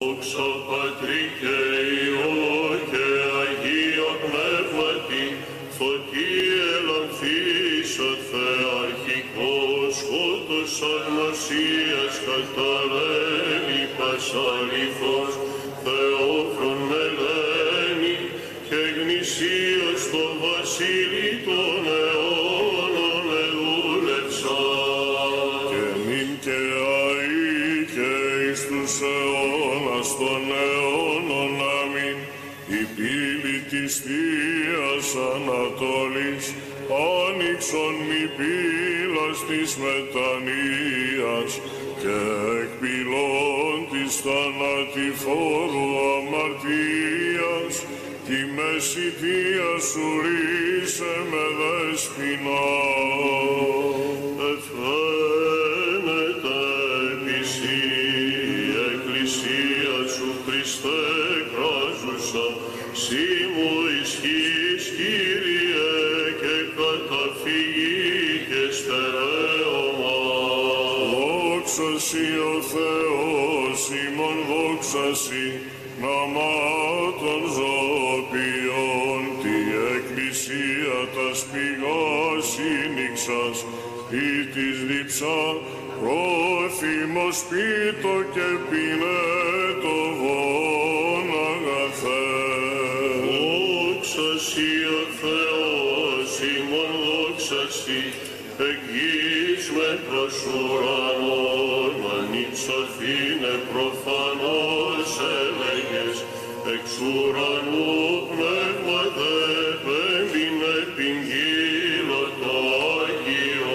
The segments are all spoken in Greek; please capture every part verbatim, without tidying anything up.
Δόξα Πατρί και Υιό και Αγία Πνεύματι, φωτί ελανθήσα Θεαρχικός, φώτος αγνωσίας καταρρεύει πασαλήθος, Θεόφρον ελένη και γνησίας το βασίλει των αιώνων εδούλεψα. Και νυν και αεί και εις τους αιώνας των αιώνων αμήν, η πύλη της Θείας Ανατολής, άνοιξον μη πύλας της μετανοίας, και εκπυλών της θανατηφόρου αμαρτίας, τη μεσητεία σου ρίσε με δεσποινά. Εφαίνεται επισή η Εκκλησία σου, Χριστέ κράζουσα, σύ μου ισχύς, Κύριε, και καταφυγή και στερέωμα. Δόξα σοι ο Θεός ημών, δόξα σοι ναμάτων ζωοποιών, τη Εκκλησία τας πηγάς σύνηξας, ή της διψά πρόθυμος πίτω και πινέτο βόν αγαθέ. Δόξα σοι ο Θεός ημών, δόξα σοι, εκ γης με προς ουρανών, ανυψωθήνε προφανώς έλεγες, εξ ουρανού πνεύμα δε πέμπεινε πηγήλω το Άγιο.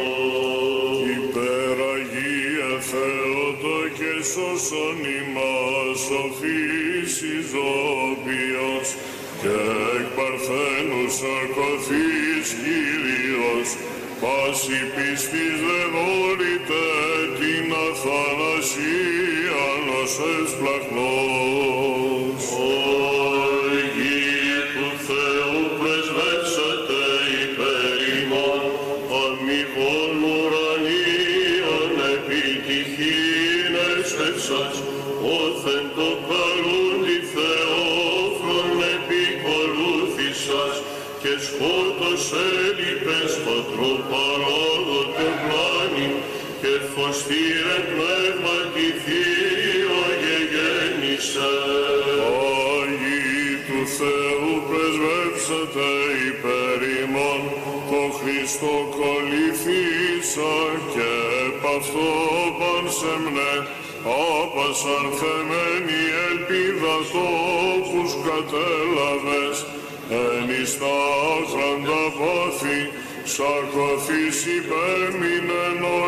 Υπεραγία Θεότο και σώσον ημάς ο φύσης ζώπιος, και εκ παρθένου σαρκωθείς Κύριος, πάση πίστης δε δώρητε την αθανασίαν ως εσπλαχνός. Αγί του Θεού πρεσβεύσατε υπέρ ημών, αμοιβών ουρανίων επιτυχήνες ευσάς, όθεν το καλούντι Θεόφρον επικολούθησας, και σκότος έλειπες πατροπαρόδοτε πλάνη, και φωστήρε πνεύματι Θείο γεγέννησε. Αγί του Θεού πρεσβεύσατε υπέρ ημών, το Χριστό κολληθήσα, και επ' αυτό πανσεμνέ, άπασαν θεμένη ελπίδα τόπους κατέλαβες, εν εις τα άχραντα πάθη, σαρκωθείς υπέμεινεν ο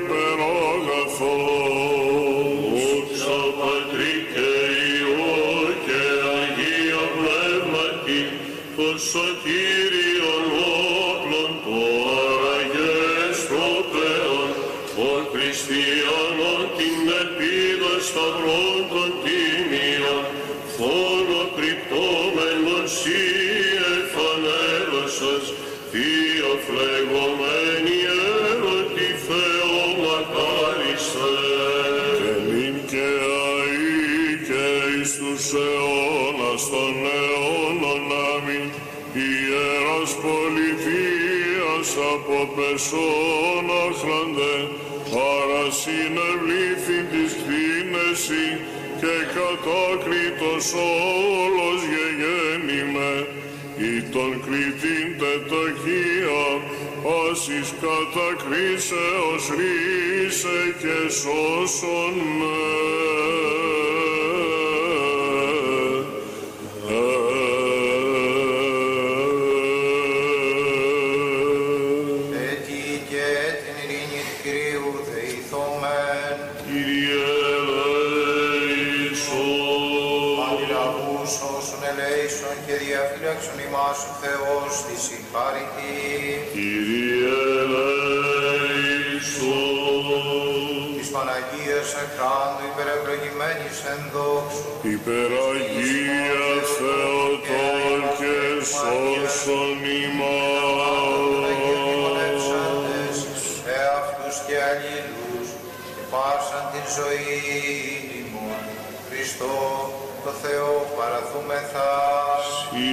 υπεραγαθός. Δόξα Πατρί και Υιό και Αγία Πνεύματι, το σωτήριον όπλον, το αραγές τρόπεων, ο χριστιανών την ελπίδα σταυρών των τίμιων, φόνο κρυπτόμενον σύ εφανέρωσας, Θεία φλεγωμένη έρωτη Θεό μακάριστε. Και νυν και αεί και εις τους αιώνας των αιώνων αμήν, ιεράς πολιτείας από πεσόν αχραντέ, παρασυνευλήθην της κτήνεση, και κατάκριτος όλος γεγέννημε, ή τον κριτήν τετοχία, πάσης κατακρίσεως ρίσε και σώσον με. Έτσι και την ειρήνη του Κυρίου δεηθόμεν. Κύριε ελέησον. Αντιλαβούς όσων ελέησον και διαφύλαξον ημάς ο Θεός της συγχάρητη. Κύριε ελέησον. Της Παναγίας Εκράντου υπερευλογημένης εν δόξου. Υπεραγία Θεοτών και σώσον ημάς. Εαυτούς και αλλήλους, και πάσαν την ζωή ημών, Χριστώ, το Θεό παραθούμεθα. Συ,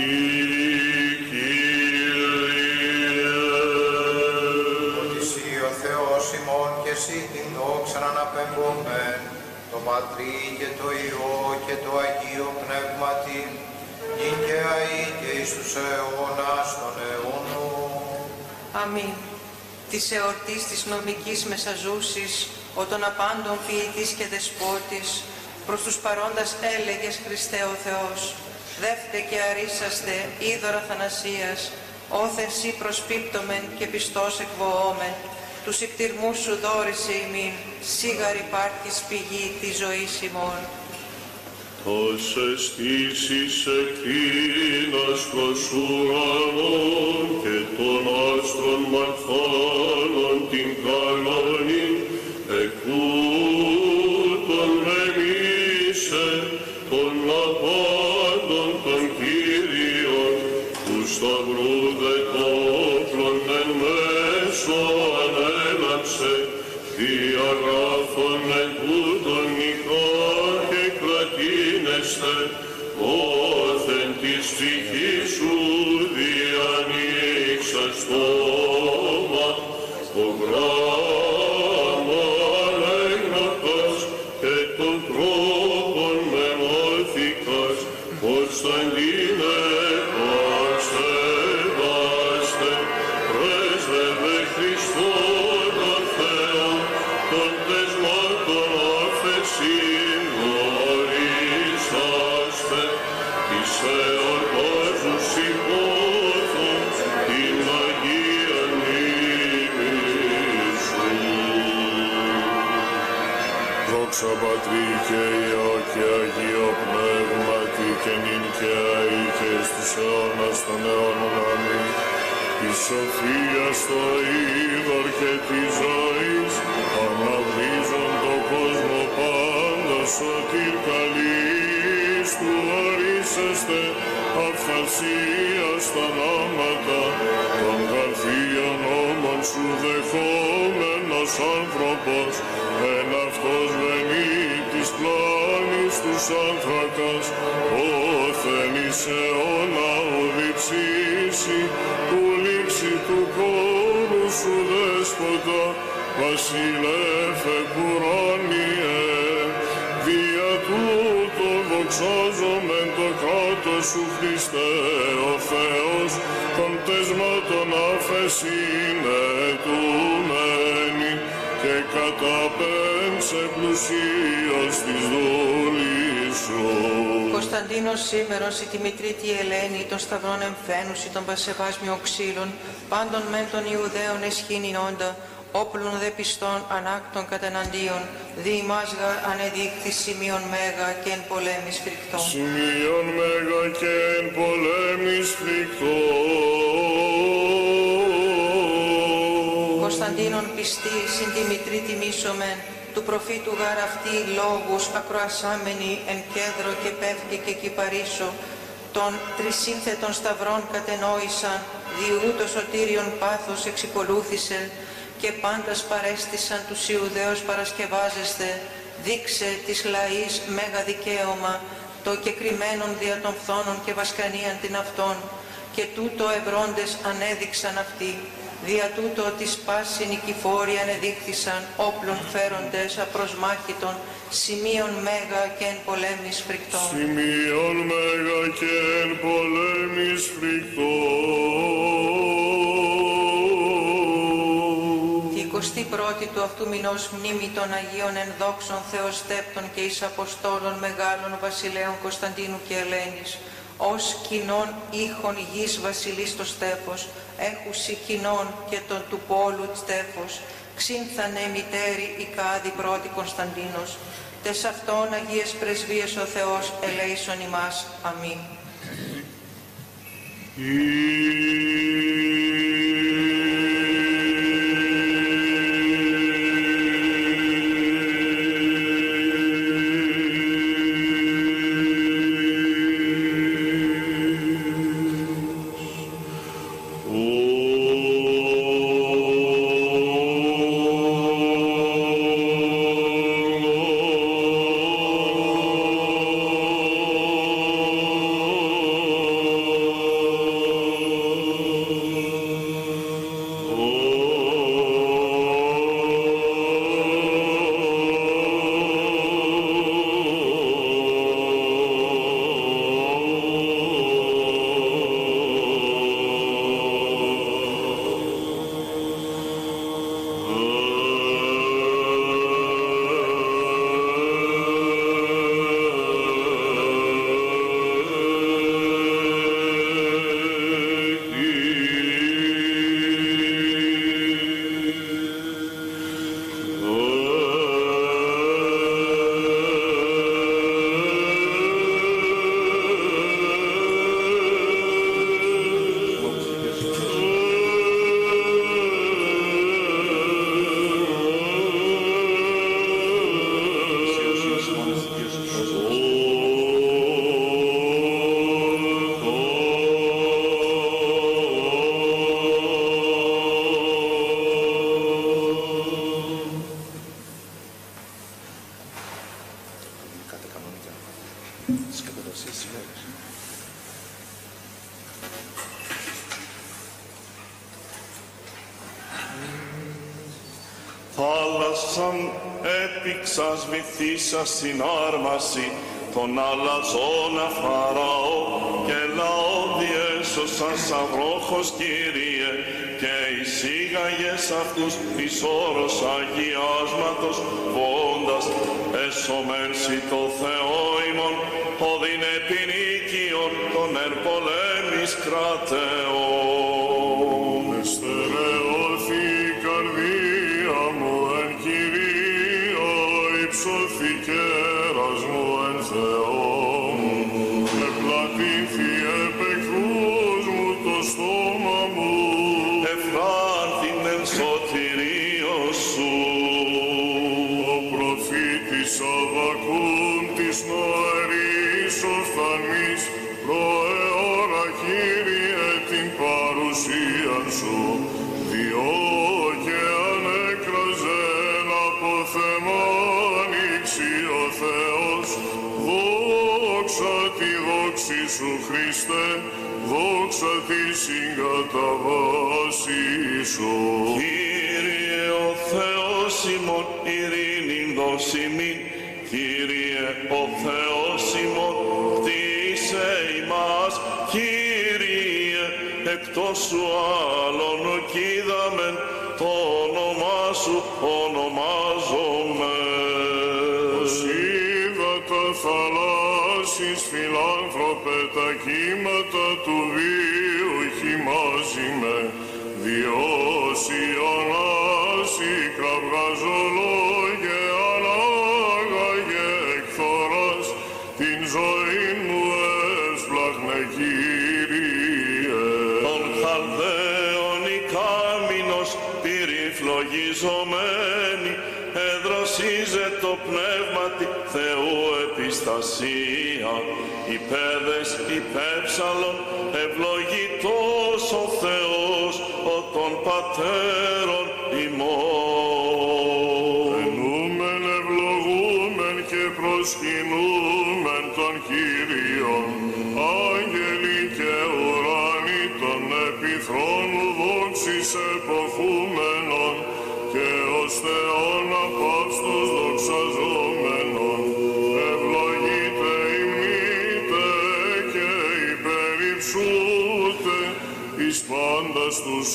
Κύριε. Ότι Συ ο Θεός ημών και Συ την δόξαν αναπεμπόμεν, το Πατρί και το Υιό και το Αγίο Πνεύματι, νυν και αεί και εις τους αιώνας των αιώνων. Αμήν. Της εορτής της νομικής μεσαζούσης, ο των απάντων ποιητής και δεσπότης, προς τους παρόντας έλεγες Χριστέ ο Θεός, δεύτε και αρίσαστε είδωρα θανασίας, όθεν Συ προσπίπτομεν και πιστός εκβοόμεν, τους υπτυρμούς Σου δόρισε ημίν, σίγαρ υπάρχεις πηγή της ζωής ημών. Ως αισθήσεις εκτείνας προς ουρανών και των άστρων μαρθάνων την καλώνη, εκ τούτων μεμίσε των απάντων των Κύριων, του σταυρού δεκόπλων εν μέσω ανέλαμψε, διαγράφων εν τούτων νυχών και κρατήνεστε, όθεν της ψυχής σου διανοίξα στόμα, το γράμμα ανέγνωτος και των τρόπων μεμόθηκας, Κωνσταντίνε παρσεβάστε, πρέσβευε Χριστό τον Θεό, των τεσμάτων αφεσίν γνωρίσαστε, της εορτάζους υπόθων την Αγία μνήμη σου. Δόξα Πατρί και Υιό και Αγίο Πνεύματι και νυν και αεί και στους αιώνας των αιώνων. Αμήν. Η σοφία στο είδωρ και τη ζωής, αναβρίζον το κόσμο πάντα σωτήρ καλής του ορίσαστε, αυθαρσία στα νάματα, των καρθίων νόμων σου δεχόμενος άνθρωπος, εν αυτός βενεί της πλάνης τους άνθρακας, όθεν εις αιώνα οδυψήσει, που λήψη του κόρου σου δέσποτα, βασιλεύ εκουράνιε, δια τούτο δοξάζομεν το κράτος σου Χριστέ ο Θεός, των τεσμάτων αφεσίν ετούμενη, και καταπέμψε πλουσίως της δούλης σου. Κωνσταντίνος σήμερος η τη Μητρίτη Ελένη, των σταυρών εμφαίνουσι των πασεβάσμιων ξύλων, πάντων μεν των Ιουδαίων εσχήνιόντα, όπλων δε πιστών ανάκτων κατεναντίον, δι' ημάς γαρ ανεδείκτη σημείων μέγα και εν πολέμης φρικτών. Σημείων μέγα και εν πολέμης φρικτών. Κωνσταντίνων πιστή συν τη Μητρή τιμήσομεν, του προφήτου γαρ αυτή λόγους ακροασάμενοι εν κέντρο και πεύκη και κυπαρίσο, των τρισύνθετων σταυρών κατενόησαν, διού το σωτήριον πάθος εξικολούθησε, και πάντας παρέστησαν τους Ιουδαίους παρασκευάζεστε, δείξε της λαής μέγα δικαίωμα, το κεκριμένον δια των φθόνων και βασκανίαν την αυτών, και τούτο ευρώντες ανέδειξαν αυτοί, δια τούτο της πάση νικηφόροι ανεδείχθησαν, όπλων φέροντες απροσμάχητων, σημείων μέγα και εν πολέμης φρικτών. Σημείων μέγα και εν πολέμης φρικτών. Τη εικοστή πρώτη του αυτού μηνός μνήμη των Αγίων εν δόξων Θεοστέπτων και εις Αποστόλων μεγάλων βασιλέων Κωνσταντίνου και Ελένης, ως κοινών ήχων γης βασιλής το στέφος, έχουσι κοινών και τον του πόλου στέφος, ξύνθανε μητέρη η κάδη πρώτη Κωνσταντίνος, τες αυτών Αγίες πρεσβείες ο Θεός ελέησον ημάς. Αμήν. Oh Θάλασσαν έπηξας βυθίσας στην άρμαση, τον αλαζόνα Φαραώ και λαό διέσωσαν σαν βρόχος, Κύριε, και εισήγαγες αυτούς εις όρος αγιάσματος, βόντας εσωμένσι το Θεό ημών, οδην επινίκιον των εν πολέμης κρατεών. Εστερεώθη η καρδία μου εν Κυρίω, υψώθη κέρας μου εν Θεό. Επλατήθη επ' εχθρούς μου το στόμα μου, Εφράνθην εν σωτηρίο σου. ο προφήτης Αββακούμ της νοερής οφθαλμής, προεώρα Κύριε την παρουσίαν σου, διό και ανέκραζεν από Θεό ανοίξει ο Θεός. Δόξα τη δόξη σου Χριστέ, δόξα τη συγκαταβάση σου. Κύριε ο Θεός ημών, ειρήνην δώσιμην. Κύριε ο Θεός ημών, κτίσε ημάς. Κύριε, εκτός σου άλλον οκείδαμεν, το όνομά σου ονομάζομαι. Ως ύδατα θαλάσσης φιλάνθρωπε, τα κύματα του βίου χυμάζει με. Διώσει ονάσει κραυγαζολόγε, ανάγαγε εκθοράς, την ζωή μου έσπλαχνε Κύριε. Των Χαλδαίων η κάμινος πυρηφλογιζομένη, εδροσίζε το πνεύματι Θεού επιστασία. Οι πέδες υπέψαλον, ευλογητός ο Θεός, ο των πατέρων ημών. Ενούμεν ευλογούμεν και προσκυνούμεν τον Κύριον, άγγελοι και ουράνοι των επιθρόνου δόξης εποχούμενων, και ως Θεόν απαύστος δοξαζόμενον. Ευλογείτε, υμνείτε και υπερυψούτε εις πάντας τους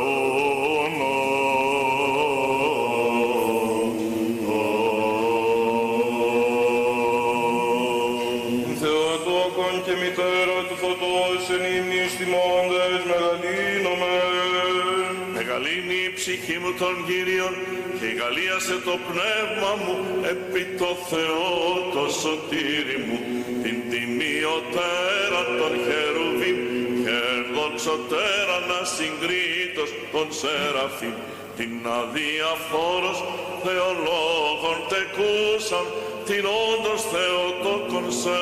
αιώνων. Θεοτόκον και μητέρα του φωτός εν ύμνης τιμώντες μεγαλύνομεν. Μεγαλύνει η ψυχή μου των Κύριων και γαλίασε το πνεύμα μου επί το Θεό το σωτήρι μου. Την τιμιωτέρα των χερουβίμ και δοξωτέραν ασυγκρίτως των σεραφείμ. Την αδιαφόρος θεολόγων τεκούσαν, την όντως Θεοτόκον σε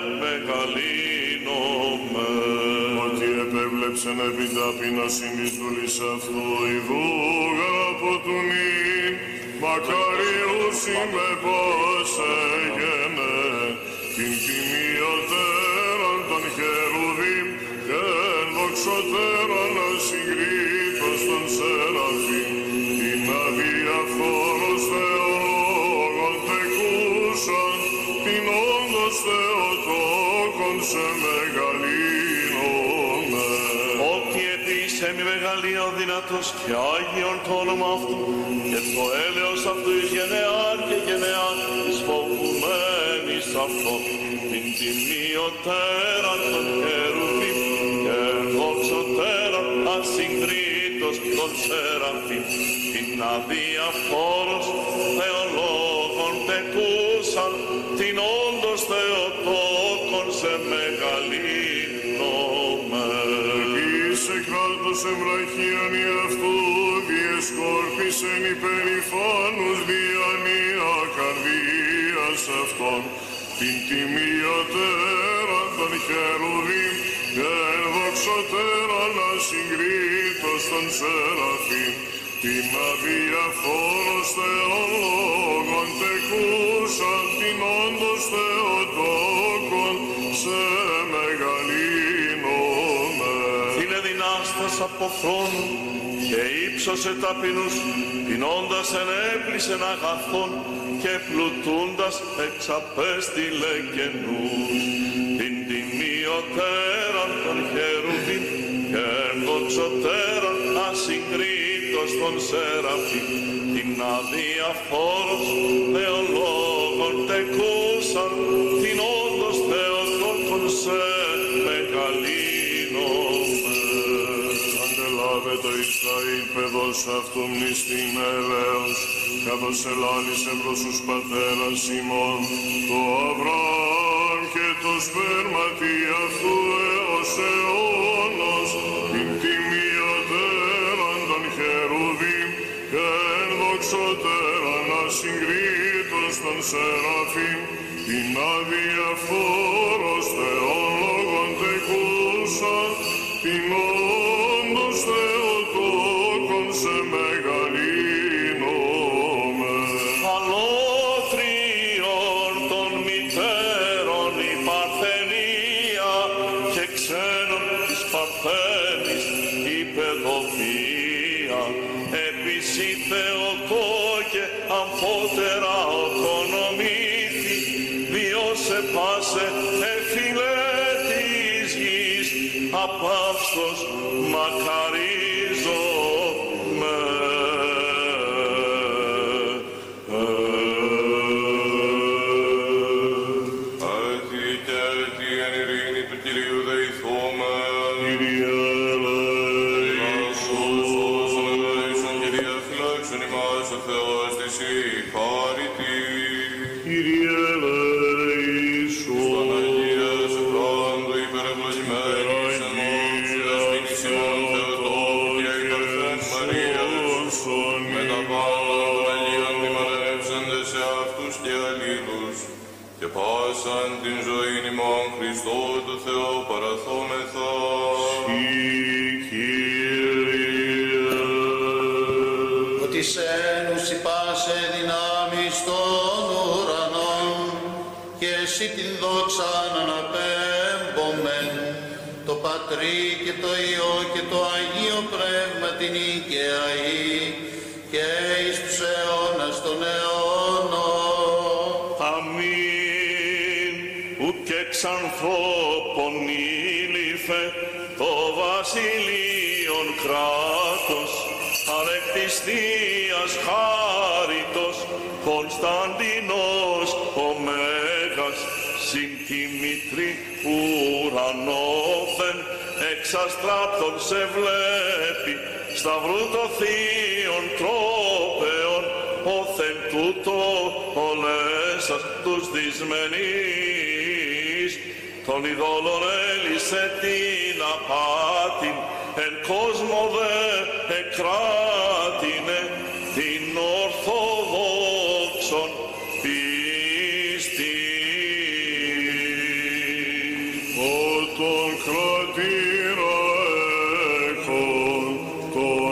μεγαλύνομεν. Ότι επέβλεψεν επί ταπείνωσιν εις δούλης αυτού ηδούγα από του νυν, μακαριούσι με πως έγενε, την τιμιωτέραν των χερουβίμ και δοξωτέραν ασυγκρίτως των σεραφείμ, την αδιαφόρος θεολόγων τεκούσαν, την όντως Θεοτόκον σε μεγαλύνομεν. Ότι επίσης εμεί μεγαλείο δυνατός και Άγιον το όνομα αυτού, και το έλεος αυτού εις γενεάν και γενεάν, εις φοβουμένης αυτό, την τιμιωτέραν των χερουβίμ και δοξωτέραν ασυγκρίτως των σεραφείμ, την αδιαφόρος θεολόγων τεκούσαν, την όντως Θεοτόκον σε μεγαλύνομεν. Σε κράτος εμβραχίαν η αυτού διεσκόρπισεν υπερηφάνους διανία καρδίας αυτών, την τιμιωτέραν των χερουβίμ και ενδοξωτέραν ασυγκρίτως των σεραφείμ, την αδιαφόρος θεολόγων τεκούσαν, την όντως Θεοτόκον από θρόνου και ύψωσε ταπεινούς, πεινώντας ενέπλησεν αγαθών και πλουτούντας εξαπέστειλε καινούς. Την τιμιωτέραν των χερουβίμ και ενδοξωτέραν ασυγκρίτως των σεραφείμ, την αδιαφόρος θεολόγων τεκούσαν, την όντως Θεοτόκον σε μεγαλύνομαι. Αντελάβε το Ισραήλ, παιδός αυτού μνηστήν ελέος, καθώς ελάλησε προς τους πατέρας ημών, το Αβραάμ και το σπέρματι αυτού έως αιώνος, την τιμιωτέραν των χερουβίμ και ενδοξωτέραν ασυγκρίτως των σεραφείμ, την αδιαφόρος θεολόγων τεκούσαν, την όντως Θεοτόκον σε μεγαλύνομαι. Αλότριων των μητέρων η παρθενία και ξένων της παρθένης η παιδοφία. Επίση Θεοτόκε αμφότερα οτονομήθη, διώσε πάσε εφηλέ της γης, απαύστος μακαρίζομαι. Έθι και έθι εν ειρήνη του Κυρίου δεηθούμε. Κύριε Ιησούς, όσον ελέησον και διαφυλάξον ημάς ο Θεός της η χάρητη. Κύριε Ιησούς, Παναγία σε πράγματο υπερευλογημένης εν μόνος αστήνης ημών Θεοτόκου και υπερθέν Μαρίας, με τα πάντα των Αγίων τιμωρεύσαντες σε αυτούς και αλλήλους, και πάσαν την ζωήν ημών Χριστό του Θεό παραθόμεθα. Ότι σένους υπάσε δυνάμεις των ουρανών και εσύ την δόξαν αναπέμπομεν, το Πατρί και το Υιό και το Αγίο Πνεύμα την οικαιαή και εις τους αιώνας των αιώνων. αμήν, ουκ εξ ανθρώπων ήλυφε το βασιλείον κράτος, αρεκτιστίας χάριτος, Κωνσταντινός ο Μέγας, συν τη μητρή ουρανόθεν, εξαστράπτων σε βλέπει, σταυρού το θείον τρόπεων, όθεν τούτο ολέσας τους δυσμενείς, των ειδόλων έλυσε την απάτην, εν κόσμο δε εκράτηνε την ορθοδόξον πίστη. Όταν κρατήρα έχων των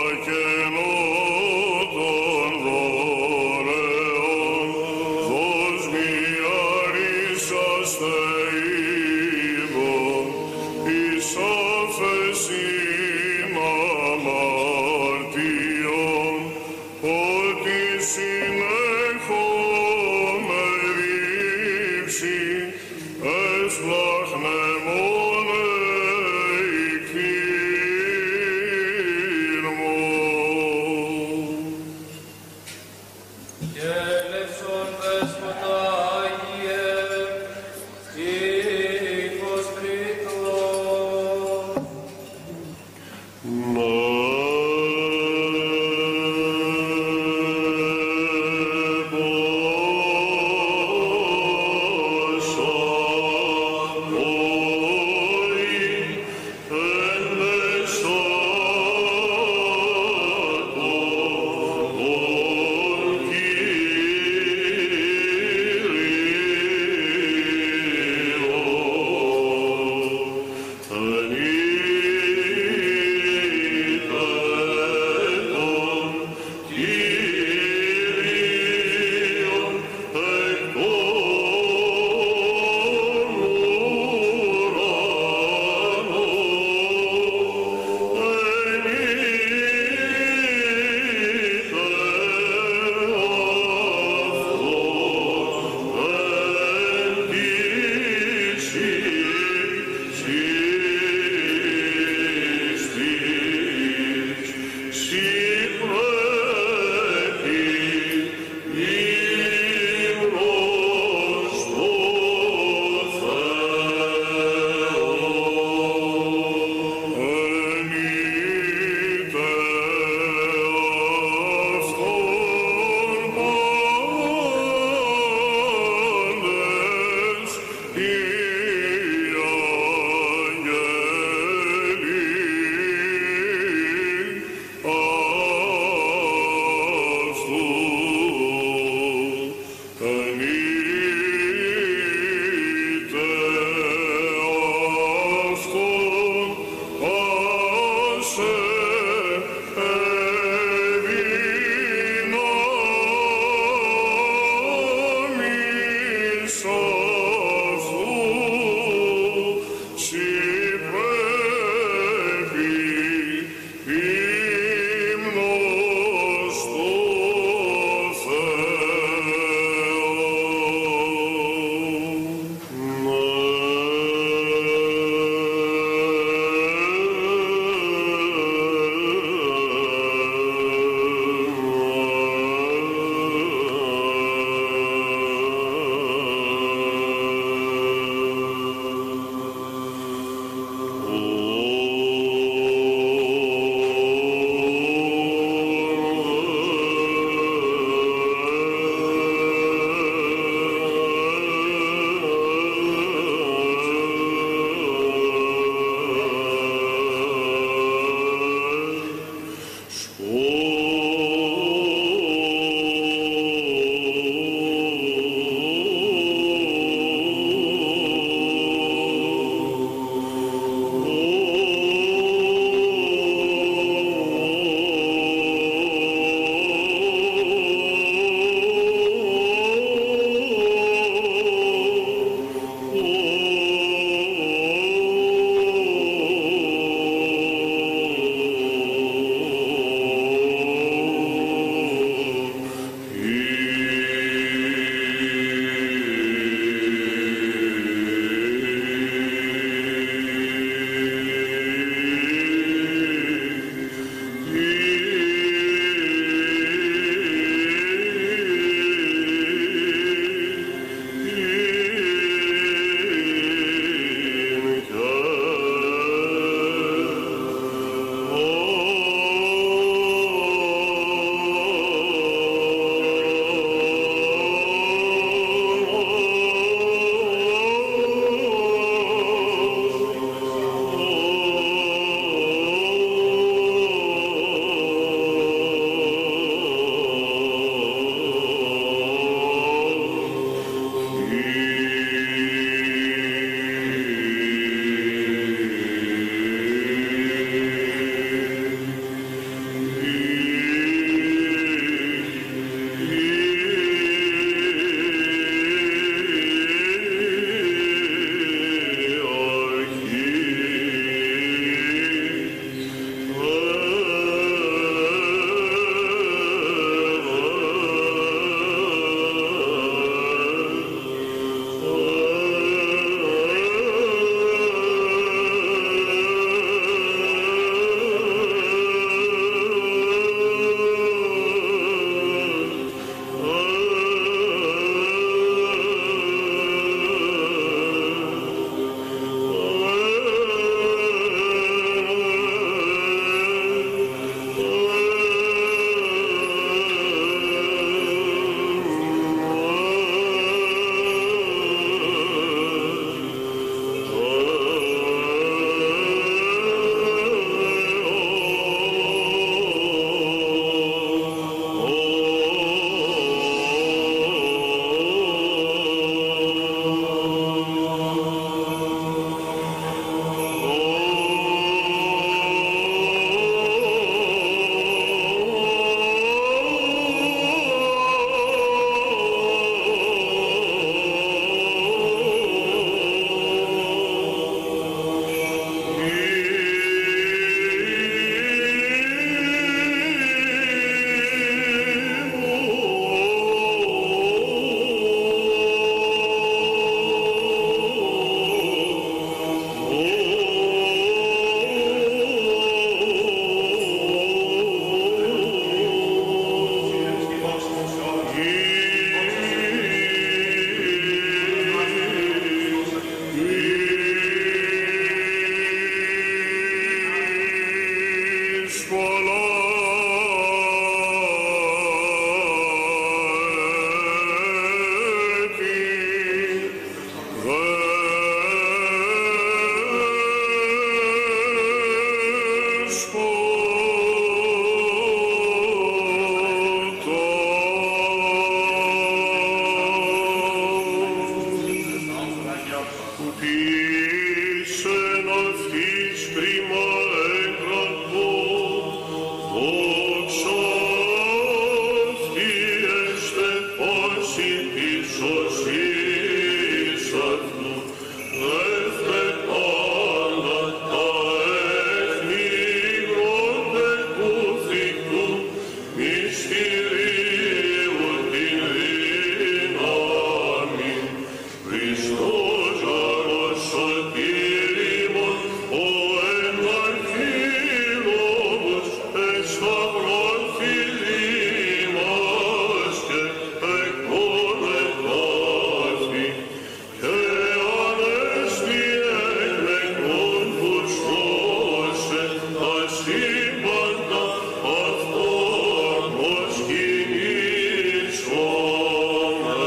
ακενών των δωρεών, δώσ' μη αρίσαστε είδων, εις αφεσίν αμαρτιών, ότι συνέχομαι ρήψη, έσπλαχνε μόνε η κτήρ μου. Και ελεύσον δέσποτα Άγιε, Κύριος Τρίτος, Λεπόσα, He ποιήσεν αυτής κρίμα έγγραφο, δόξα αυτή εστε πάση της σωσής αυτού, δεύτε πάντα τα έθνη γρότε που θυκτού, μυστηρίου την δύναμη, Χριστός γαρός σωτήριμος, ο εν αρχίλογος, εσταυρώθη δήμας και εκπονετάθη, και ανέστη εκ νεκρών που σώσε τα σύμπαντα αυτόν προσκυνήσομεν.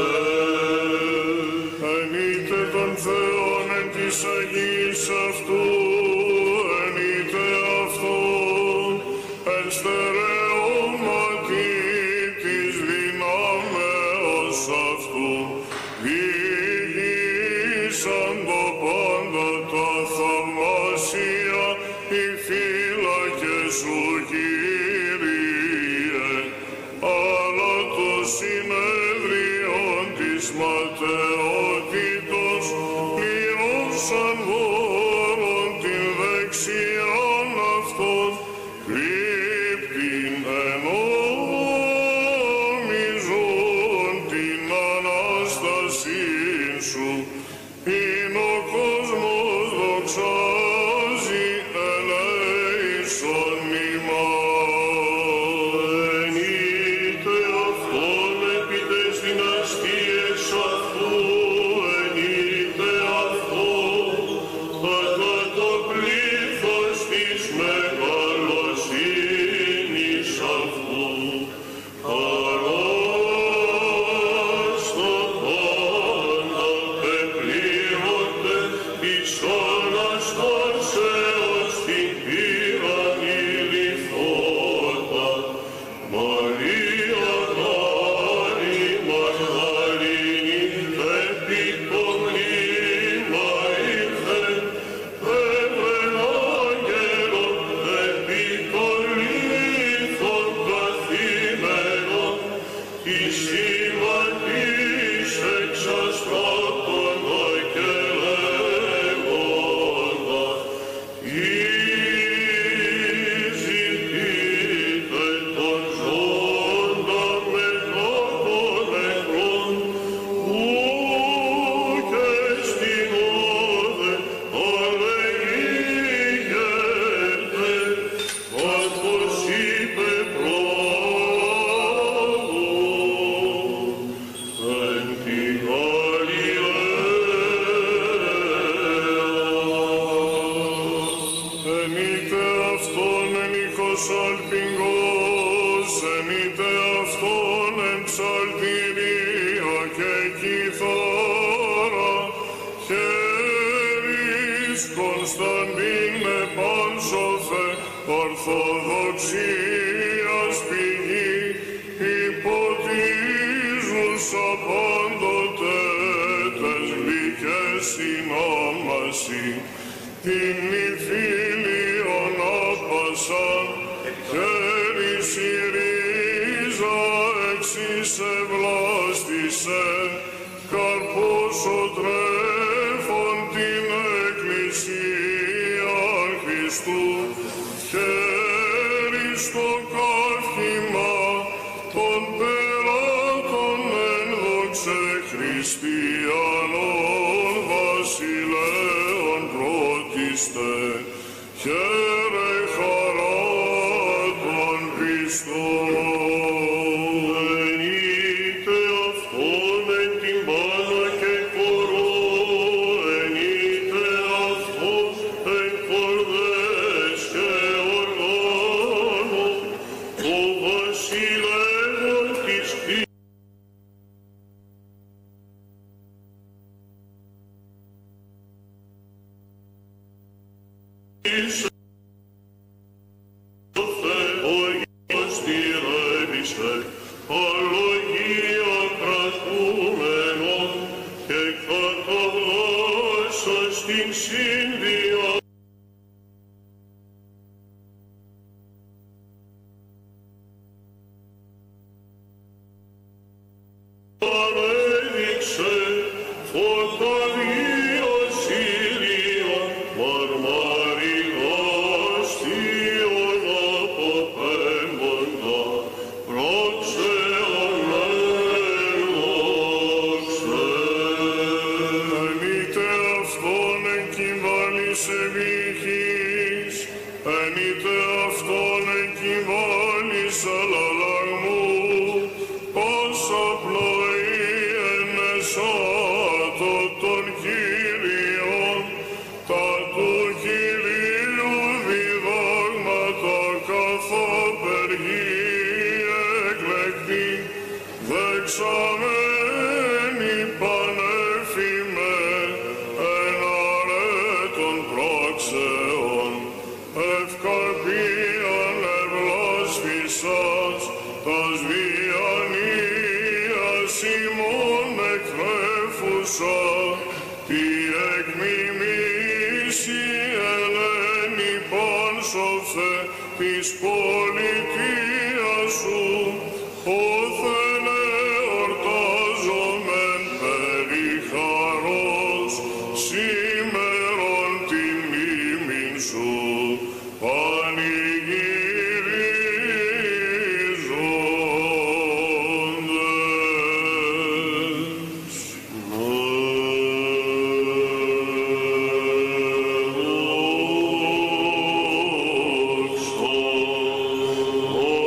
Ενείτε τον Θεόν εν της Αγίας αυτού, ενείτε Αυτόν εν στερεώματι της δυνάμεως αυτού, διηγήσαν το πάντα τα θαυμάσια οι φύλακες σου, Κύριε, αλλά το συνεδριόν της ματαιότητος πληρώσαν δώρον την δεξιάν αυτών, κρύπτην ενόμιζον την Ανάστασήν σου, ειν ο κόσμος δοξάζει ελέησον ημάς. Ενείτε αυτόν επί τες δυναστείες αυτού, ενείτε αυτόν, κατά το πλήθος της μεγαλοσύνης αυτού, παράς το πάντα πεπλήρωτε της Αναστάσεως την πήραν ηλιθότα, Μαρία Χάρη Μαγδαλήνη, επί το μνήμα ήλθεν, έβρεν άγγελον επί το λίθον καθήμενον, εις συμβατής εξαστράπτοντα και λέγοντα, «Ζητείτε τον ζώντα μετά των νεκρών, ου και στην όδε αλεγήκετε, καθώς είπε πρόδου, εν τη Γαλιλαία». Ενείτε Αυτόν εν οίκος αλπιγός, ενείτε Αυτόν εν ψαλτηρία και κιθάρα, χέρις Κωνσταντίν με πάνσοφε, ορθοδοξίας πηγή, υποτίζουσα πάντοτε τες γλυκές συνόμαση, την υφήλιον άπασαν, χέρις η ρίζα εξής ευλάστησε, καρπός ο τρέφον την Εκκλησία Χριστού, χέρις το καύχημα των πελάτων εν δόξε Χριστιανών βασιλέων πρώτιστε, χαίρε χαρά των Χριστών. Ενείτε αυτόν εν την μπάλα και χορό, ενείτε αυτόν εν χορδές και οργάνων, ο βασιλεύων της κτήσης δόξα στην σύνδια. Ανέδειξε φώτα δύο Σύριων μαρμαριγάστιον αποπέμποντα πρόξεων ενδόξε. Εν είτε αυτόν εγκυμβάλεις εμίχης, εν είτε αυτόν εγκυμβάλεις αλλαλαγμού, πάσα πνοή εν εσάτω των Κύριων, τα του Κυρίου διδάγματα καθαπεργή εκλεκτή, δεξαμένη πανέφημε εν αρέτων πράξεων, ευκαρπίαν ευλάσπισας τας βιανίας ημών εκθρέφουσα, τη εκμιμήσει ελένη πάνσοθε της πολιτείας σου, όθεν εορτάζομεν περί χαρός, σήμερον την μνήμην σου πανηγυριζόντες. Δόξα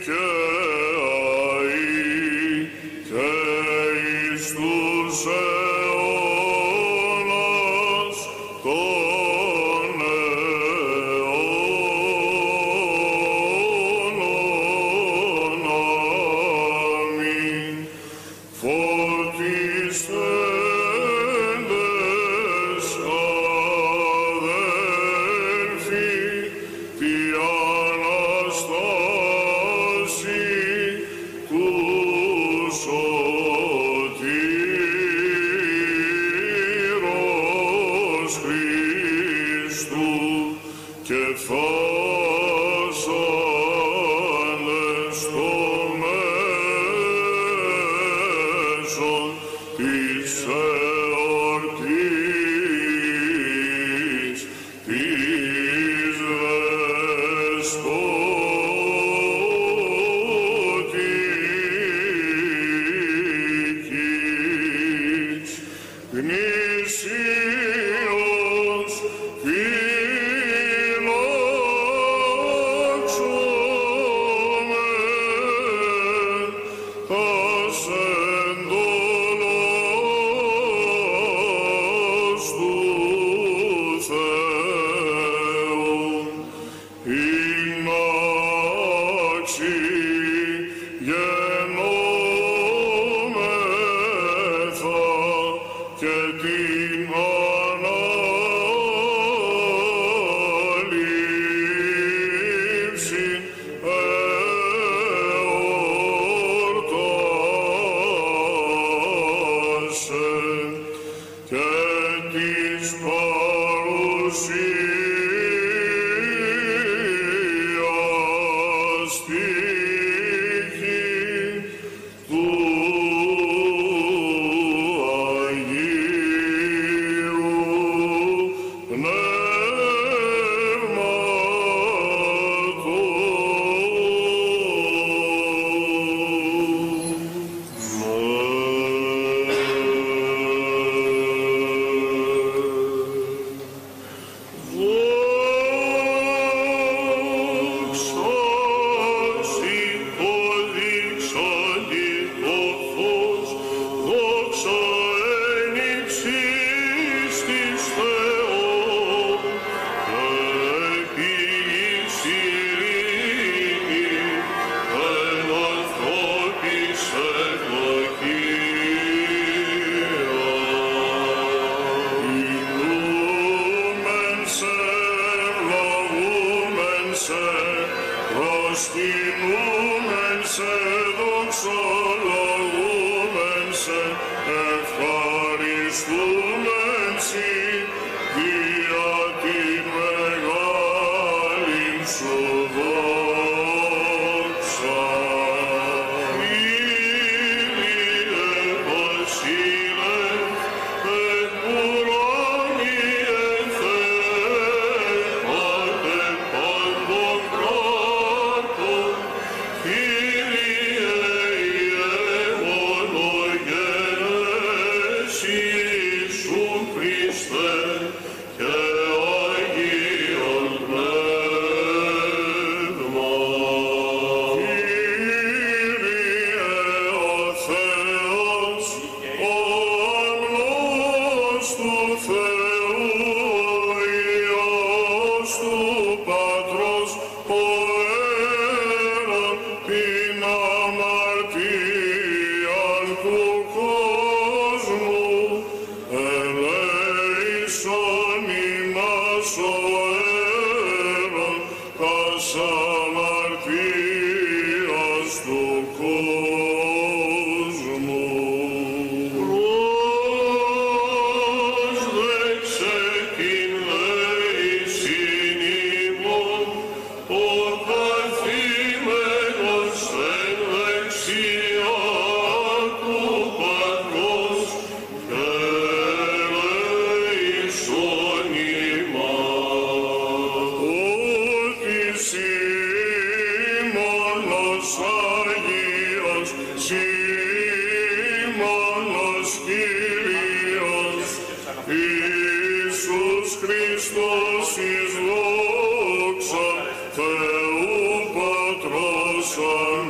Χριστός εις δόξα Θεού Πατρός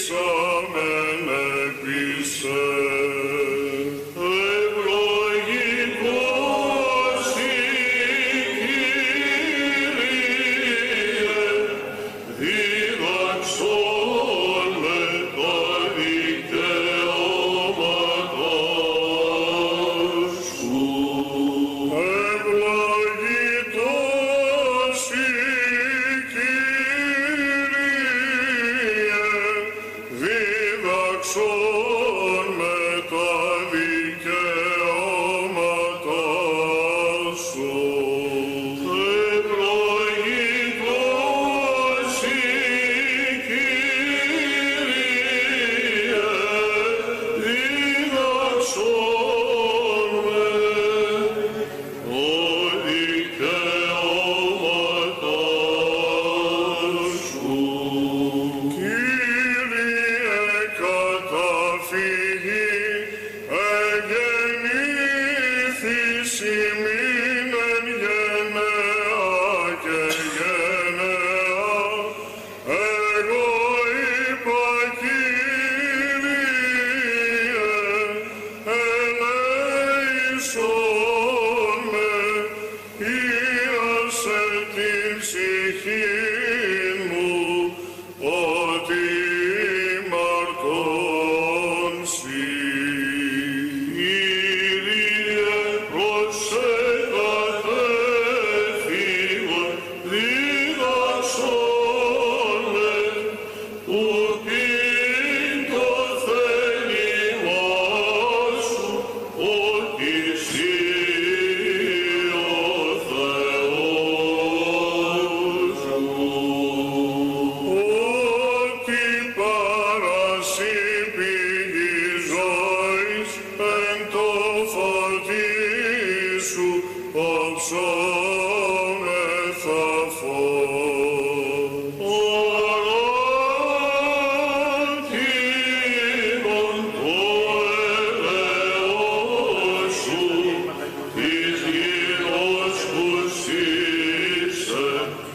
ελπίσαμεν επί σε. Ευλογητός η Κύριε, δίδαξον με τα δικαιώματα σου. Ευλογητός η Κύριε, δίδαξον με τα δικαιώματα σου. Ευλογητός η Κύριε, δίδαξον με τα δικαιώματα σου. Κύριε, καταφύγει, εγεννήθης ημίν εν γενναία και γενναία. Εγώ είπα, Κύριε, ελέησον με, ίασε την ψυχήν μου, ότι ημαρτών σοι. Κύριε, προς σε κατέφυγον, δίδαξον με, ουκ ειν το θέλημά σου, ότι σοι ο Θεός μου. Ότι παρασύ πηγή ζωής, εν το φωτί σου οψόμεθα φως. Ορότιμον το ελαιός σου, της γύρος που σύσε,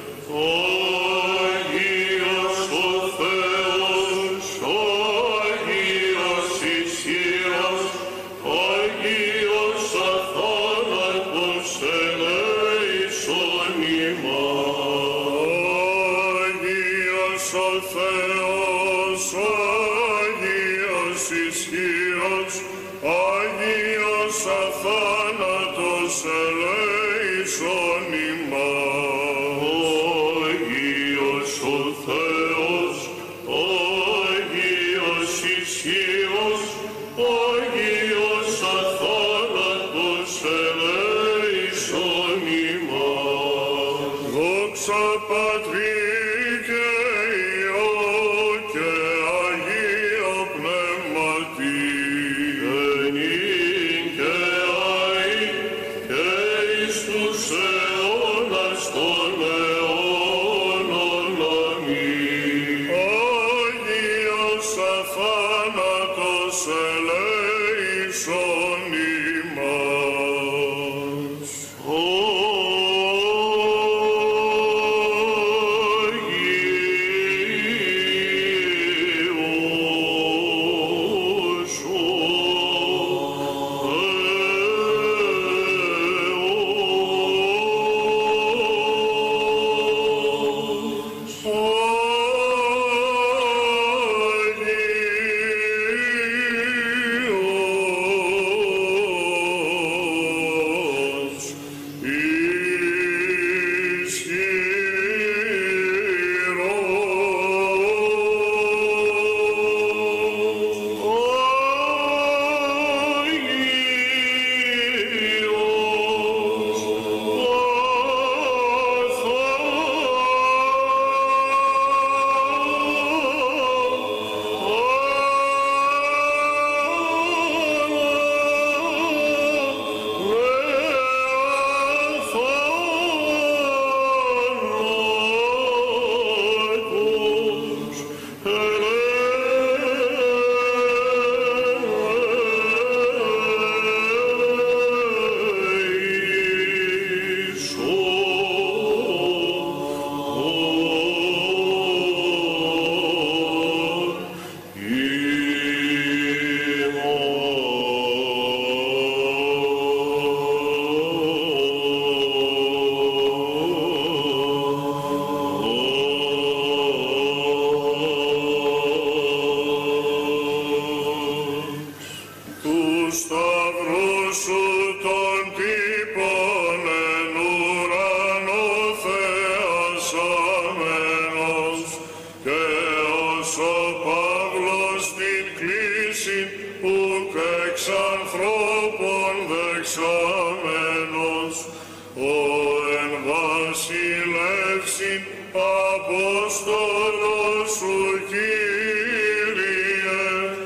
Άγιος ο Θεός, Άγιος ισχυρός, Άγιος αθάνατος, ελέησον ημάς. Άγιος ο Θεός, Άγιος ισχυρός, Άγιος αθάνατος, ελέησον ημάς. Άγιος ο Θεός, Άγιος ισχυρός, Άγιος αθάνατος, ελέησον ημάς. Δόξα Πατρί και Υιό και Αγίο Πνεύματι, εν ήν και αεί και εις τους αιώνας των αιώνων. Αμήν. Άγιος αθάνατος, ελέησον ημάς. Άγιος ο την κλίση ουκ εξ ανθρώπων δεξάμενος, ο εν βασιλεύσιν Απόστολος σου Κύριε,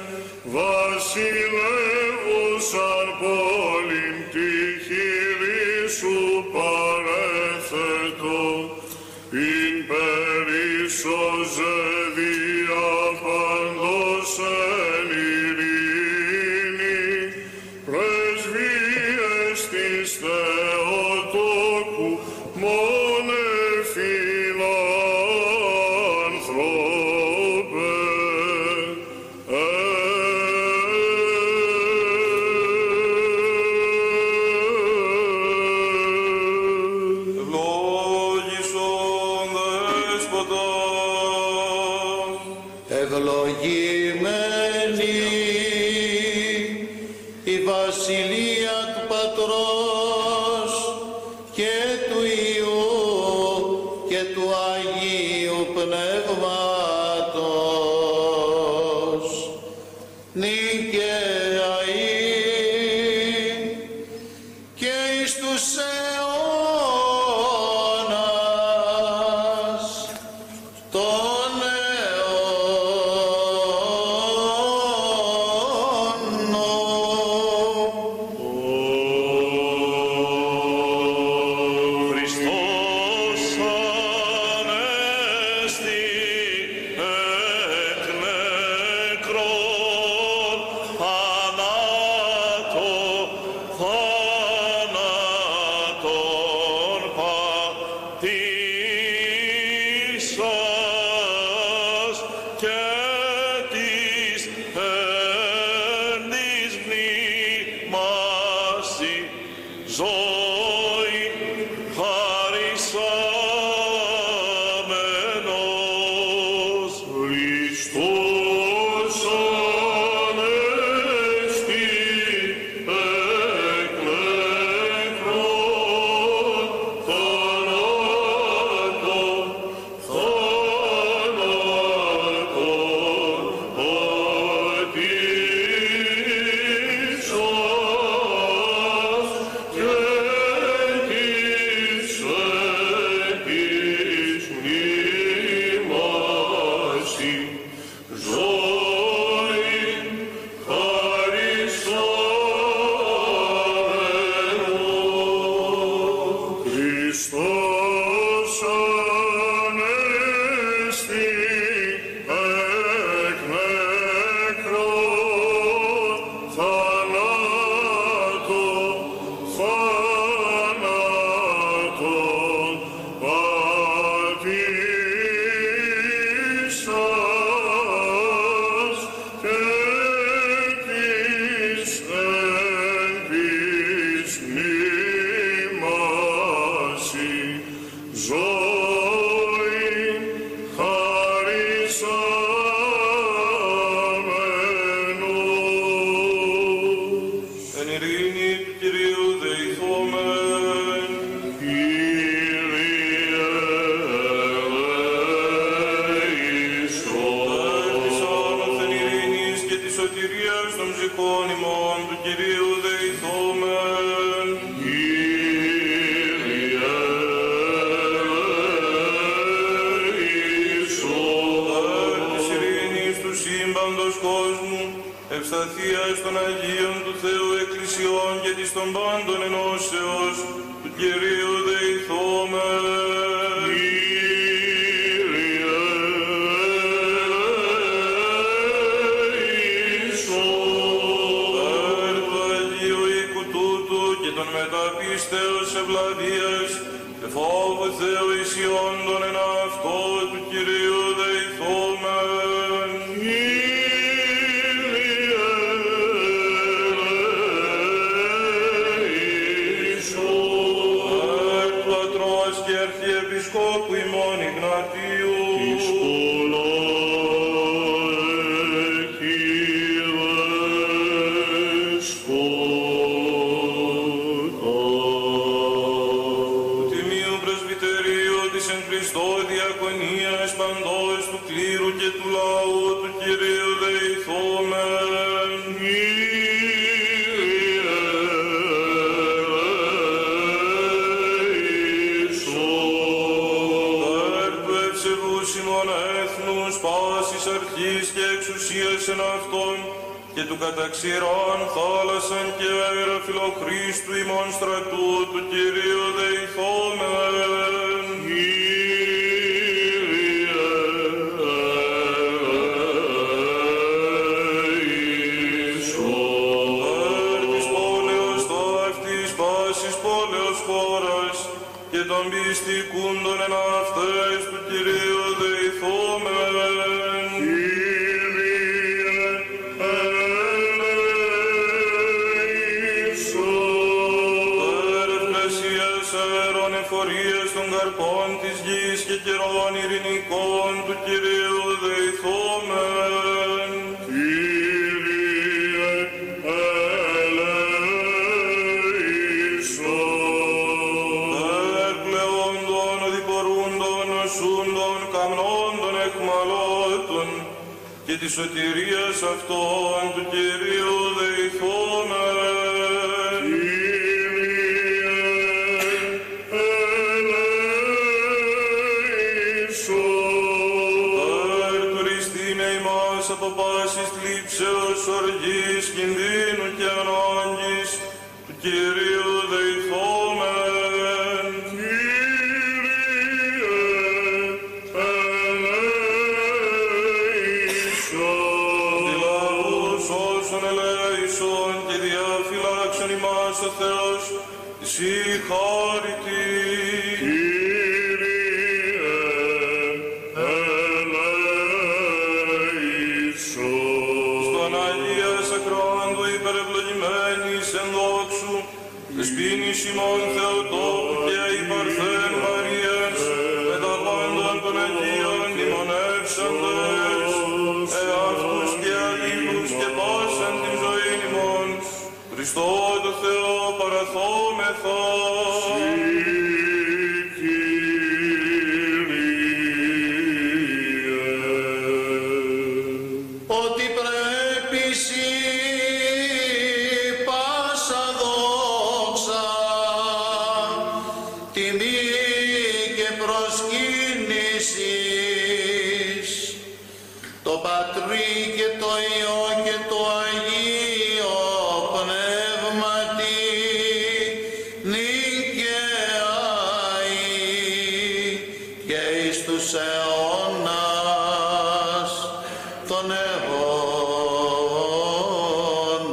βασιλεύουσαν πόλην τη χειρή σου παρέθετο, ειν περίσσοζε δια παντός εν ειρήνη, πρεσβείες της Θεοτόκου μόνε φιλάνθρωπε. Ευλόγησον Δέσποτα, ευλογημένη η βασιλεία του Πατρός και του Υιού και του Αγίου Πνεύματος, νικαία ειν και εις τους αιώνας των αιώνων. Χριστός Ανέστη εκ νεκρών θανάτω, θάνατον πατήσας και της εν της μνήμασι ζωή χαρισάμενος. Χριστός Ανέστη εκ νεκρών θανάτων, θάνατον πατήσας και της εν της μνήμασι ζωή χαρισάμενος. Χριστός Ανέστη εκ νεκρών θανάτων, θάνατον πατήσας και της εν της μνήμασι ζωή χαρισάμενος. Εν ειρήνη του Κυρίου δεηθόμεν. Κύριε ελέησον. Ελπισόν εν ειρήνης και της σωτηρίας των ψυχών ημών του Κυρίου δεηθόμεν. Κύριε ελέησον. Της ειρήνης του σύμπαντος κόσμου, ευσταθίας των Αγίων του Θεού Εκκλησιών και της των πάντων ενώσεως του Κυρίου δεηθόμεν. Κύριε ελέησον. Περ του Αγίου οίκου τούτου και των μεταπίστεως ευλαβίας και φόβου Θεού ισιόντων εν αυτό του Κυρίου δεηθόμεν. Κύριε ελέησον. Περ του Πατρός και Αρχιεπισκόπου ημών Ιγνατίου, Εις πολλά εκείβεσποτα. Τιμίου Πρεσβυτερίου της εν Χριστώ διακονίας παντός του κλήρου και του λαού του Κυρίου δεηθώ εν αυτόν, και του καταξηράν θάλασσαν και αέρα φιλοχρίστου ημών στρατού του Κυρίου δεηθόμεν. Και των πιστικούντων εν αυτές του Κυρίου δεηθόμεν. Κύριε ελέησον. Ερευνασίας αέρων εφορίας των καρπών της γης και καιρών ειρηνικών του Κυρίου δεηθόμεν. Κύριε ελέησον. Καμνόντων εχμαλώτων και της σωτηρίας αυτών του Κυρίου δεηθόμεν. Κύριε ελέησον. Περτουριστήνε ημάς από πάσης θλίψεως, οργής, κινδύνου και ανάγκης του Κυρίου δεηθόμεν. Και διαφυλάξον ημάς ο Θεός, συγχάρητη. Κύριε ελέησον. Στον Αγίας Ακράντου υπερευλογημένης εν δόξου, δεσποίνης ημών Θεοτόπου και η Παρθένου Μαρίας, με τα πάντων των Αγίων μνημονεύσαντες, εαυτούς και αλλήλους και πάσαν την ζωήν ημών, Χριστό το Θεό παραθόμεθα. Ότι πρέπει σοι πάσα δόξα, τιμή και προσκύνησης, το Πατρί και το Υιό και το Αγίο Πνεύματι, νυν και αεί και εις τους αιώνας των αιώνων.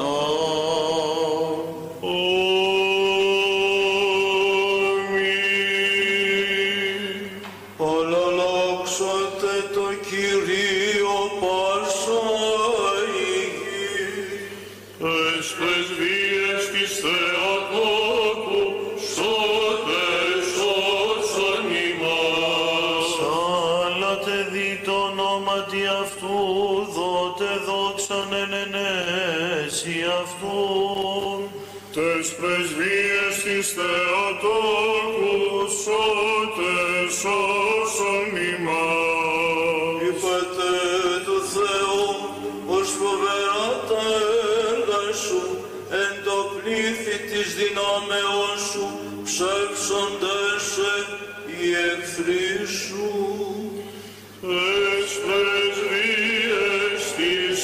Αμήν. Ολολόξωτε το Κυρίο Πάσο η γη. Τες πρεσβείες της Θεοτόκου, σώτες όσων ημάς. Σάλατε δι' το ονόματι αυτού, δότε δόξαν εν ενέσει αυτούν. Τες πρεσβείες της Θεοτόκου, σώτες όσων ημάς. Είπατε του Θεού, ως φοβερά τα έργα σου, εν το πλήθη της δυνάμεώς σου, ψεύσοντες σε οι εχθροί σου. Τες πρεσβείες της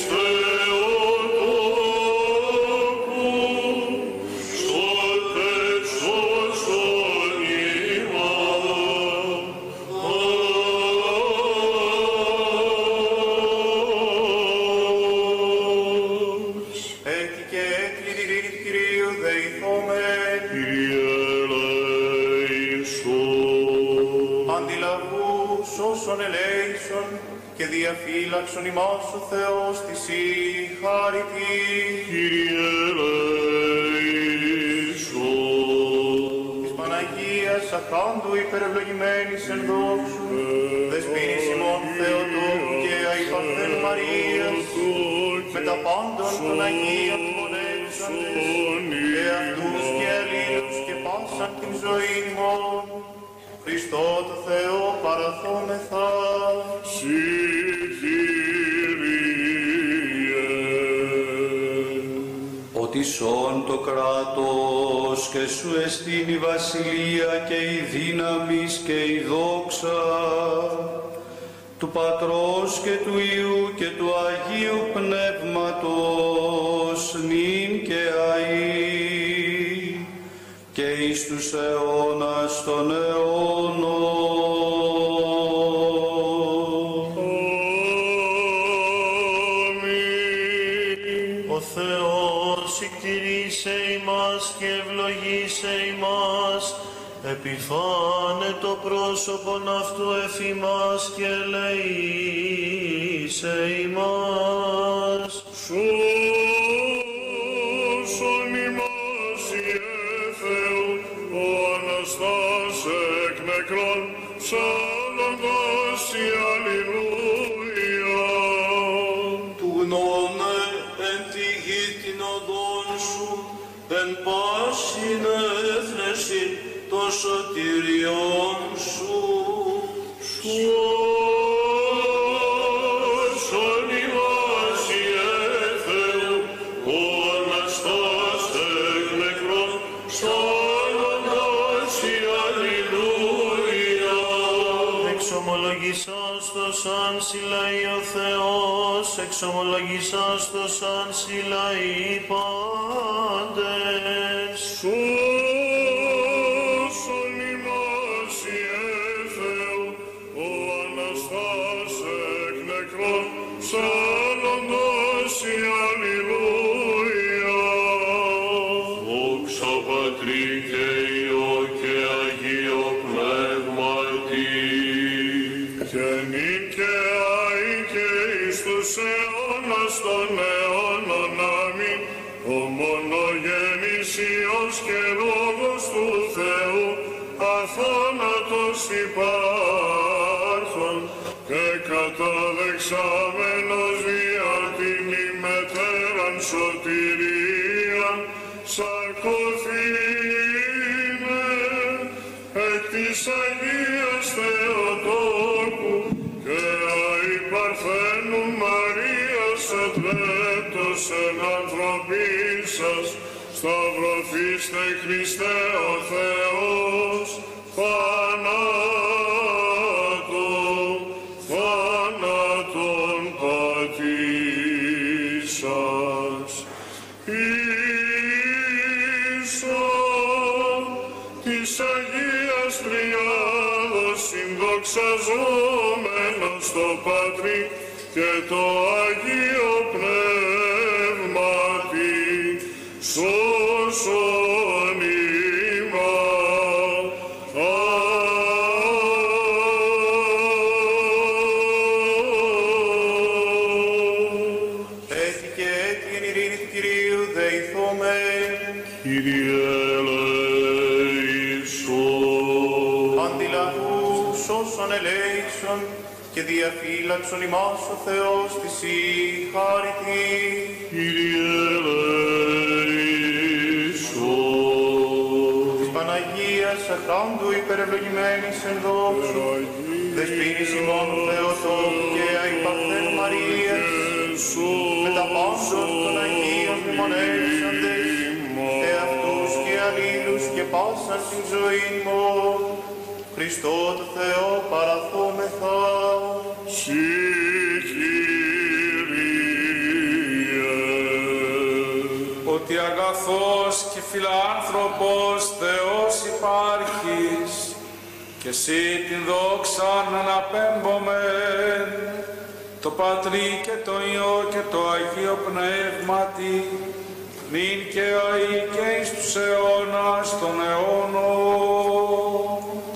Θεοτόκου, σώτες όσων ημάς. Έτη και έτη την ειρήνη του Κυρίου δεηθόμεν. Κύριε ελέησον. Αντιλαβούς όσων ελέησον και διαφύλαξον ημάς ο Θεός της συγχάρητη. Κύριε ελέησον. Της Παναγίας Ακράντου υπερευλογημένης εν δόξου, δεσποίνης ημών Θεοτόκου και αϊπαρθένου Μαρίας, με τα πάντων των Αγίων μνημονεύσαντες, και αυτούς και αλλήλους και πάσαν την ζωήν ημών, Χριστό το Θεό παραθόμεθα. Συ Κύριε. Ότι σών το κράτος και σου εστίν η βασιλεία και η δύναμις και η δόξα του Πατρός και του Υιού και του Αγίου Πνεύματος, νυν και αεί, και εις τους αιώνας των αιώνων. Ο Θεός εκτηρήσε ημάς και ευλογήσε ημάς, επιφάνε το πρόσωπον αυτού εφ' ημάς και ελεήσε ημάς. Σώσον ημάς, Ιε Θεού, ο Αναστάς εκ νεκρών, ψάλλοντας η αλληλούια. Του γνώμε εν τη γη την οδόν σου, εν πάσιν έθνεσιν των σωτηριών σου. Σώσον ημάς, Ιε Θεού, ο Αναστάς εκ νεκρών, ψάλλοντας η αλληλούια. Εξομολογήσας το σαν συλλαεί ο Θεός, εξομολογήσας το σαν συλλαεί πάντες. Σώσον ημάς, Ιε Θεού, ο Αναστάς εκ νεκρών, ψάλλοντας η αλληλούια. Δόξα Πατρί και Υιό και Αγίο Πνεύματι, και νυν και αεί και εις τους αιώνας των αιώνων. Αμήν. Ο μονογενής Υιός και Λόγος του Θεού, αθάνατος υπάρχων και καταδεξάμενος δια την ημετέραν σωτηρίαν, σαρκωθήνε εκ της Αγίας Θεοτόκου και αη Παρθένου Μαρίας αντλέτος εν ανθρωπίσας, σταυρωθήστε Χριστέ ο Θεός, θάνατον, θάνατον πατήσας. Ίσον της Αγίας Τριάδος συνδοξαζόμενος το Πατρί και το Αγίο Πνεύματι, σώσον ημάς. Έτη και έτη εν ειρήνη του Κυρίου δεηθόμεν. Κύριε ελέησον. Αντιλαβούς όσων ελέησον και διαφύλαξον ημάς ο Θεός της η χάρητη. Κύριε ελέησον. Της Παναγίας αχράντου υπερευλογημένης εν δόξου, δεσποίνης ημών Θεοτόκου και αϊπαρθένου Μαρίας, με τα πάντων των Αγίων μνημονεύσαντες, εαυτούς και αλλήλους και πάσαν την ζωή ημών, Χριστό το Θεό παραθόμεθα. Συ Κύριε. Ότι αγαθός και φιλάνθρωπος Θεός υπάρχεις, και εσύ την δόξαν αναπέμπομεν, το Πατρί και το Υιό και το Αγίο Πνεύματι, νυν και αεί και εις τους αιώνας των αιώνων.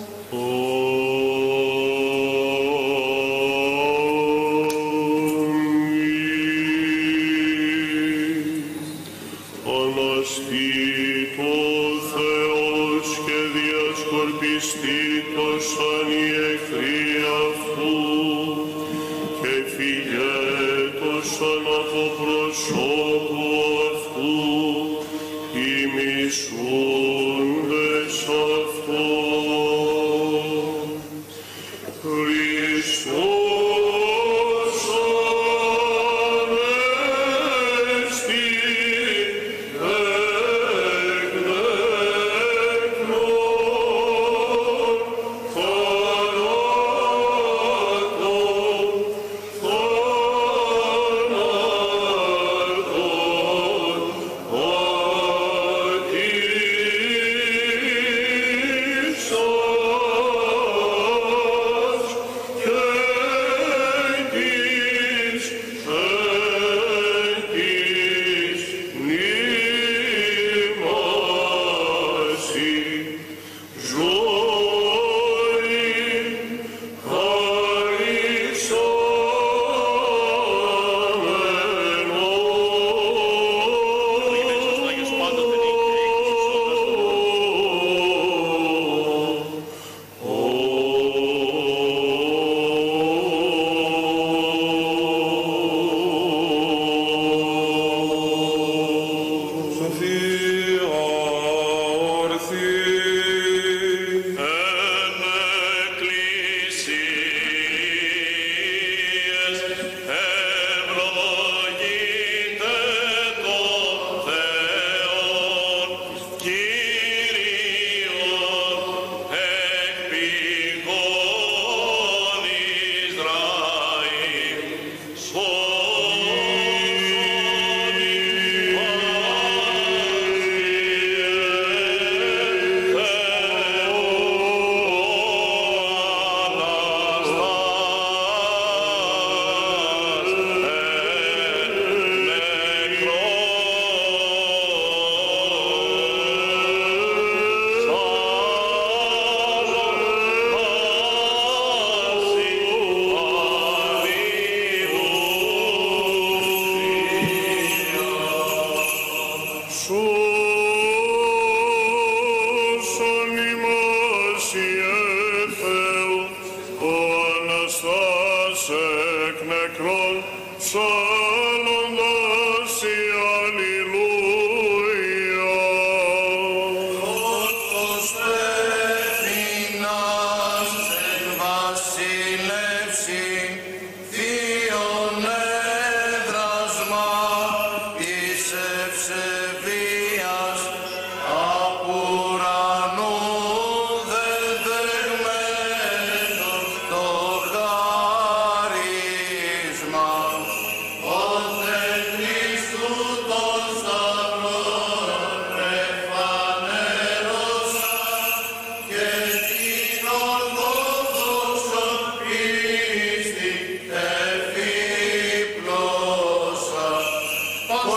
Αναστήτω Θεός και διασκορπιστήτως σαν οι εχθροί αυτού και φυγέτως σαν από προσώπου αυτού οι μισούντες αυτό. Χριστός Ανέστη εκ νεκρών, θανάτων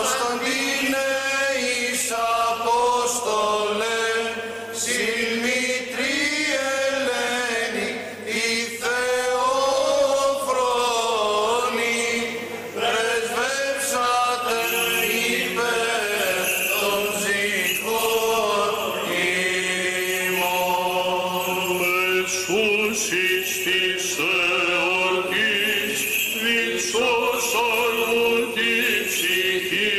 Κωνσταντίνε εις Απόστολε, συν Μητρή Ελένη, η Θεόφρονη, πρεσβεύσατε υπέρ των ζυγών ημών. Μεσούσις της εορτής, διψώσαν μου τη ψυχή,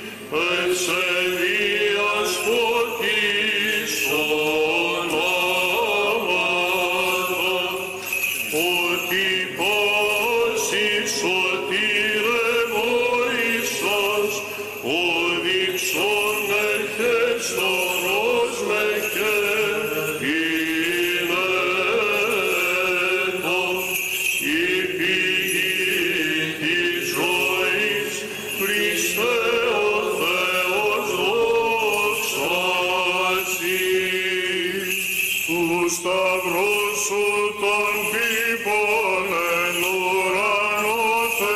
ευσεβίας φωτής ονόματα, ότι πάση σωτήρε βοήσας, ο δείξον εχέστορος με και πινέτων, η πηγή της ζωής, Χριστέ ο Θεός δόξασι. Του σταυρού σου τον πίπων εν ουρανό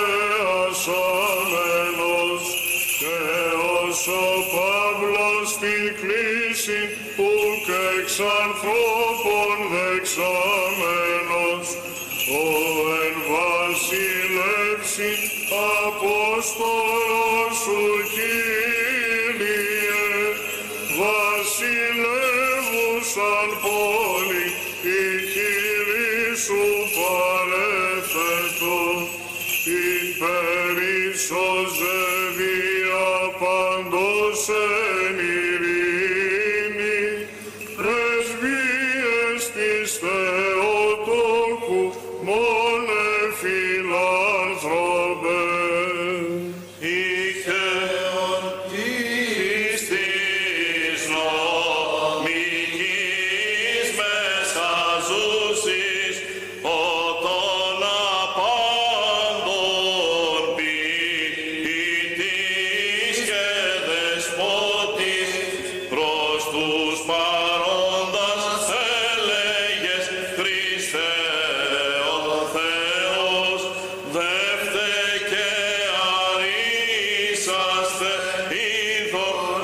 θεασάμενος, και ως ο Παύλος την κλίση ουκ εξ ανθρώπων δεξάμενος, ο εν βασιλεύσει Απόστολος σου Κύριε, βασιλεύουσαν πόλη η χειρή σου παρέθετο, την περισσοζεύει απαντός εν ειρήνη, πρεσβείες της Θεοτόκου μόνε φιλάνθρωπε. Είχε ορτής της νομικής μέσα ζούσης, ότον απάντων ποιητής και δεσπότης, προς τους παρόντας έλεγες Χριστέ ο Θεός, δεύτε και αρίσαστε είδωρ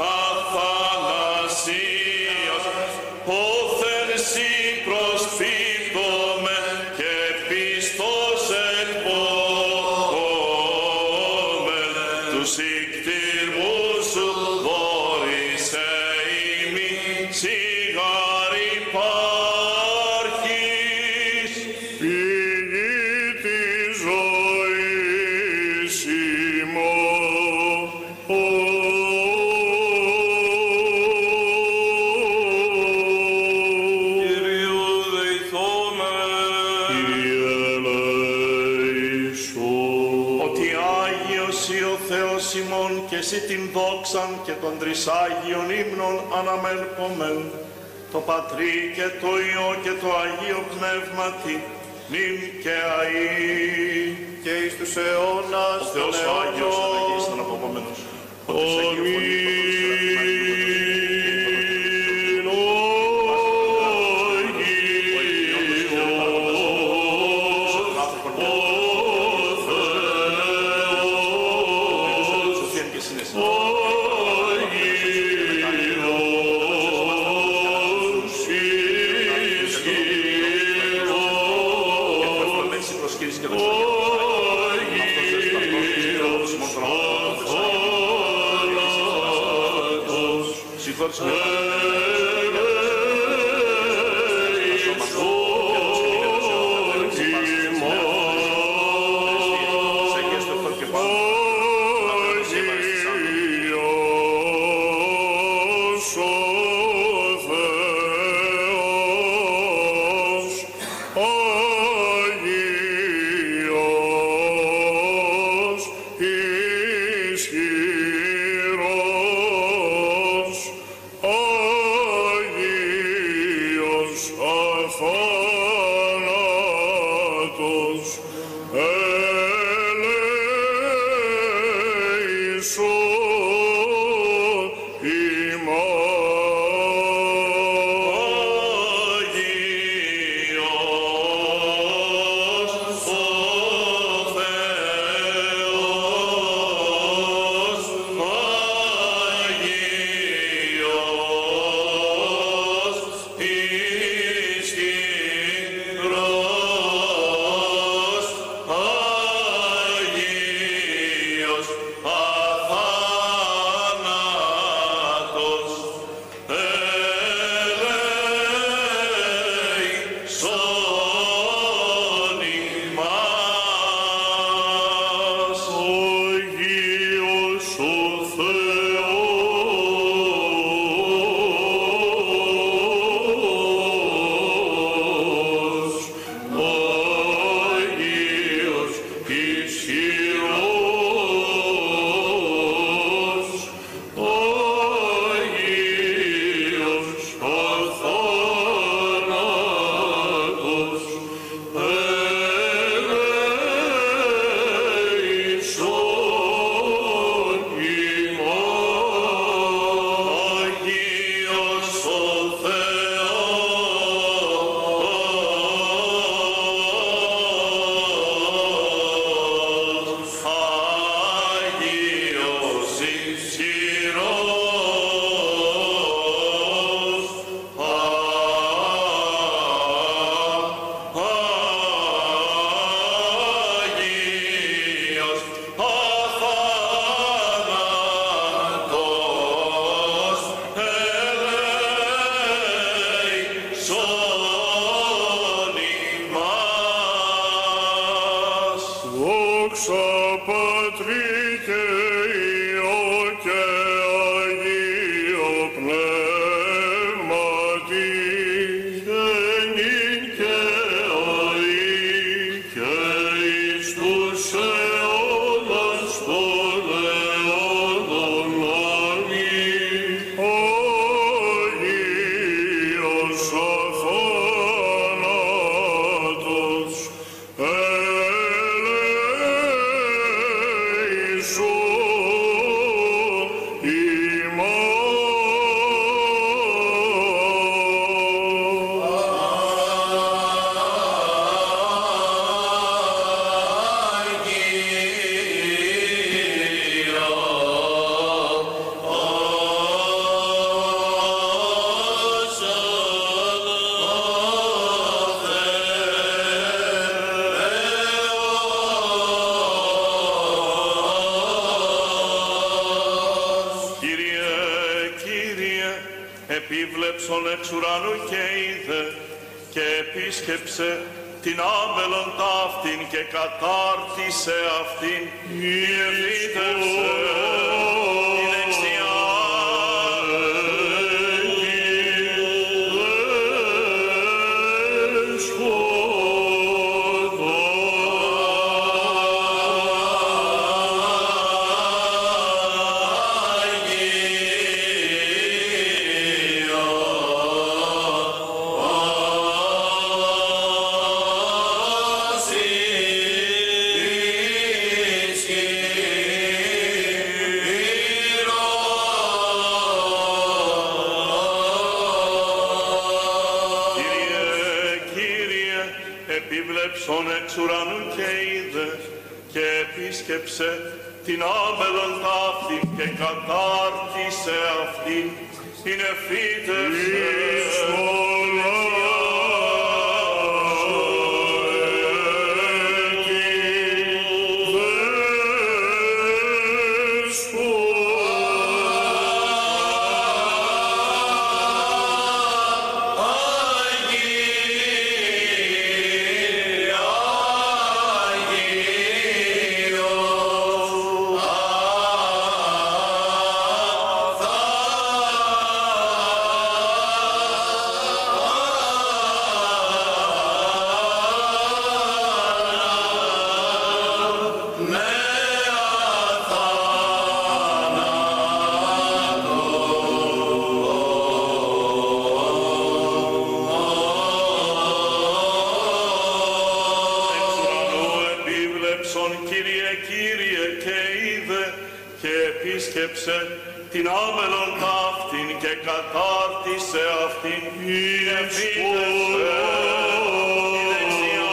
αθανασίας, όθεν σοι προσφύτωμε και πιστός εκπόχομεν, τους ικτήρμους σου δόρισε ημί σιγάρ υπάρχεις. Πηγή της ζωής ημών, Κυρίου δεηθόμεν. Κύριε ελέησον. Ότι Άγιος ή ο Θεός ημών και εσύ την δόξαν και των τρισάγιων ύμνων αναμέλκομεν, το Πατρί και το Υιό και το Αγίο Πνεύματι, νυν και αΐ. Και εις τους αιώνας Ο των Θεός ο Άγιος αιώνων. αναγείς τον αποκομμένος. Ότι σε Αγίο Φωνή, σοφία και συνέστηση. Ευχαριστώ προσκύρηση και δόξα. Αυτός δεν σπαθός και στρατός ημών των ανθρώπων. Συγχώρησε με. Άγιος ο Θεός, επίβλεψον εξ ουρανού και είδε και επίσκεψε την άμπελον ταύτην και κατάρτισε αυτήν, διεφύτευσε τη δεξιά. Επίβλεψον εξ ουρανού και είδε και επίσκεψε την άμπελον ταύτην και κατάρτισε αυτήν, είναι φύτευσε. Την άμπελον ταύτην και κατάρτισε αυτήν, είναι φύτευσε τη δεξιά.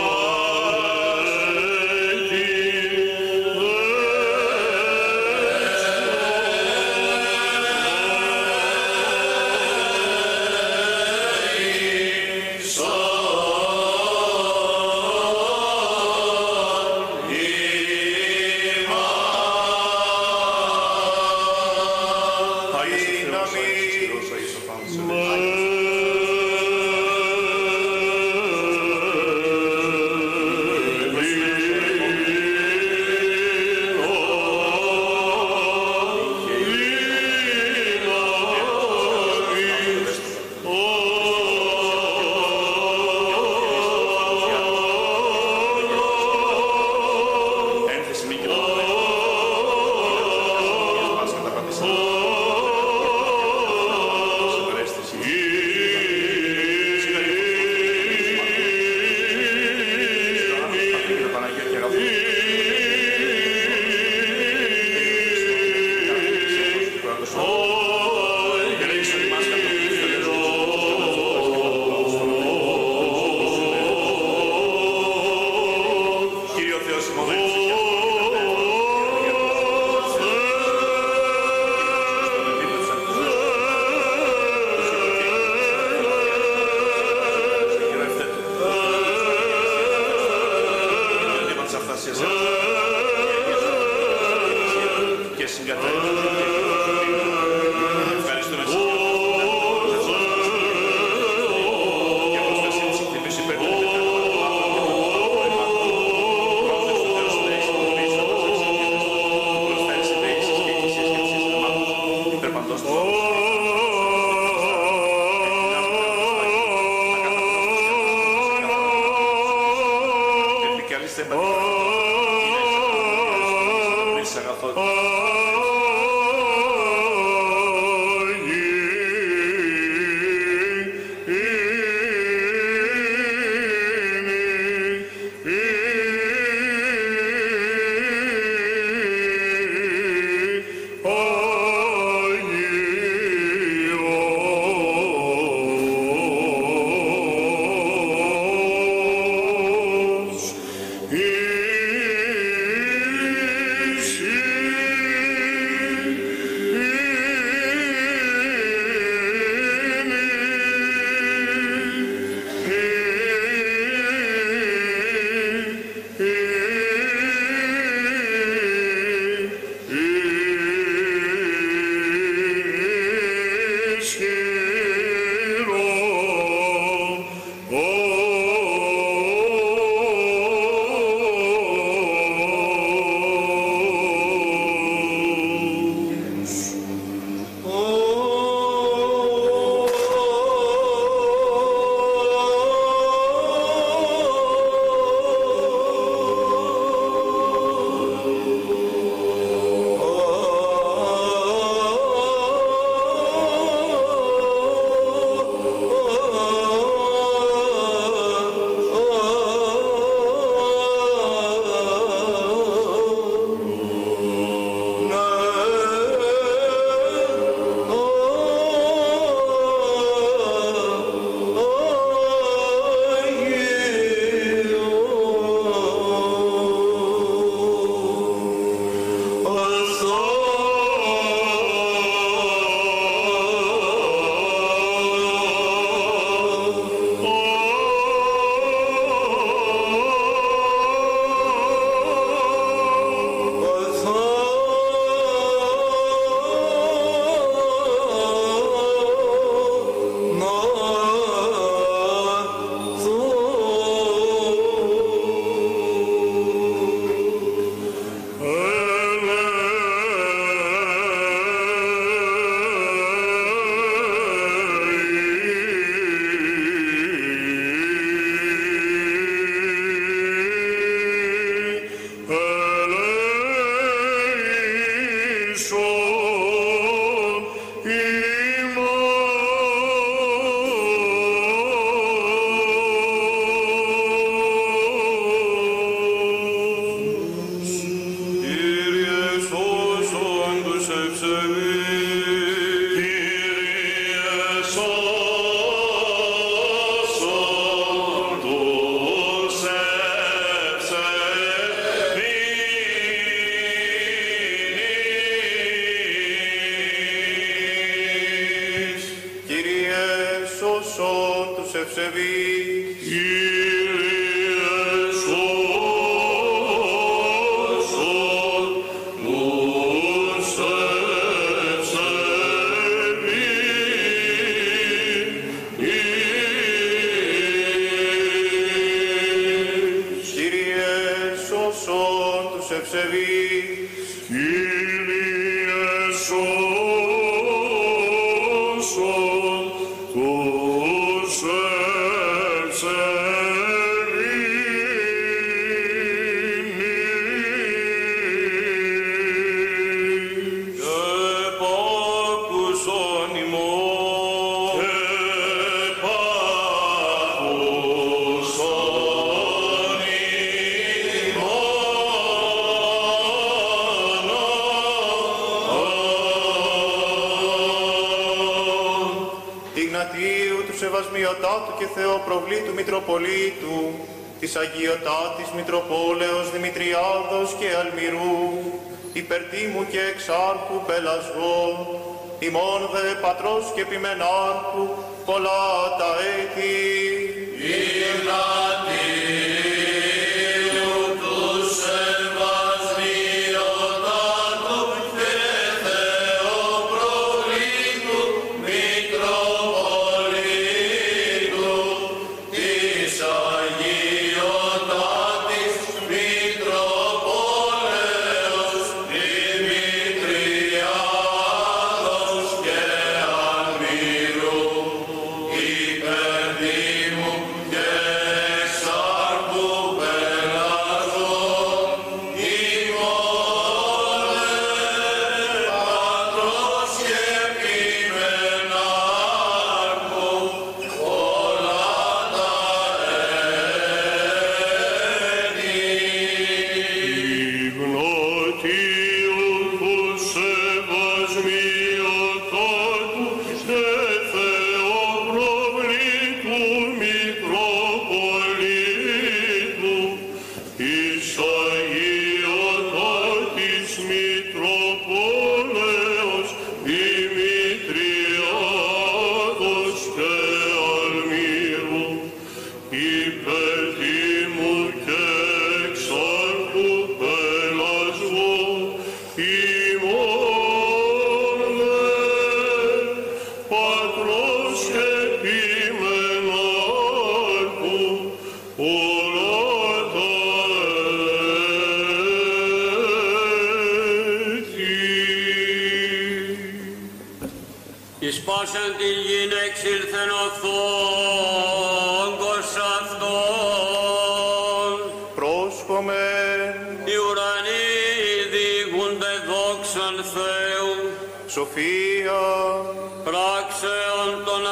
Αγαθότητα. Σεβασμιωτάτου και Θεοπροβλήτου Μητροπολίτου, της Αγιωτάτης Μητροπόλεως Δημητριάδος και Αλμυρού, υπερτίμου και εξάρχου πελασγό, ημών δε πατρός και επιμενάρχου, πολλά τα έτη. Πάσαν την γην εξήλθεν ο φθόγκος αυτόν. Πρόσχομεν. Οι ουρανοί διηγούνται δόξαν Θεού. Σοφία. Πράξεων των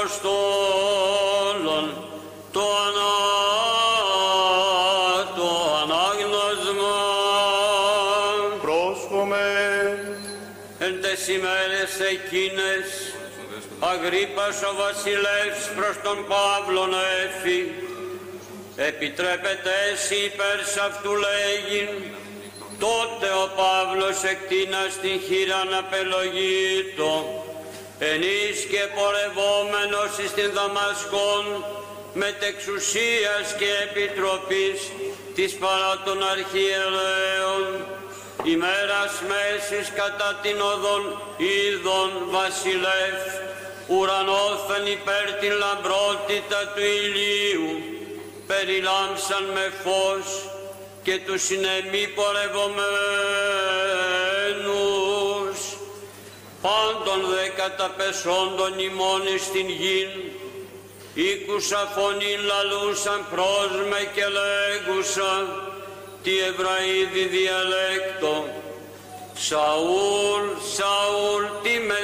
Αποστόλων. Το ανά, το ανάγνωσμα. Πρόσχομεν. Εν τες ημέρες εκείνες Αγρίππας ο βασιλεύς προς τον Παύλον έφη, επιτρέπεται εσύ υπέρ σ' αυτού λέγειν. Τότε ο Παύλος εκτείνας την χείραν απελογήτω, ενίς και πορευόμενος εις την Δαμασκόν, μετεξουσίας και επιτροπής της παρά των αρχιερέων, ημέρας μέσης κατά την οδόν είδων βασιλεύ, ουρανόθεν υπέρ την λαμπρότητα του ηλίου, περιλάμψαν με φως και τους συνεμή πορευομένους, πάντων δε καταπεσόντων ημών εις την γην, ήκουσα φωνήν λαλούσαν προς με και λέγουσα, τη Εβραίδη διαλέκτο, Σαούλ, Σαούλ, τι με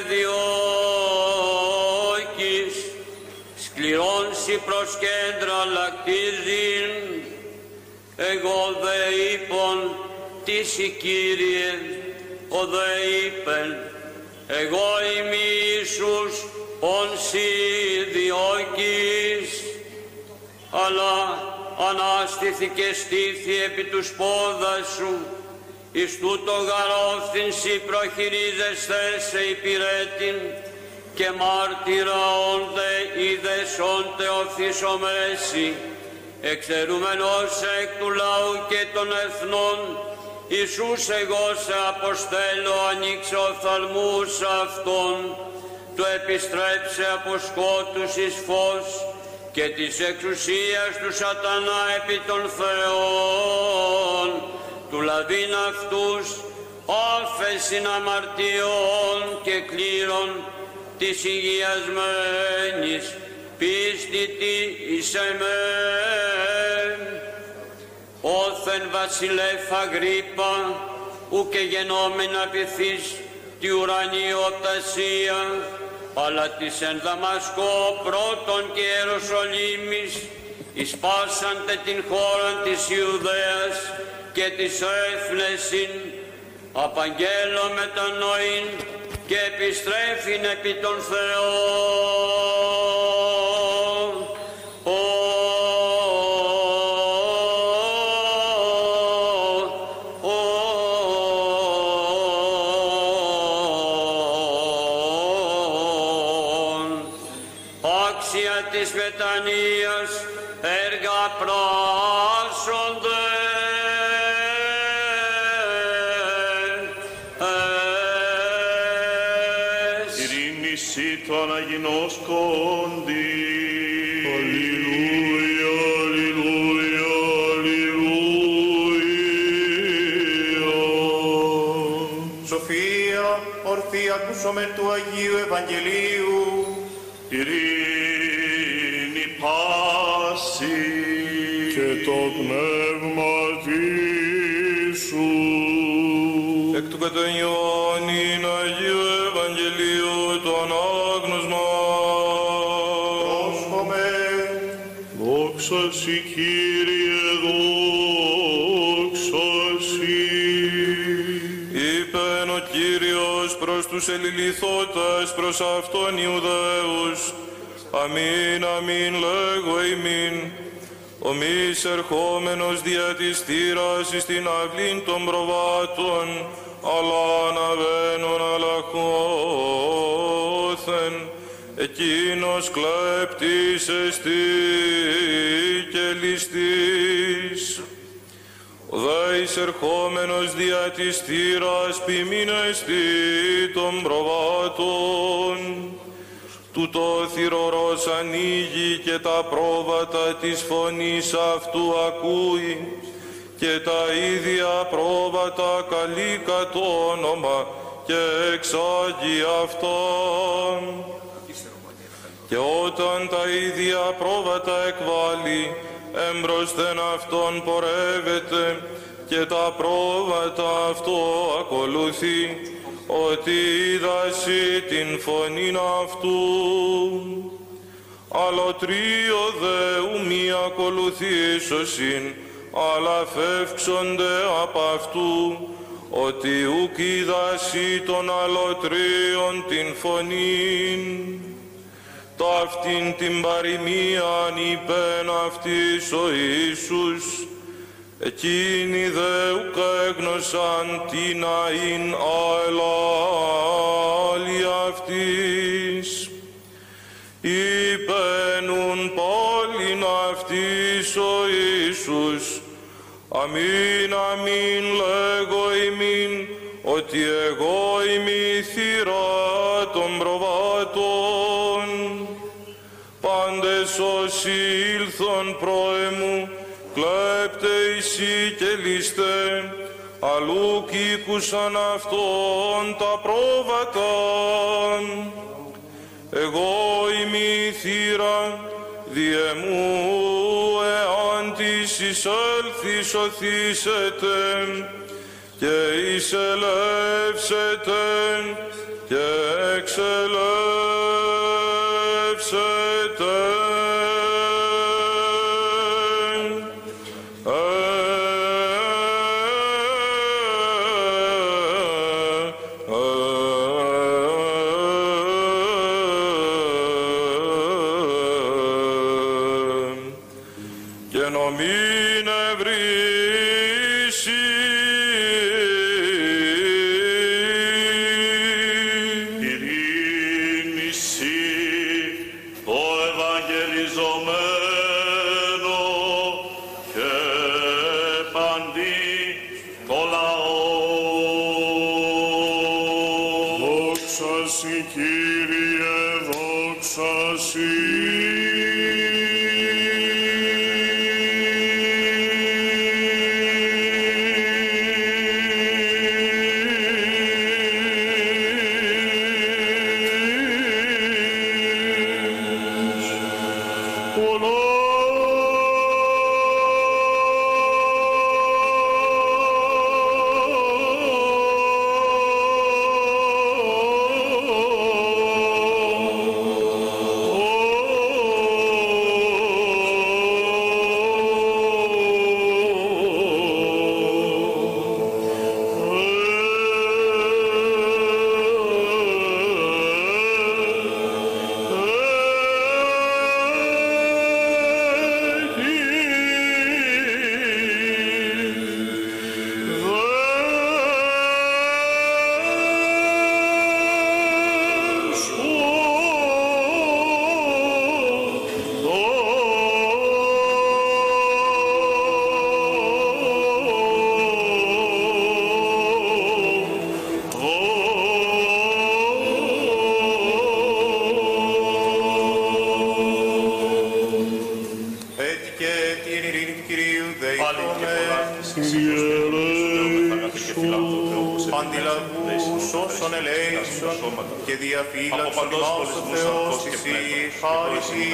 διώκεις, σκληρόν σοι προς κέντρα λακτίζειν, εγώ δε είπον, τι σοι Κύριε, ο δε είπεν, εγώ είμαι Ιησούς, ον σοι διώκεις, αλλά ανάστηθηκε στήθη επί τους πόδας σου, εις τούτο γαρόφθην σοι προχειρίζεσθε σε υπηρέτην, και μάρτυρα όντε είδες όντε οφθήσομέσι, εξαιρούμενος εκ του λαού και των εθνών, Ιησούς εγώ σε αποστέλω, ανοίξε οφθαλμούς αυτών, του επιστρέψε από σκότους εις φως, και της εξουσίας του σατανά επί των Θεών, του λαβήν αυτούς, άφεσιν αμαρτιών και κλήρων, της υγιασμένης πίστη τι εις εμέν. Όθεν βασιλεύ Αγρίππα, ουκ γενόμενα πειθείς τη ουρανιοπτασία, αλλά της εν Δαμασκό πρώτον και Ιεροσολύμης, εις πάσαντε την χώραν της Ιουδαίας και της έθνεσιν, απαγγέλω μετανοήν και επιστρέφειν επί των Θεών. Άξια της μετανοίας έργα πράσσονται, το αναγινώσκοντι. Αλληλούια, αλληλούια, αλληλούια. Σοφία, ορθή ακούσομεν του Αγίου Ευαγγελίου. Ειρήνη πάση και το πνεύμα σου. Εκ του καταγιώνην Αγίου Ευαγγελίου το ανάγνωσμα. Πρόσχομαι. Δόξα σοι Κύριε, δόξα σοι. Είπεν ο Κύριος προς τους ελιληθώτας, προς αυτόν Ιουδαίους, αμήν, αμήν λέγω ημίν, ο μης ερχόμενος δια της θύρας εις την αυλήν των προβάτων, αλλά αναβαίνων αλαχώθεν, εκείνος κλέπτης εστί και ληστής. Ο δε εισερχόμενος δια της θύρας ποιμήν εστί των προβάτων, τούτο θυρωρός ανοίγει και τα πρόβατα της φωνής αυτού ακούει, και τα ίδια πρόβατα καλεί κατ' όνομα και εξάγει αυτόν. Και όταν τα ίδια πρόβατα εκβάλλει, έμπροσθεν αυτόν πορεύεται, και τα πρόβατα αυτό ακολουθεί, ότι είδασι την φωνήν αυτού. Αλλοτρίο δε ου μη ακολουθήσωσιν, αλλά φεύξονται απ' αυτού, ότι ουκ είδασι των αλλοτρίων την φωνήν. Ταύτην την παροιμίαν είπεν αυτής ο Ιησούς, εκείνοι δε ουκ έγνωσαν την αΐν αελάλη αυτής. Είπενουν πάλιν αυτής ο Ιησούς, αμήν, αμήν λέγω ημίν, ότι εγώ είμαι η θύρα των προβάτων. Πάντες όσοι ήλθον προεμού, κλέπτε εισι και λήστε, αλλού κήκουσαν αυτόν τα πρόβατα. Εγώ είμαι η θύρα, διεμού εάν της εισέλθει σωθήσετε, και εισελεύσετε και εξελεύσετε. Και διαφύλαξον ημάς ο Θεός εσύ, χάρη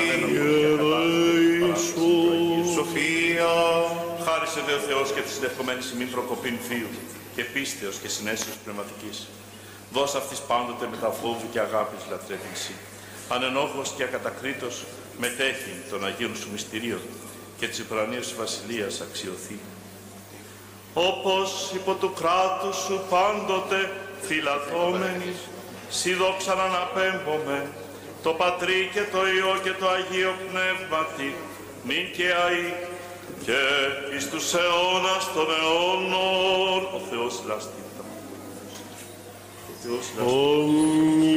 Σοφία. Χάρισε δε ο Θεός και της δευκομένης ημίν προκοπήν φύου και πίστεως και συναίσθησης πνευματικής. Δώσ' αυτής πάντοτε με τα φόβου και αγάπης λατρεύειν σοι. Ανενόχος και ακατακρίτως μετέχει των Αγίων σου μυστηρίων και της υπερανίας σου βασιλείας αξιωθεί. Όπως υπό του κράτους σου πάντοτε φυλατώμενης, σοι δόξαν αναπέμπομε, το Πατρί και το Υιό και το Αγίο Πνεύματι, νυν και αεί, και εις τους αιώνας των αιώνων, ο Θεός λάστητα. Ο Θεός λάστητα.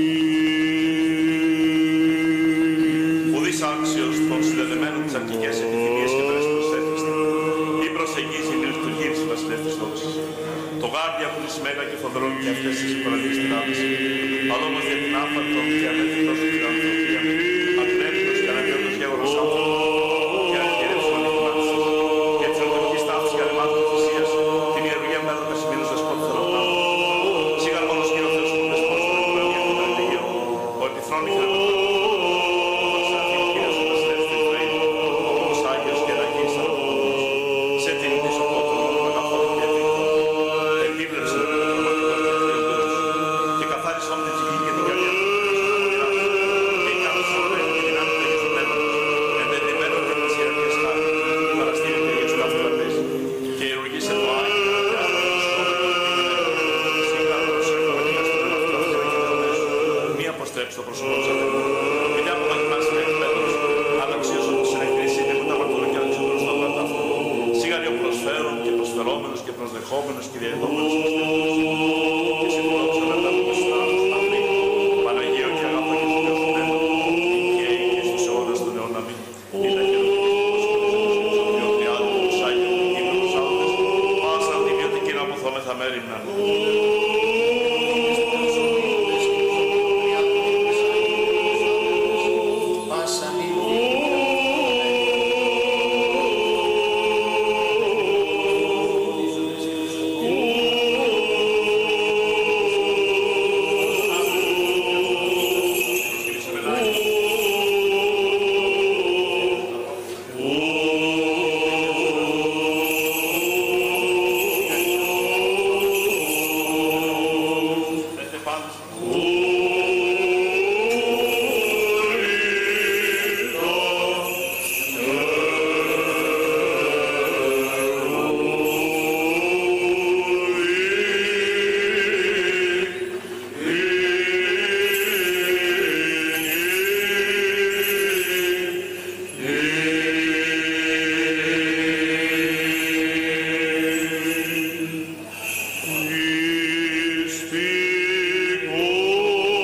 Ουδής άξιος των συνδεδεμένων της αρχικές επιθυμίες και πέρας προσέφηστη, ή προσεγγίζει την λειτουργία της βασιλεύτης δόξης. Το γάρδια που της μέγα και φοδρών και αυτές τις υποραγείς την άμεση, αλλά όμως για την άφαρτον και ανέφητος και την ανθρωπία, ανέπιτος και ανεπιόντος γέγορος άνθρωπος, και αρχιερεύσου ανεκμάτους, και της ορτοκής τάφης και ανεμάτων θυσίας, την ιερουργία μέτρα πεσμήνους δεσπότου θεραπτάτου. Σίγα μόνος Κύριο Θεός που δεσπότου των Ουρανία και των Ελεγίων, ο επιθρόνη χειροκροτών, ο Σαφήν Κύριος ο βασιλεύς του Ισραήλ, ο Άγιος και Αγίης Αναποδός, σε την ισοπότων αγαθών και ευήκων, επίβλεψε το και καθάρισον την ψυχή και την καρδιά του και κάθισον δε και την άμυνα Αγίου Πνεύματος, εντετημένον και πλησιαρχές χάρη, παραστήρι και Αγίου Σκάφου τραπέζι, και ιερουργήσε το Άγιο και άσπρο μη αποστρέψει το πρόσωπο του αδελφού. Μην απομακρυνάσει μέχρι πέτρος, αλλά αξίωσον που συνεχίσει και μετά μαρτύρω και άξιο μπροστά του ατάφου. Σίγαριο προσφέρον και προσφερόμενος και προσδεχόμενος και διαδόμενος μυστέριος. Και συμφωνώντας να μετάβουμε στους άλλους Πατρί, Παναγίο και αγάπη και του Θεού Πνεύματος, και και στους αιώνας των αιώνων αμήν. Μην τα χαιρετικούς του δύο τριάδου, τους Άγιους, ύμνους άδοντες, πάσα αντιμιωτική να αποθόμεθα μέρημνα. Oh Μυστικό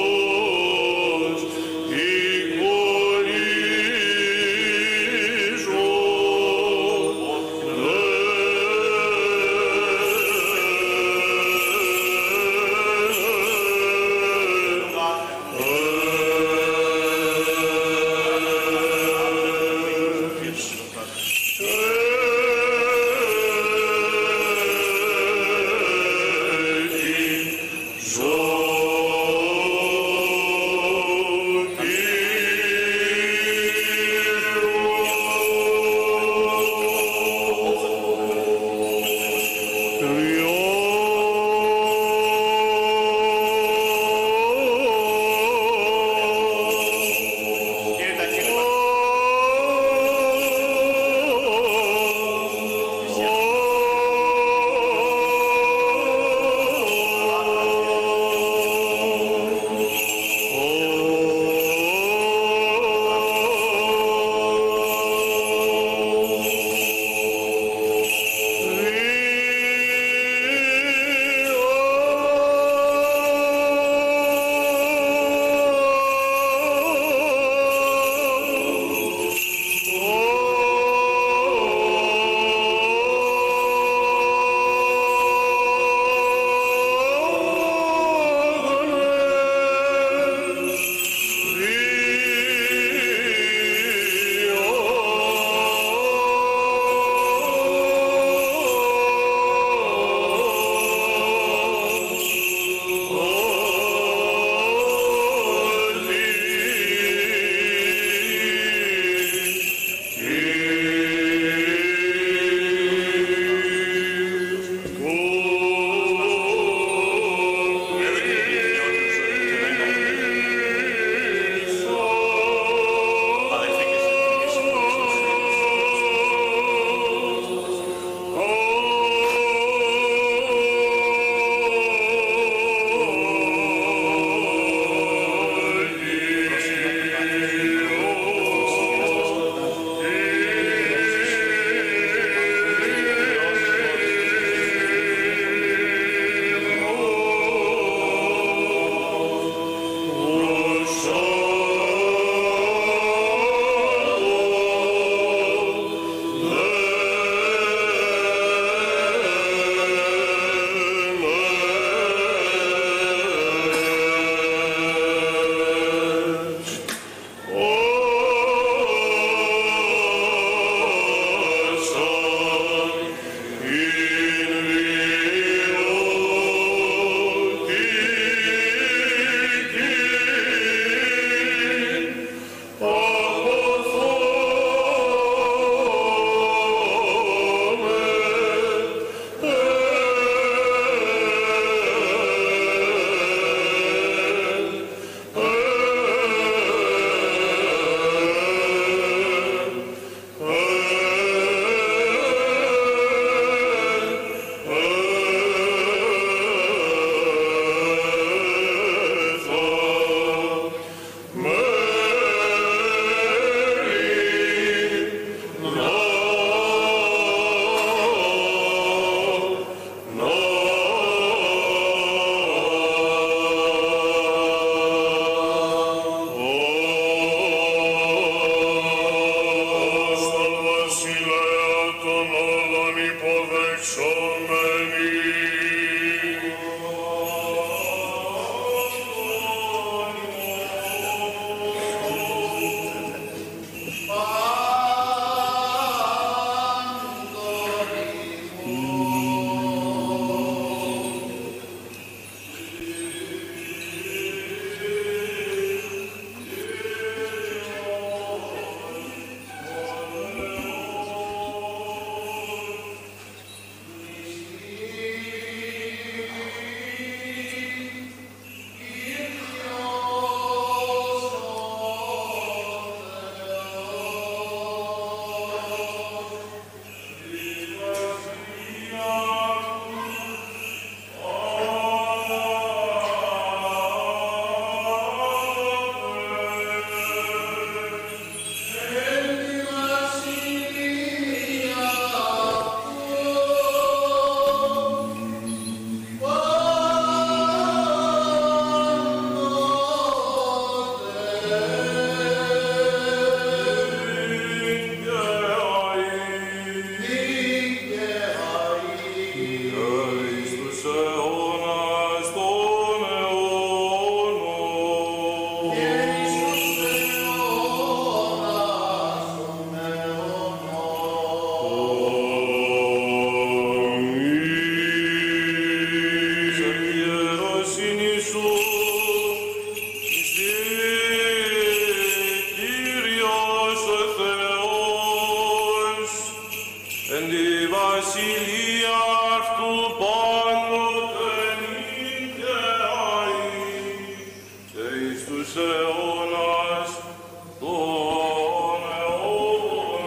τους αιώνας των αιώνων.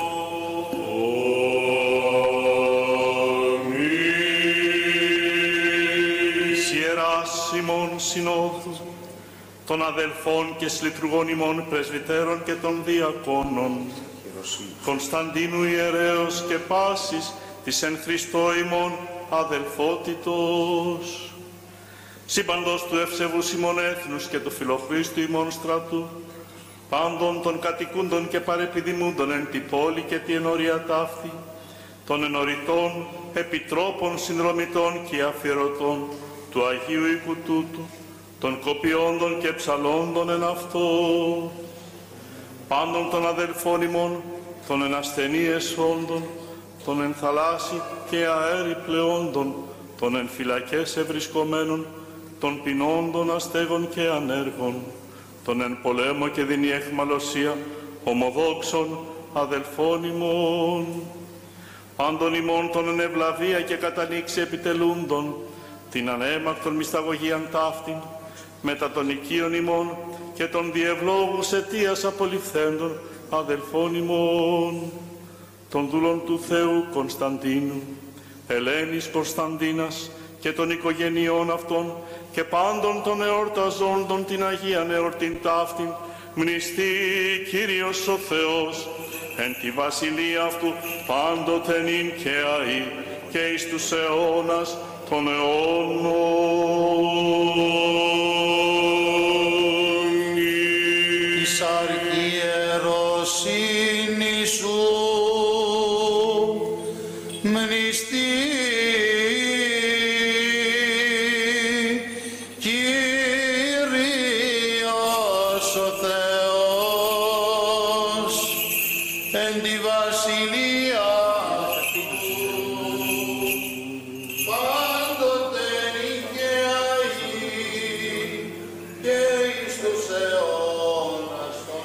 Της Ιεράς ημών Συνόδου, των αδελφών και συλλειτουργών ημών πρεσβυτέρων και των διακόνων, Κωνσταντίνου ιερέως και πάσης της εν Χριστώ ημών αδελφότητος, σύμπαντος του ευσεβούς ημών έθνους και του φιλοχρίστου ημών στρατού, πάντων των κατοικούντων και παρεπιδημούντων εν τη πόλη και τη ενορία ταύτη, των ενοριτών, επιτρόπων, συνδρομητών και αφιερωτών του Αγίου οίκου τούτου, των κοπιόντων και ψαλόντων εν αυτό, πάντων των αδελφών ημών, των εν ασθενή εσόντων, των εν θαλάσσι και αέρι πλεόντων, των εν φυλακές ευρισκομένων, των πεινώντων, αστέγων και ανέργων, των εν πολέμο και δεινή αιχμαλωσία, ομοδόξων αδελφών ημών, πάντων ημών των εν ευλαβία και κατανήξη επιτελούντων, την ανέμακτον μυσταγωγίαν ταύτην, μετά των οικείων ημών και των διευλόγους αιτίας απολυφθέντων αδελφών ημών, των δούλων του Θεού Κωνσταντίνου, Ελένης Κωνσταντίνας και των οικογενειών αυτών και πάντων των εορταζόντων την Αγίαν εορτήν ταύτην, μνηστεί Κύριος ο Θεός, εν τη βασιλεία αυτού πάντοτε νυν και αεί και εις τους αιώνας των αιώνων. Της αρχιεροσύνης σου μνηστεί Κύριος ο Θεός εν τη βασιλεία πάντοτε νυν και αεί και εις τους αιώνας των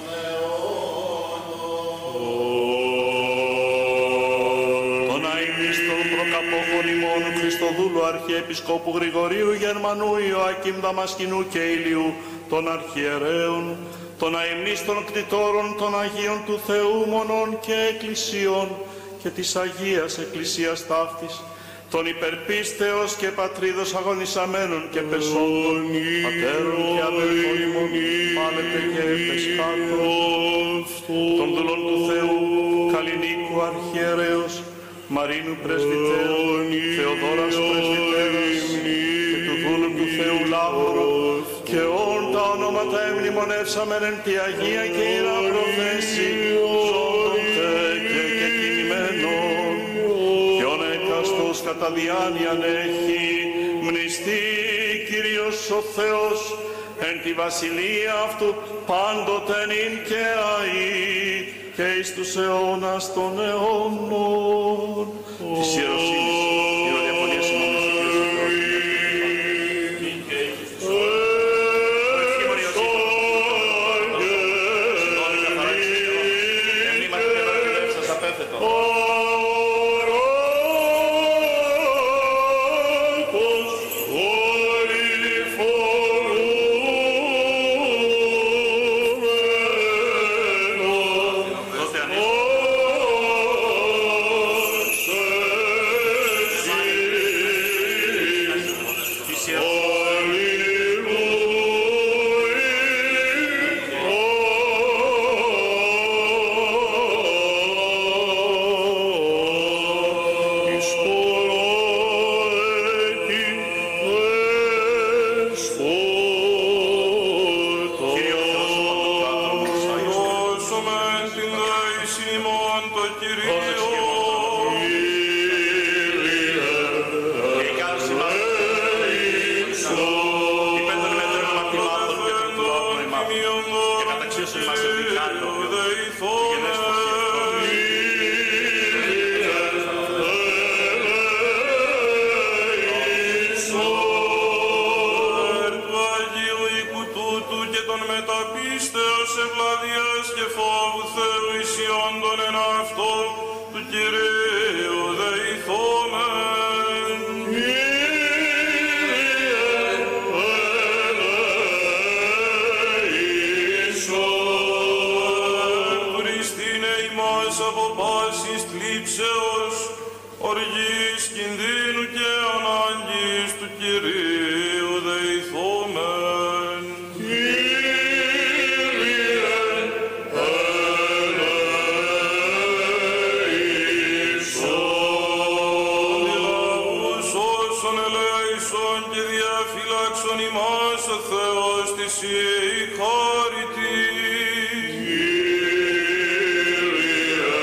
αιώνων. Τον αείμνηστον προκαπόφων ημών Χριστοδούλου Αρχιεπισκόπου Γρηγορίου Γερμανού Ιωακήμ Δαμασκηνού και Ηλιού των αρχιερέων, των αείμνηστων κτητόρων των Αγίων του Θεού μονών και εκκλησιών και της Αγίας Εκκλησίας ταύτης, των υπερπίστεως και πατρίδος αγωνισαμένων και πεσόντων, πατέρων και αδελφών ημών, πάλετε και επεσχάτων, των δούλων του Θεού, Καλλινίκου Αρχιερέως, Μαρίνου Πρεσβυτέρου, Θεοδόρας Πρεσβυτέρας και του δούλου του Θεού Λάβωρο, και όν τα ονόματα εμνημονεύσαμεν εν τη Αγία και Ιερά Προθέση, ζώντοτε και κεκτημένων, και όν εκαστός κατά διάνοιαν έχει, μνηστεί Κύριος ο Θεός, εν τη βασιλεία αυτού πάντοτε νυν και αεί, και εις τους αιώνας των αιώνων. Της ιεροσύνης, ιεροδιαφωνίας ημών εις του Κύριος ο Θεός. Κύριε, μας από πάσης θλίψεως, οργής, κινδύνου και ανάγκης του Κυρίου δεηθόμεν. Και διαφυλάξον ημάς ο Θεός της η χάρητη. Κύριε,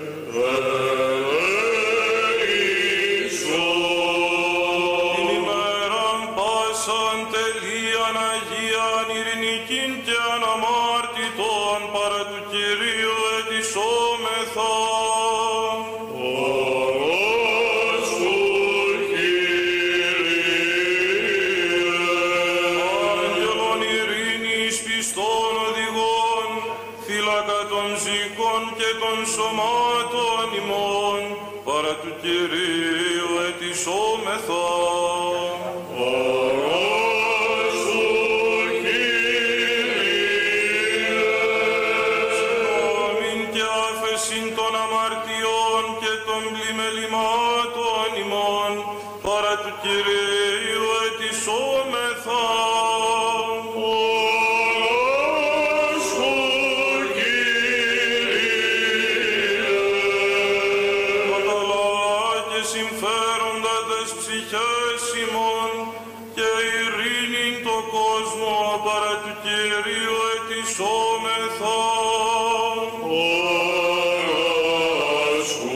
ελέησον. Την ημέραν πάσαν τελείαν Αγίαν ειρηνικήν και αναμάρτητον παρά του Κυρίου ετισόμεθα. Σωμάτων ημών παρά του Κυρίου ετισόμεθα. Παρά σου, Κύριε. Συγγνώμην και άφεσιν των αμαρτιών και των πλημελημάτων ημών παρά του Κυρίου ετισόμεθα. Παρά του Κυρίου ετισόμεθα. Παρά σου,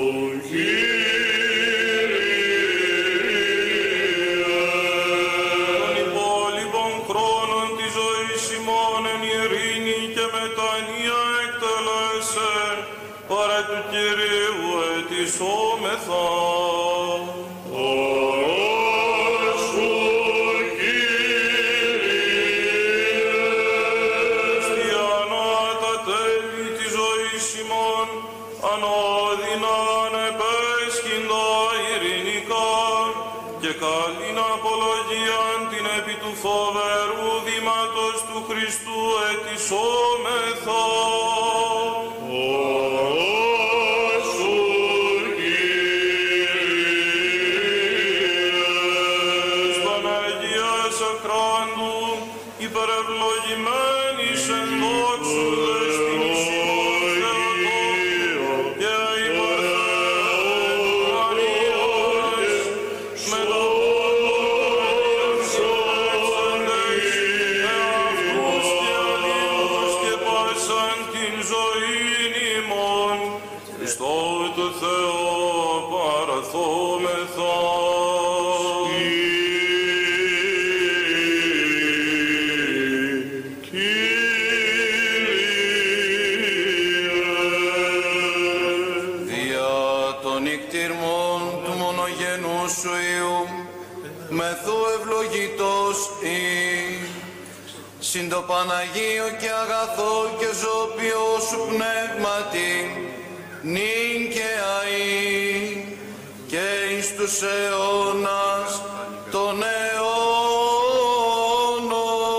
Κύριε. Των υπόλοιπων χρόνων της ζωής ημών εν ειρήνη και μετανία εκτελέσε, παρά του Κυρίου ετισόμεθα. Καλήν απολογίαν την επί του φοβερού βήματος του Χριστού ετισόμεθα. Παρά σου, Κύριε. Στον Αγία Σαχράντου υπερευλογημένης εν δόξου δεσποινής ημών Θεοτόκου και υπερθέτου Μαρίας με το Χριστό το Θεό παραθόμεθα. Δια των νικτήρμων του μονογενού σου Υιού, μεθού ευλογητός ή, συν το Παναγίο και αγαθό και ζωπιό σου πνεύματι, νυν και αΐ και εις τους αιώνας των αιώνων.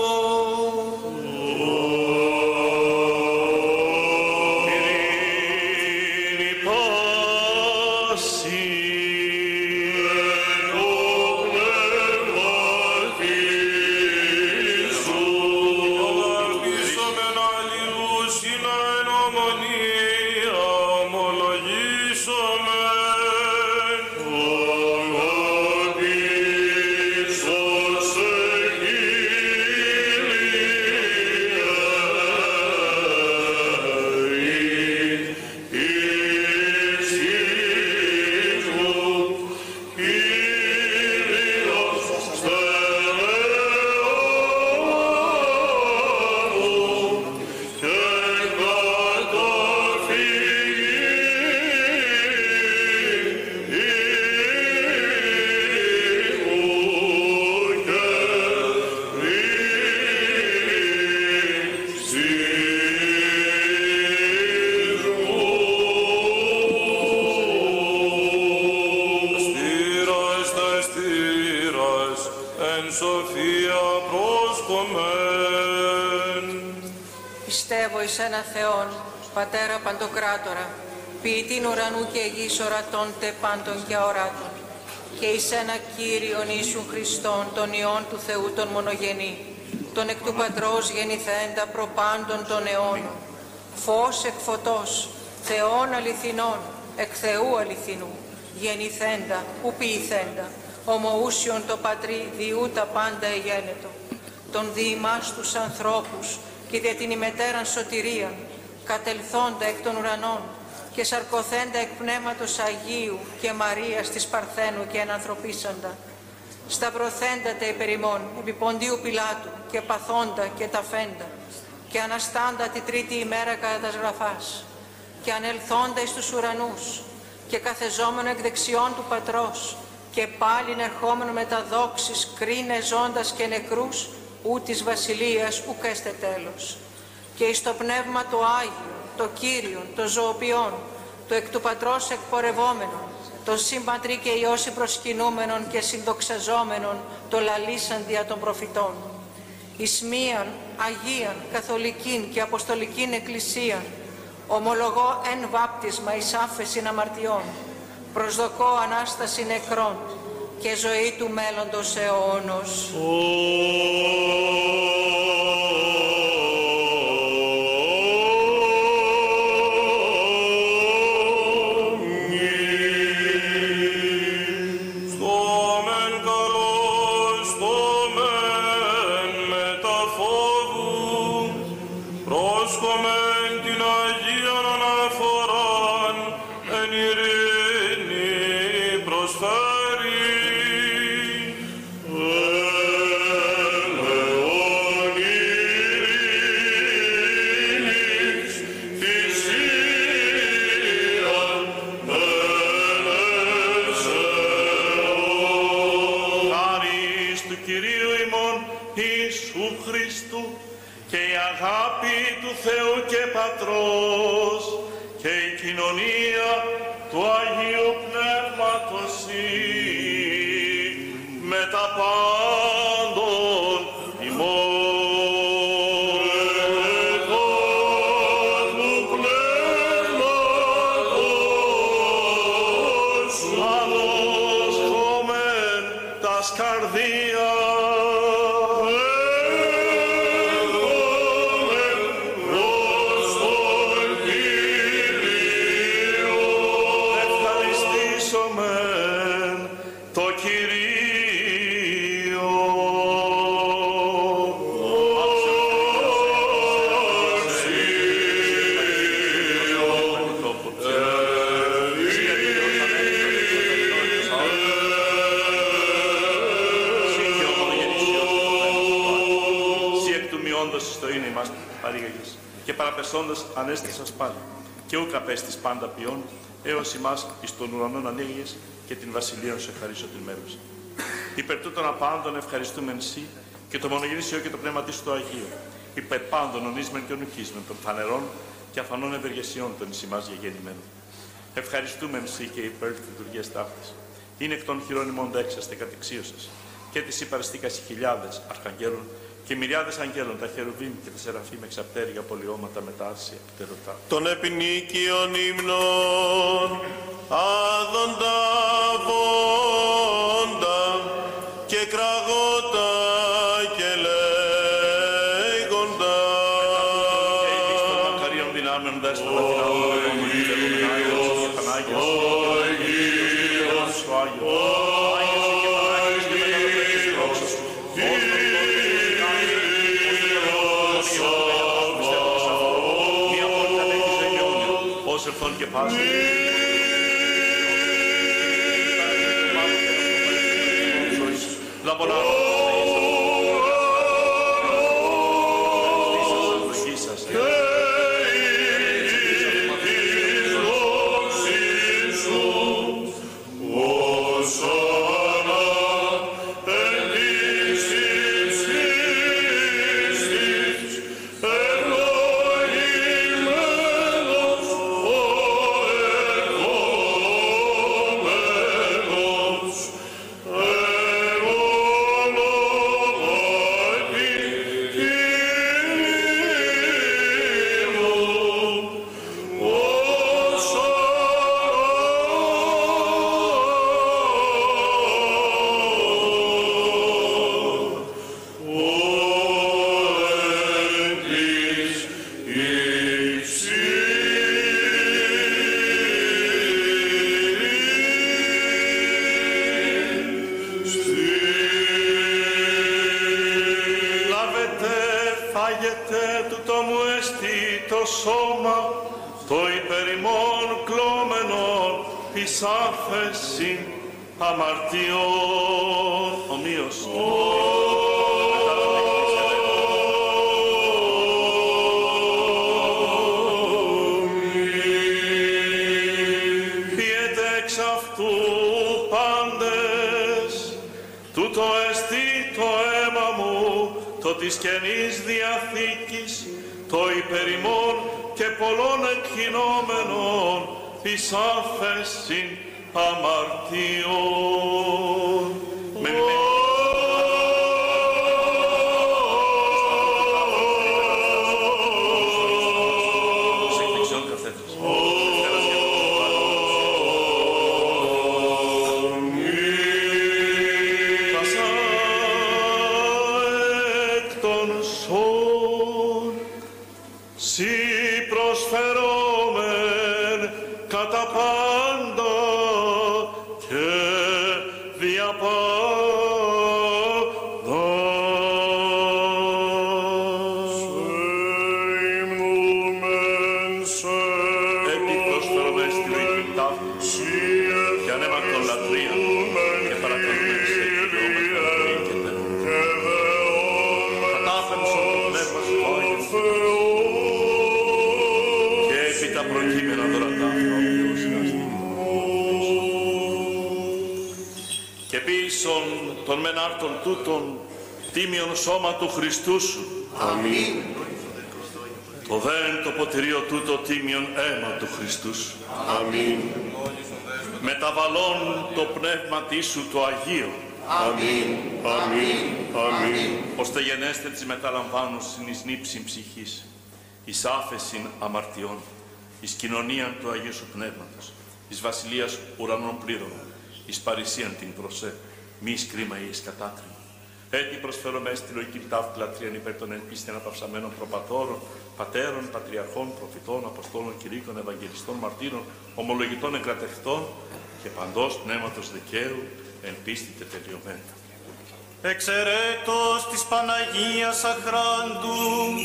Ειρήνη πάση εν το πνεύματι σου. Αγαπήσομεν αλληλούς ειν εν ομονία ομολογήσομεν. Πιστεύω εις ένα Θεόν, Πατέρα Παντοκράτορα, ποιητήν ουρανού και γης ορατών τε πάντων και αοράτων, και εις ένα Κύριον Ιησούν Χριστόν, τον Υιόν του Θεού τον μονογενή, τον εκ του Πατρός γεννηθέντα προπάντων των αιώνων, φως εκ φωτός, Θεών αληθινών, εκ Θεού αληθινού, γεννηθέντα, ου ποιηθέντα, ομοούσιον το Πατρί διού τα πάντα εγένετο, τον διημάς τους ανθρώπους και δια την ημετέραν σωτηρίαν, κατελθόντα εκ των ουρανών και σαρκωθέντα εκ Πνεύματος Αγίου και Μαρίας της Παρθένου και ενανθρωπίσαντα, σταυρωθέντα τε υπερ ημών επί Ποντίου Πιλάτου και παθόντα και ταφέντα, και αναστάντα τη τρίτη ημέρα κατά τας γραφάς, και ανελθόντα εις τους ουρανούς, και καθεζόμενο εκ δεξιών του Πατρός, και πάλιν ερχόμενο με τα δόξης, κρίνε ζώντας και νεκρούς, ου της βασιλείας ουκ έστε τέλος. Και εις το Πνεύμα το Άγιο, το Κύριον, το ζωοποιόν, το εκ του Πατρός εκπορευόμενον, το συμπατρί και Υιώσει προσκυνούμενον και συνδοξαζόμενον, το λαλήσαν δια των προφητών. Εις μίαν, Αγίαν, Καθολικήν και Αποστολικήν Εκκλησίαν, ομολογώ εν βάπτισμα εις άφεσιν αμαρτιών, προσδοκώ Ανάσταση νεκρών και ζωή του μέλλοντος αιώνος. Θεού και Πατρός και η κοινωνία του Αγίου Πνεύματος με τα πάντων ημών. Του Πνεύματος ανοσχόμεν τας καρδίας και παραπεσόντας ανέστησας πάλι, και ούκ απέστης πάντα ποιόν, έως ημάς εις των ουρανών ανοίγεις και την βασιλεία σου ευχαρίσω την μέρουσα. Υπερ τούτων απάντων ευχαριστούμεν σοι και το μονογενής Υιό και το πνεύμα της του Αγίου, υπερ πάντων ονείσμεν και ονοχίσμεν των φανερών και αφανών ευεργεσιών των εις ημάς γεγεννημένων. Ευχαριστούμεν σοι και υπέρ της λειτουργίας ταύτης. Είναι εκ των χειρών ημών δέξαστε κατεξίωσες και της υπαραστήκας οι χιλιάδες αρχαγγέλων και μυριάδες αγγέλων, τα χερουβίμ και τα σεραφείμ εξαπτέρυγα πολιώματα με τα άρσια πτερωτά. Των επινίκιων ύμνων άδοντα βόντα και κραγότα και λέγοντα. Και η δείξη των μακαρίων δυνάμεων δέσποτα δυνάμεων και Άγιος και Πανάγιος ο Άγιος ο Άγιος και Πανάγιος και μεταδοτές της δόξας σου. Ως ερθόν και πάση. Λαμπονάρω. Oh τούτο μου εστί το σώμα, το υπερημών κλώμενον εις άφεσιν αμαρτιών. Ομοίως. Πιέτε εξ αυτού πάντες, τούτο εστί το αίμα μου, το της Καινής Διαθήκης, το υπερημών και πολλών εκχυνόμενων εις άφεσιν αμαρτιών. Με των μενάρτων τούτων τίμιον σώμα του Χριστού σου. Αμήν. Το δέν το ποτηρίο τούτο τίμιον αίμα του Χριστού σου. Αμήν. Μεταβαλών το πνεύμα σου το Αγίο. Αμήν. Αμήν. Αμήν. Ώστε γενέστε της μεταλαμβάνωσιν εις νύψην ψυχής, εις άφεσιν αμαρτιών, εις κοινωνίαν του Αγίου σου Πνεύματος, εις βασιλείας ουρανών πλήρωμα, εις παρησίαν την προσέ, μη εις κρίμα ή εις κατάκριμα. Έτσι προσφέρομαι στη λογική ταύτη λατρείαν υπέρ των εν πίστη αναπαυσαμένων προπατώρων, πατέρων, πατριαρχών, προφητών, αποστόλων, κηρύκων, ευαγγελιστών, μαρτύρων, ομολογητών, εγκρατευτών και παντός πνεύματος δικαίου εν πίστη τετελειωμένα. Εξαιρέτως της Παναγίας Αχράντου,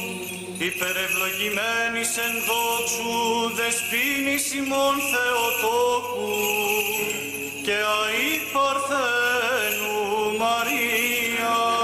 υπερευλογημένης εν δόξου δεσποίνης ημών Θεοτόκου και αή Παρθένου Μαρίας.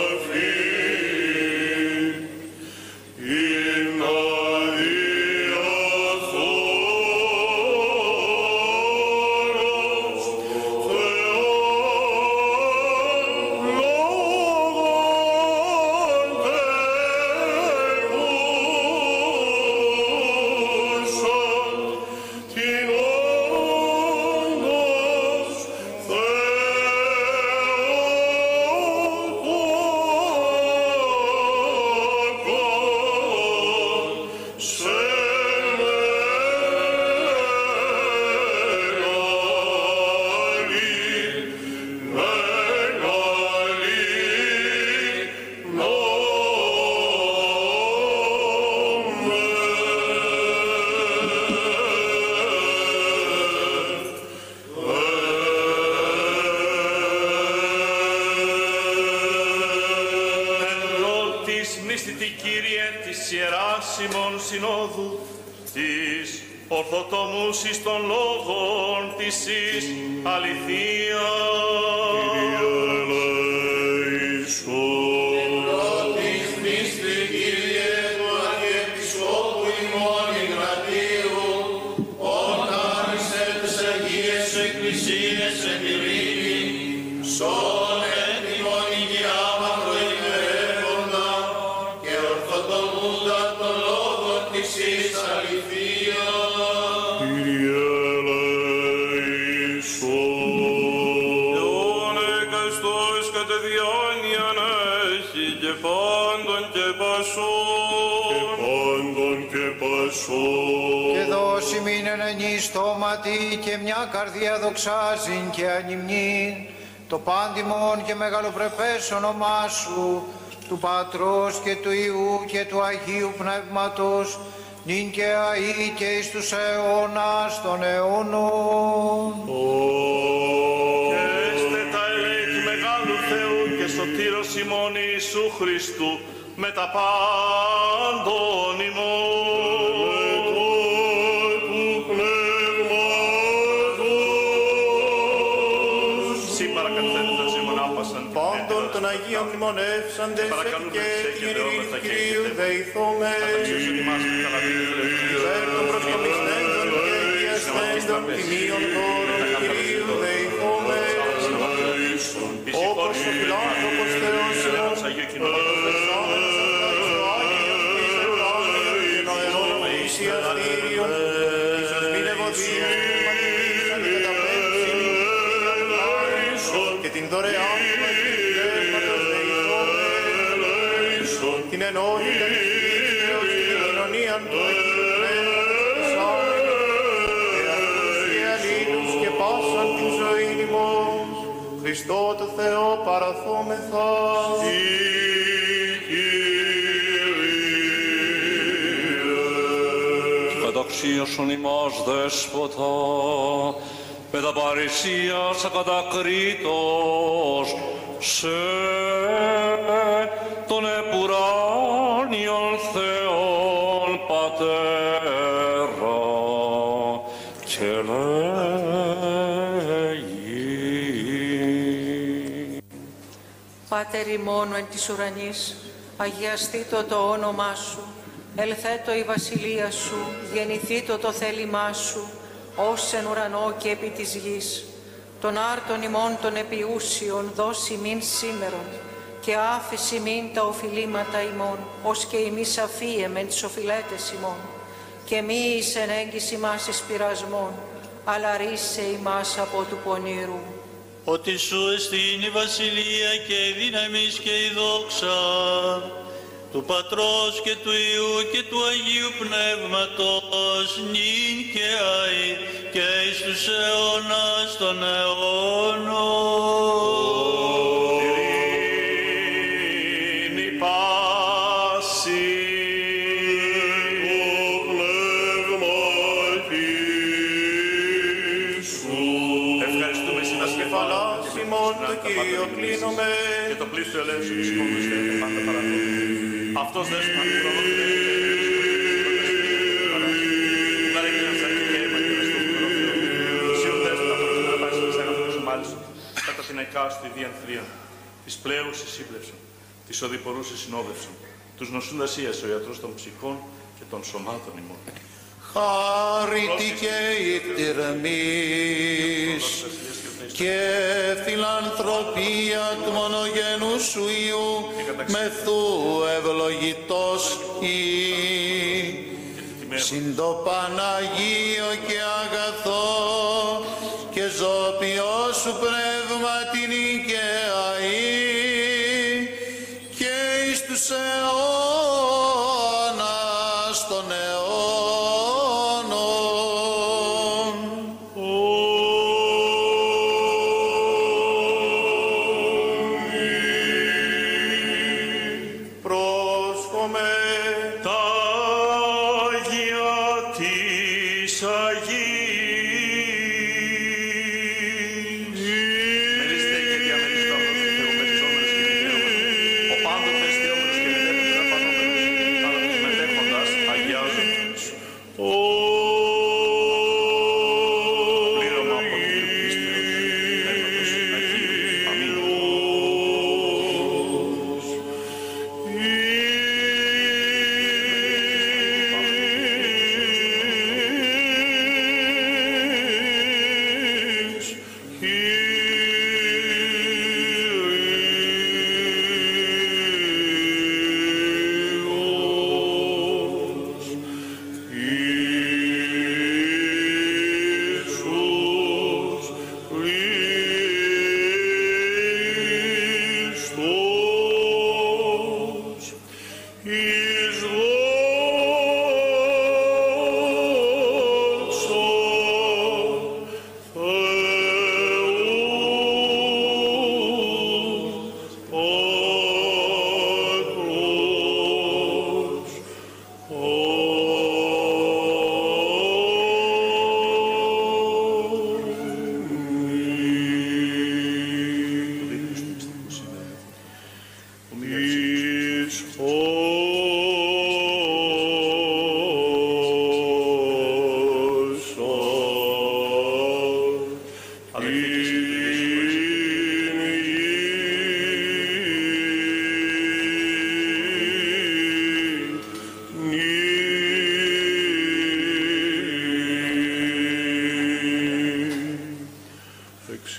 In της Ιεράς ημών Συνόδου, της ορθοτόμους εις των λόγων της εις αληθεία. Και δώσει μην ενενή στόματι και μια καρδιά δοξάζειν και ανυμνήν το πάντιμον και μεγαλοπρεπές όνομά σου, του Πατρός και του Υιού και του Αγίου Πνεύματος, νυν και αεί και εις τους αιώνας των αιώνων. Και έστε τα ελέη του Μεγάλου Θεού και σωτήρος ημών Ιησού Χριστού με τα πάντων ημών. Συ παρακαλθέντας ημών άπασαν πάντων των Αγίων μνημονεύσαντες και την ειρήνη του Κυρίου δεηθώμεν. Υπέρ των προσκομισθέντων και αγιασθέντων τιμίων χώρων του Κυρίου δεηθώμεν. Όπως ο φιλάνθρωπος Θεός ημών, δεσάμενος αυτάς ο Άγιος της Ευρώπης και το αιώνα πλησιαστήριον, ίσως μην ευωδίων μαθήσαν και καταπέμψην και την δωρεάν του Αγίου Πνεύματος δεηθώμεν, την ενότητα της πίστεως και την κοινωνία του Αγίου Πνεύματος και αυτούς και αλλήλους και πάσαν την ζωήν ημών. Χριστό το Θεό παραθόμεθα. Καταξίωσον ημάς Δέσποτα, με τα παρησίας ακατακρίτως, σε τον επουράνιον Θεόν Πατέρα και Πάτερ ημών εν της ουρανής, αγιαστήτω το όνομά σου, ελθέτω η βασιλεία σου, γεννηθήτω το θέλημά σου, ως εν ουρανό και επί της γης. Τον άρτον ημών των επιούσιων δώσει μην σήμερον, και άφηση μην τα οφειλήματα ημών, ως και ημείς αφίεμεν τις οφειλέτες ημών. Και μη εις εν έγκυση μας εις πειρασμών, αλλά ρίσε ημάς από του πονήρου. Ότι σου εστίν η βασιλεία και η δύναμις και η δόξα του Πατρός και του Υιού και του Αγίου Πνεύματος, νυν και αεί και εις τους αιώνας των αιώνων. Ειρήνη πάση. Ευχαριστούμε εσάς και Κεφαλάς ημών το Κύριο κλείνουμε. Και το πλήθος του ελέγχου της κόμμης και πάντα παρακολουθεί. Αυτός δεν σου ανήκει κατά την εκάστοτε διανθρία, της πλέουσης σύμπλευσον, της οδηπορούσης συνόδευσον, τους νοσούντας ίας ο ιατρός των ψυχών και των σωμάτων ημών. Χάρητη και ηκτηρεμής και φιλανθρωπία του μονογενού σου Υιού μεθού ευλογητός ή συν το Παναγίο και αγαθό και ζώπιό σου πνεύμα την οικαία και εις τους αιώνας των αιώνων. Πρόσχομαι τα Άγια της Αγίας. Μερίστε και διαμεριστόμενος του Θεού, μεριζόμενος και δικαίωμενος, ο πάντοτε αισθιόμενος και μητέρος απανόμενος, αλλά τους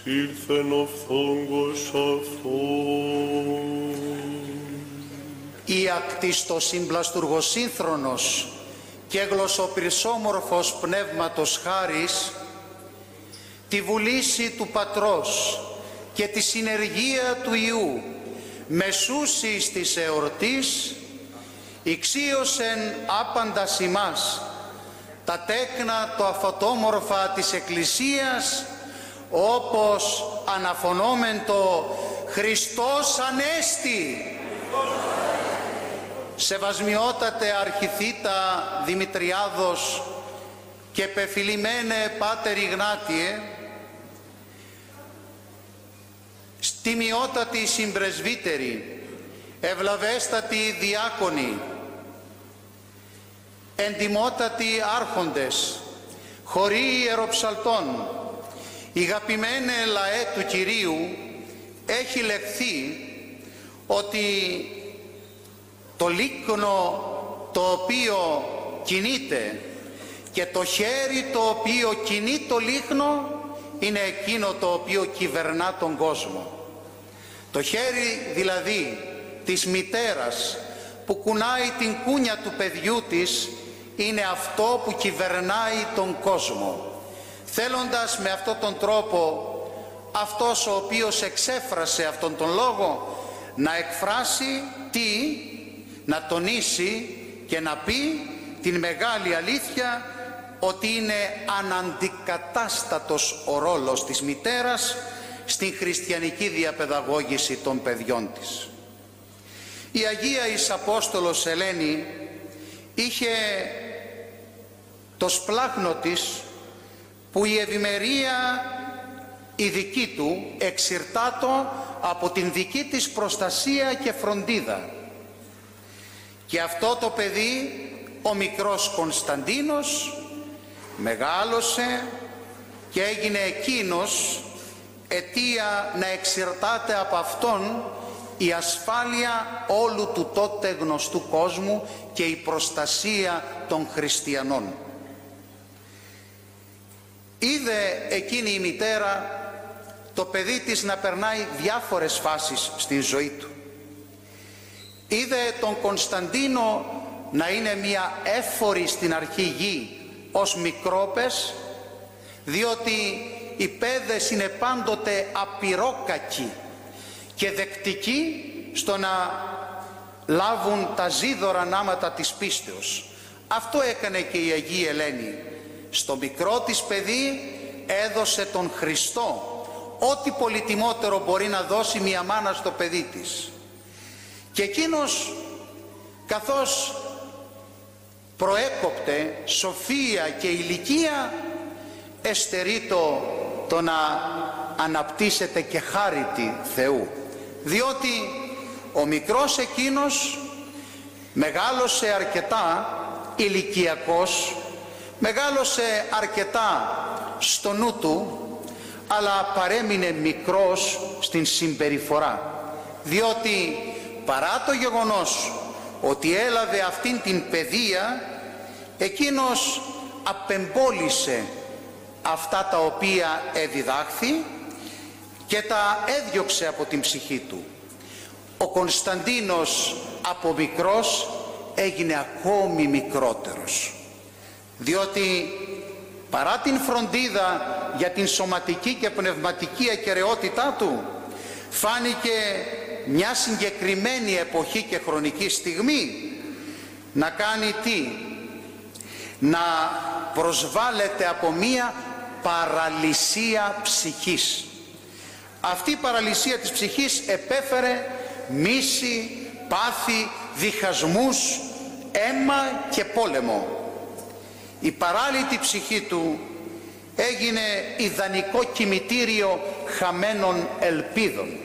ήλθεν ο φθόγκος αυτόν. Η ακτίστος συμπλαστουργοσύνθρονος και γλωσσοπυρσόμορφος πνεύματος χάρις, τη βουλήση του Πατρός και τη συνεργία του Υιού μεσούσης της εορτής, ηξίωσεν άπαντας ημάς τα τέκνα το αφωτόμορφα της Εκκλησίας, όπως αναφωνόμεν το «Χριστός Ανέστη». Σεβασμιότατε Αρχιθήτα Δημητριάδος και πεφιλημένε Πάτερ Ιγνάτιε, στιμιότατοι συμπρεσβύτεροι, ευλαβέστατοι διάκονοι, εντιμότατοι άρχοντες, χωρί ιεροψαλτών, ηγαπημένε λαέ του Κυρίου, έχει λεχθεί ότι το λίκνο το οποίο κινείται και το χέρι το οποίο κινεί το λίκνο είναι εκείνο το οποίο κυβερνά τον κόσμο. Το χέρι δηλαδή της μητέρας που κουνάει την κούνια του παιδιού της είναι αυτό που κυβερνάει τον κόσμο, θέλοντας με αυτόν τον τρόπο αυτός ο οποίος εξέφρασε αυτόν τον λόγο να εκφράσει τι, να τονίσει και να πει την μεγάλη αλήθεια ότι είναι αναντικατάστατος ο ρόλος της μητέρας στην χριστιανική διαπαιδαγώγηση των παιδιών της. Η Αγία εις Απόστολος Ελένη είχε το σπλάχνο της που η ευημερία η δική του εξηρτάτο από την δική της προστασία και φροντίδα. Και αυτό το παιδί, ο μικρός Κωνσταντίνος, μεγάλωσε και έγινε εκείνος αιτία να εξηρτάται από αυτόν η ασφάλεια όλου του τότε γνωστού κόσμου και η προστασία των χριστιανών. Είδε εκείνη η μητέρα το παιδί της να περνάει διάφορες φάσεις στην ζωή του. Είδε τον Κωνσταντίνο να είναι μια έφορη στην αρχή γη ως μικρόπες, διότι οι παιδες είναι πάντοτε απειρόκακοι και δεκτικοί στο να λάβουν τα ζίδωρα νάματα της πίστεως. Αυτό έκανε και η Αγία Ελένη. Στο μικρό της παιδί έδωσε τον Χριστό, ό,τι πολυτιμότερο μπορεί να δώσει μια μάνα στο παιδί της. Και εκείνος, καθώς προέκοπτε σοφία και ηλικία, εστερεί το, το να αναπτύσσεται και χάριτη Θεού, διότι ο μικρός εκείνος μεγάλωσε αρκετά ηλικιακός, μεγάλωσε αρκετά στο νου του, αλλά παρέμεινε μικρός στην συμπεριφορά, διότι παρά το γεγονός ότι έλαβε αυτήν την παιδεία, εκείνος απεμπόλησε αυτά τα οποία εδιδάχθη και τα έδιωξε από την ψυχή του. Ο Κωνσταντίνος από μικρός έγινε ακόμη μικρότερος, διότι παρά την φροντίδα για την σωματική και πνευματική ακεραιότητά του, φάνηκε μια συγκεκριμένη εποχή και χρονική στιγμή να κάνει τι? Να προσβάλλεται από μια παραλυσία ψυχής. Αυτή η παραλυσία της ψυχής επέφερε μίση, πάθη, διχασμούς, αίμα και πόλεμο. Η παράλυτη ψυχή του έγινε ιδανικό κημητήριο χαμένων ελπίδων.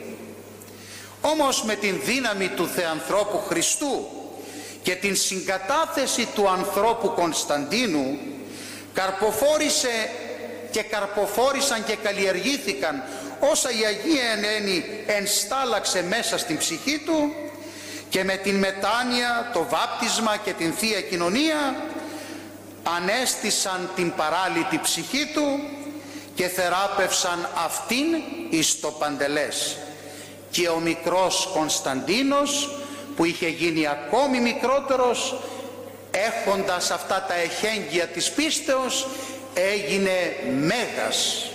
Όμως με την δύναμη του Θεανθρώπου Χριστού και την συγκατάθεση του ανθρώπου Κωνσταντίνου, καρποφόρησε και καρποφόρησαν και καλλιεργήθηκαν όσα η Αγία Ελένη ενστάλαξε μέσα στην ψυχή του, και με την μετάνοια, το βάπτισμα και την Θεία Κοινωνία ανέστησαν την παράλυτη ψυχή του και θεράπευσαν αυτήν εις το παντελές. Και ο μικρός Κωνσταντίνος, που είχε γίνει ακόμη μικρότερος, έχοντας αυτά τα εχέγγυα της πίστεως, έγινε μέγας.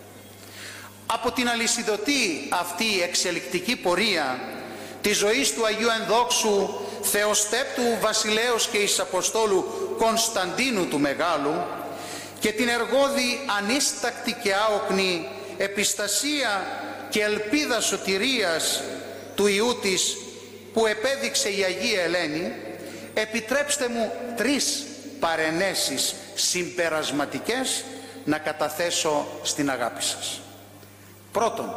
Από την αλυσιδωτή αυτή εξελικτική πορεία της ζωής του Αγίου Ενδόξου Θεοστέπτου Βασιλέως και εις Αποστόλου Κωνσταντίνου του Μεγάλου και την εργόδη ανίστακτη και άοκνη επιστασία και ελπίδα σωτηρίας του Υιού της που επέδειξε η Αγία Ελένη, επιτρέψτε μου τρεις παρενέσεις συμπερασματικές να καταθέσω στην αγάπη σας. Πρώτον,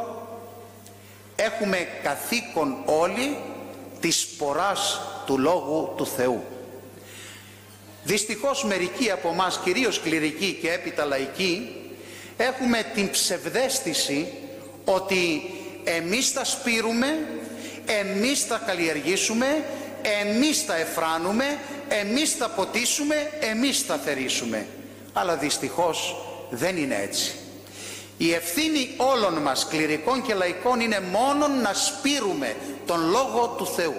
έχουμε καθήκον όλοι της σποράς του Λόγου του Θεού. Δυστυχώς μερικοί από εμάς, κυρίως κληρικοί και έπειτα λαϊκοί, έχουμε την ψευδαίσθηση ότι εμείς τα σπείρουμε, εμείς τα καλλιεργήσουμε, εμείς τα εφράνουμε, εμείς τα ποτίσουμε, εμείς τα θερήσουμε. Αλλά δυστυχώς δεν είναι έτσι. Η ευθύνη όλων μας, κληρικών και λαϊκών, είναι μόνον να σπείρουμε τον Λόγο του Θεού.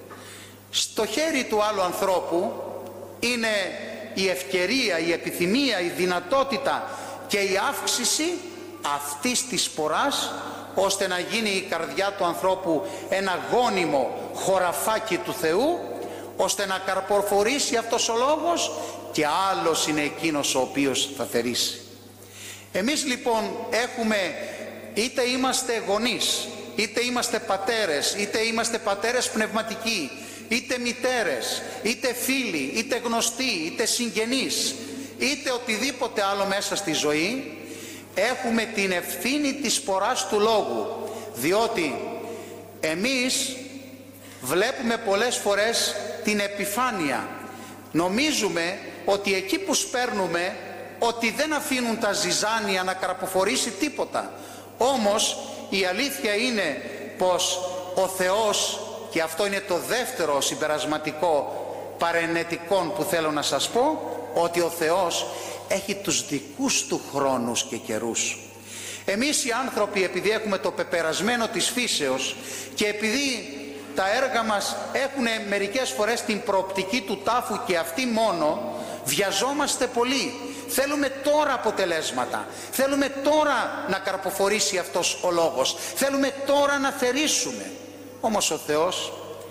Στο χέρι του άλλου ανθρώπου είναι η ευκαιρία, η επιθυμία, η δυνατότητα και η αύξηση αυτής της σποράς, ώστε να γίνει η καρδιά του ανθρώπου ένα γόνιμο χωραφάκι του Θεού, ώστε να καρποφορήσει αυτός ο λόγος, και άλλος είναι εκείνος ο οποίος θα θερήσει. Εμείς λοιπόν έχουμε, είτε είμαστε γονείς, είτε είμαστε πατέρες, είτε είμαστε πατέρες πνευματικοί, είτε μητέρες, είτε φίλοι, είτε γνωστοί, είτε συγγενείς, είτε οτιδήποτε άλλο μέσα στη ζωή, έχουμε την ευθύνη της σποράς του Λόγου, διότι εμείς βλέπουμε πολλές φορές την επιφάνεια. Νομίζουμε ότι εκεί που σπέρνουμε, ότι δεν αφήνουν τα ζυζάνια να καρποφορήσει τίποτα. Όμως η αλήθεια είναι πως ο Θεός, και αυτό είναι το δεύτερο συμπερασματικό παρενετικό που θέλω να σας πω, ότι ο Θεός έχει τους δικούς του χρόνους και καιρούς. Εμείς οι άνθρωποι, επειδή έχουμε το πεπερασμένο της φύσεως και επειδή τα έργα μας έχουν μερικές φορές την προοπτική του τάφου και αυτή μόνο, βιαζόμαστε πολύ. Θέλουμε τώρα αποτελέσματα. Θέλουμε τώρα να καρποφορήσει αυτός ο λόγος. Θέλουμε τώρα να θερήσουμε. Όμως ο Θεός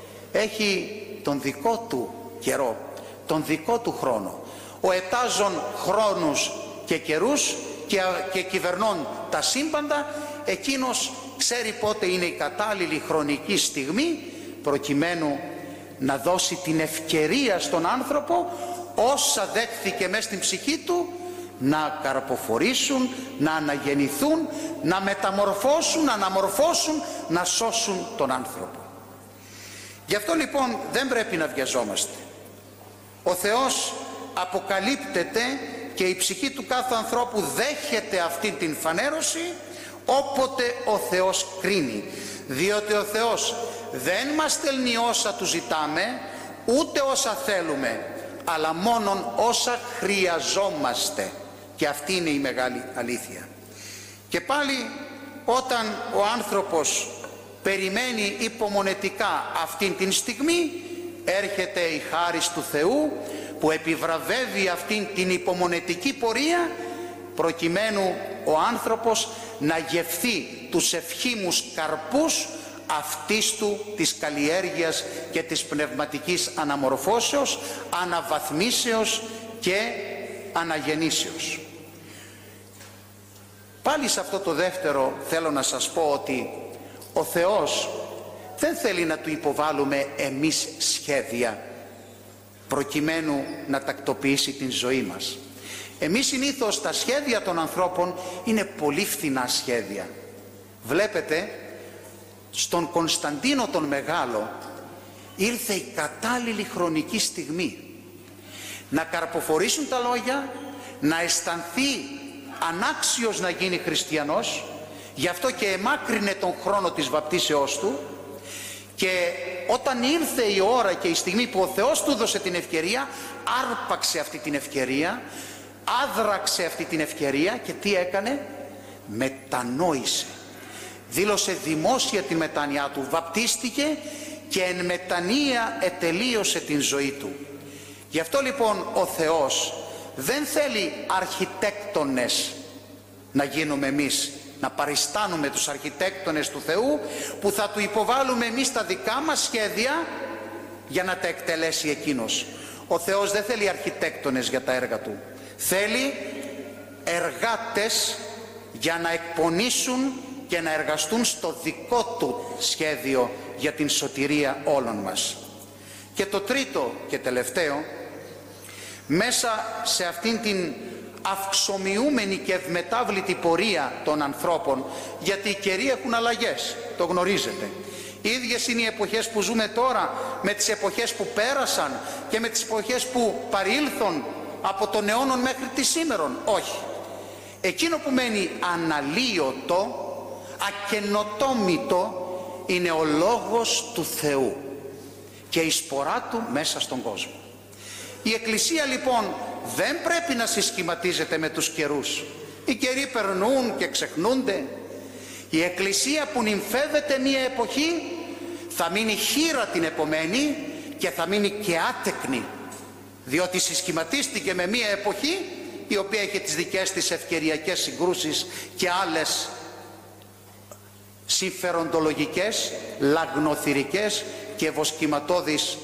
έχει τον δικό του καιρό, τον δικό του χρόνο. Ο ετάζων χρόνους και καιρούς και, και κυβερνών τα σύμπαντα, εκείνος ξέρει πότε είναι η κατάλληλη χρονική στιγμή, προκειμένου να δώσει την ευκαιρία στον άνθρωπο όσα δέχθηκε μέσα στην ψυχή του να καρποφορήσουν, να αναγεννηθούν, να μεταμορφώσουν, να αναμορφώσουν, να σώσουν τον άνθρωπο. Γι' αυτό λοιπόν δεν πρέπει να βιαζόμαστε. Ο Θεός αποκαλύπτεται και η ψυχή του κάθε ανθρώπου δέχεται αυτή την φανέρωση όποτε ο Θεός κρίνει. Διότι ο Θεός δεν μας στέλνει όσα του ζητάμε, ούτε όσα θέλουμε, αλλά μόνον όσα χρειαζόμαστε. Και αυτή είναι η μεγάλη αλήθεια. Και πάλι όταν ο άνθρωπος περιμένει υπομονετικά αυτήν την στιγμή, έρχεται η χάρις του Θεού που επιβραβεύει αυτήν την υπομονετική πορεία, προκειμένου ο άνθρωπος να γευθεί τους ευχήμους καρπούς αυτής του της καλλιέργειας και της πνευματικής αναμορφώσεως, αναβαθμίσεως και αναγεννήσεως. Πάλι σε αυτό το δεύτερο θέλω να σας πω ότι ο Θεός δεν θέλει να του υποβάλουμε εμείς σχέδια προκειμένου να τακτοποιήσει την ζωή μας. Εμείς συνήθως τα σχέδια των ανθρώπων είναι πολύ φθηνά σχέδια. Βλέπετε, στον Κωνσταντίνο τον Μεγάλο ήρθε η κατάλληλη χρονική στιγμή να καρποφορήσουν τα λόγια, να αισθανθεί ανάξιος να γίνει χριστιανός, γι' αυτό και εμάκρυνε τον χρόνο της βαπτίσεώς του, και όταν ήρθε η ώρα και η στιγμή που ο Θεός του έδωσε την ευκαιρία, άρπαξε αυτή την ευκαιρία, άδραξε αυτή την ευκαιρία και τι έκανε? μετανόησε. Δήλωσε δημόσια τη μετάνοιά του, βαπτίστηκε και εν μετανία ετελείωσε την ζωή του. Γι' αυτό λοιπόν ο Θεός δεν θέλει αρχιτέκτονες να γίνουμε εμείς, να παριστάνουμε τους αρχιτέκτονες του Θεού που θα του υποβάλουμε εμείς τα δικά μας σχέδια για να τα εκτελέσει εκείνος. Ο Θεός δεν θέλει αρχιτέκτονες για τα έργα του. Θέλει εργάτες για να εκπονήσουν και να εργαστούν στο δικό του σχέδιο για την σωτηρία όλων μας. Και το τρίτο και τελευταίο, μέσα σε αυτήν την αυξομοιούμενη και ευμετάβλητη πορεία των ανθρώπων, γιατί οι καιροί έχουν αλλαγές, το γνωρίζετε. Οι ίδιες είναι οι εποχές που ζούμε τώρα με τις εποχές που πέρασαν και με τις εποχές που παρήλθον από τον αιώνων μέχρι τη σήμερον. Όχι. Εκείνο που μένει αναλύωτο, ακενοτόμητο, είναι ο Λόγος του Θεού και η σπορά του μέσα στον κόσμο. Η Εκκλησία λοιπόν δεν πρέπει να συσχηματίζεται με τους καιρούς. Οι καιροί περνούν και ξεχνούνται. Η Εκκλησία που νυμφεύεται μία εποχή θα μείνει χήρα την επομένη και θα μείνει και άτεκνη, διότι συσχηματίστηκε με μία εποχή η οποία έχει τις δικές της ευκαιριακές συγκρούσεις και άλλες συμφεροντολογικές, λαγνοθυρικές και βοσκηματώδεις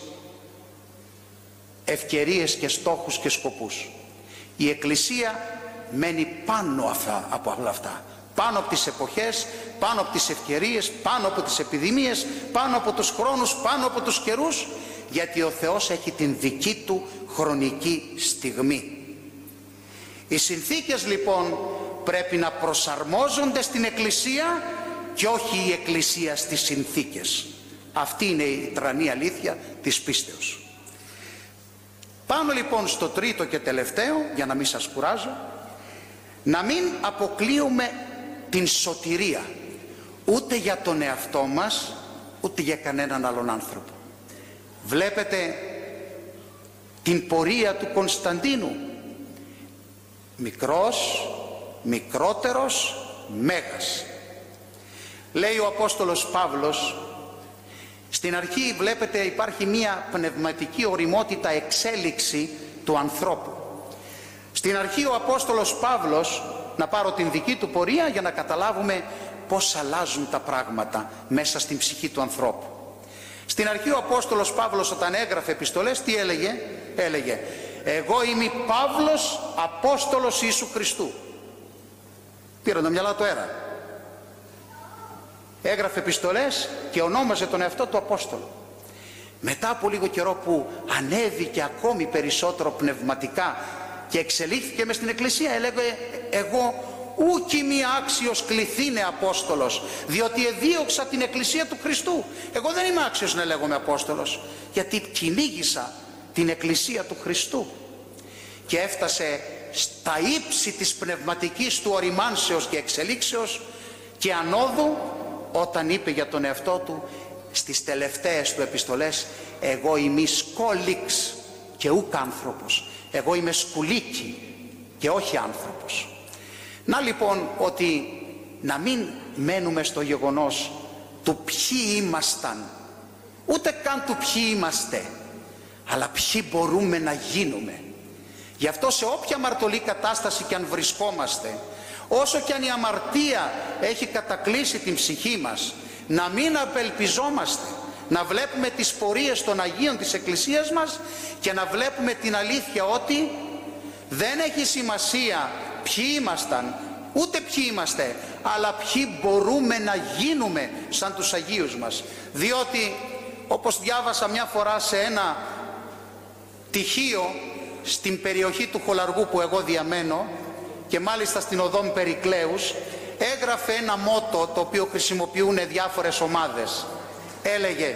ευκαιρίες και στόχους και σκοπούς. Η Εκκλησία μένει πάνω αυτά, από όλα αυτά, πάνω από τις εποχές, πάνω από τις ευκαιρίες, πάνω από τις επιδημίες, πάνω από τους χρόνους, πάνω από τους καιρούς, γιατί ο Θεός έχει την δική του χρονική στιγμή. Οι συνθήκες λοιπόν πρέπει να προσαρμόζονται στην Εκκλησία και όχι η Εκκλησία στις συνθήκες. Αυτή είναι η τρανή αλήθεια της πίστεως. Πάμε λοιπόν στο τρίτο και τελευταίο, για να μην σας κουράζω, να μην αποκλείουμε την σωτηρία ούτε για τον εαυτό μας ούτε για κανέναν άλλον άνθρωπο. Βλέπετε την πορεία του Κωνσταντίνου, μικρός, μικρότερος, μέγας. Λέει ο Απόστολος Παύλος, στην αρχή βλέπετε υπάρχει μία πνευματική οριμότητα, εξέλιξη του ανθρώπου. Στην αρχή ο Απόστολος Παύλος, να πάρω την δική του πορεία για να καταλάβουμε πώς αλλάζουν τα πράγματα μέσα στην ψυχή του ανθρώπου. Στην αρχή ο Απόστολος Παύλος όταν έγραφε επιστολές τι έλεγε? Έλεγε εγώ είμαι Παύλος Απόστολος Ιησού Χριστού. Πήραν το μυαλά του αέρα. Έγραφε επιστολές και ονόμαζε τον εαυτό του Απόστολο. Μετά από λίγο καιρό που ανέβηκε ακόμη περισσότερο πνευματικά και εξελίχθηκε μες στην Εκκλησία, έλεγε εγώ ούκ είμαι άξιος κληθήνε Απόστολος, διότι εδίωξα την Εκκλησία του Χριστού. Εγώ δεν είμαι άξιος να λέγομαι Απόστολος, γιατί κυνήγησα την Εκκλησία του Χριστού. Και έφτασε στα ύψη της πνευματικής του οριμάνσεως και εξελίξεως και ανόδου, όταν είπε για τον εαυτό του στις τελευταίες του επιστολές, εγώ είμαι σκόλιξ και ούκ άνθρωπος, εγώ είμαι σκουλίκι και όχι άνθρωπος. Να λοιπόν ότι να μην μένουμε στο γεγονός του ποιοι ήμασταν, ούτε καν του ποιοι είμαστε, αλλά ποιοι μπορούμε να γίνουμε. Γι' αυτό σε όποια αμαρτωλή κατάσταση και αν βρισκόμαστε, όσο και αν η αμαρτία έχει κατακλείσει την ψυχή μας, να μην απελπιζόμαστε, να βλέπουμε τις πορείες των Αγίων της Εκκλησίας μας και να βλέπουμε την αλήθεια ότι δεν έχει σημασία ποιοι ήμασταν, ούτε ποιοι είμαστε, αλλά ποιοι μπορούμε να γίνουμε σαν τους Αγίους μας. Διότι όπως διάβασα μια φορά σε ένα τυχείο στην περιοχή του Χολαργού που εγώ διαμένω και μάλιστα στην οδόν Περικλέους, έγραφε ένα μότο το οποίο χρησιμοποιούν διάφορες ομάδες. Έλεγε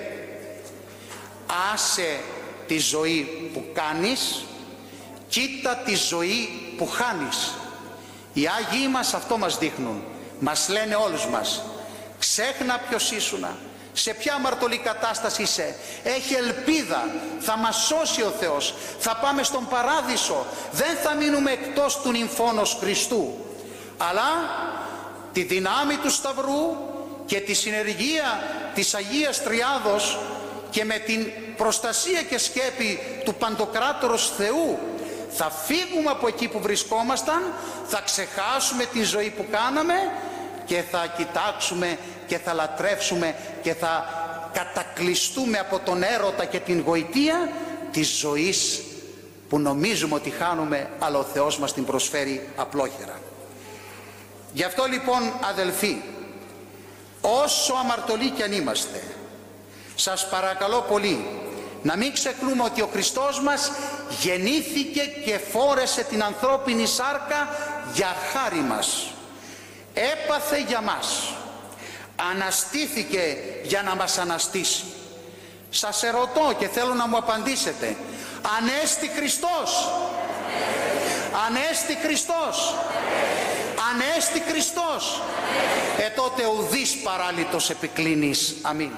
άσε τη ζωή που κάνεις, κοίτα τη ζωή που χάνεις. Οι Άγιοι μας αυτό μας δείχνουν, μας λένε όλους μας, ξέχνα ποιος ήσουνα, σε ποια αμαρτωλή κατάσταση είσαι, έχει ελπίδα, θα μας σώσει ο Θεός, θα πάμε στον παράδεισο, δεν θα μείνουμε εκτός του νυμφώνος Χριστού. Αλλά τη δυνάμει του Σταυρού και τη συνεργεία της Αγίας Τριάδος και με την προστασία και σκέπη του Παντοκράτορος Θεού θα φύγουμε από εκεί που βρισκόμασταν, θα ξεχάσουμε τη ζωή που κάναμε και θα κοιτάξουμε και θα λατρεύσουμε και θα κατακλειστούμε από τον έρωτα και την γοητεία της ζωής που νομίζουμε ότι χάνουμε, αλλά ο Θεός μας την προσφέρει απλόχερα. Γι' αυτό λοιπόν, αδελφοί, όσο αμαρτωλοί κι αν είμαστε, σας παρακαλώ πολύ να μην ξεχνούμε ότι ο Χριστός μας γεννήθηκε και φόρεσε την ανθρώπινη σάρκα για χάρη μας. Έπαθε για μας, αναστήθηκε για να μας αναστήσει. Σας ερωτώ και θέλω να μου απαντήσετε, Ανέστη Χριστός, Ανέστη Χριστός, Ανέστη Χριστός. Ε τότε ουδής παράλυτος επικλίνεις. Αμήν.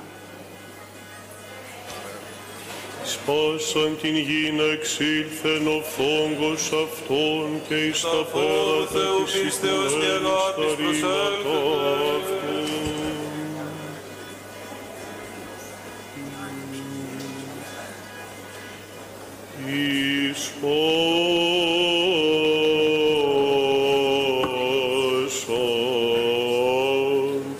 Σπάσαν την γη να εξήλθεν ο φόγκος αυτών και εις τα πέρατα της Ισραήλ στα ρήματα αυτών. Εις πόσον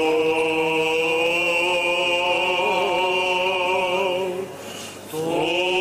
Oh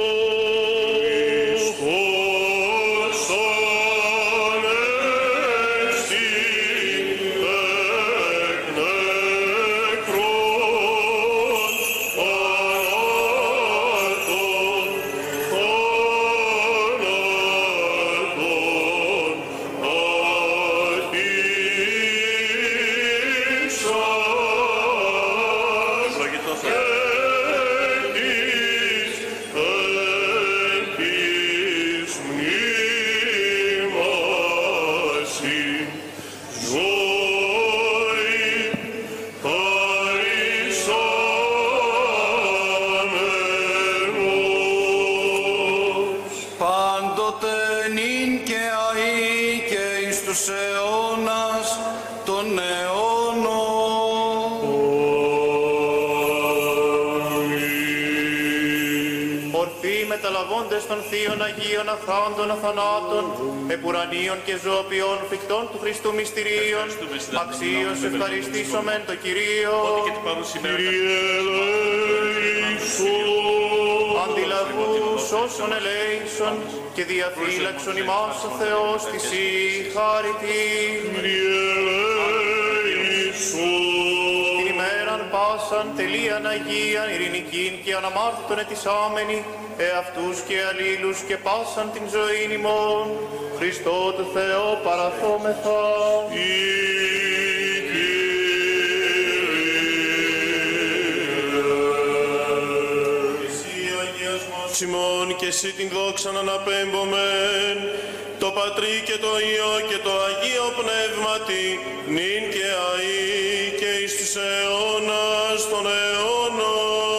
μεταλαβώντες των θείων Αγίων Αθάντων Αθανάτων, επουρανίων και ζωοποιών φρικτών του Χριστού μυστηρίων, αξίως ευχαριστήσομεν το Κυρίο. Κύριε ελέησον. Αντιλαβούς όσων ελέησον και διαφύλαξον ημάς ο Θεός της η χάρητη. Κύριε ελέησον. Την ημέραν πάσαν τελείαν Αγίαν ειρηνικήν και αναμάρτητον ετισάμενοι, εαυτούς και αλλήλους και πάσαν την ζωήν ημών, Χριστό του Θεό παραθόμεθα. Εσύ Αγίας μας ημών και εσύ την δόξαν αναπέμπομεν, το Πατρί και το Υιό και το Αγίο Πνεύματι, νυν και αεί και εις τους αιώνας των αιώνων.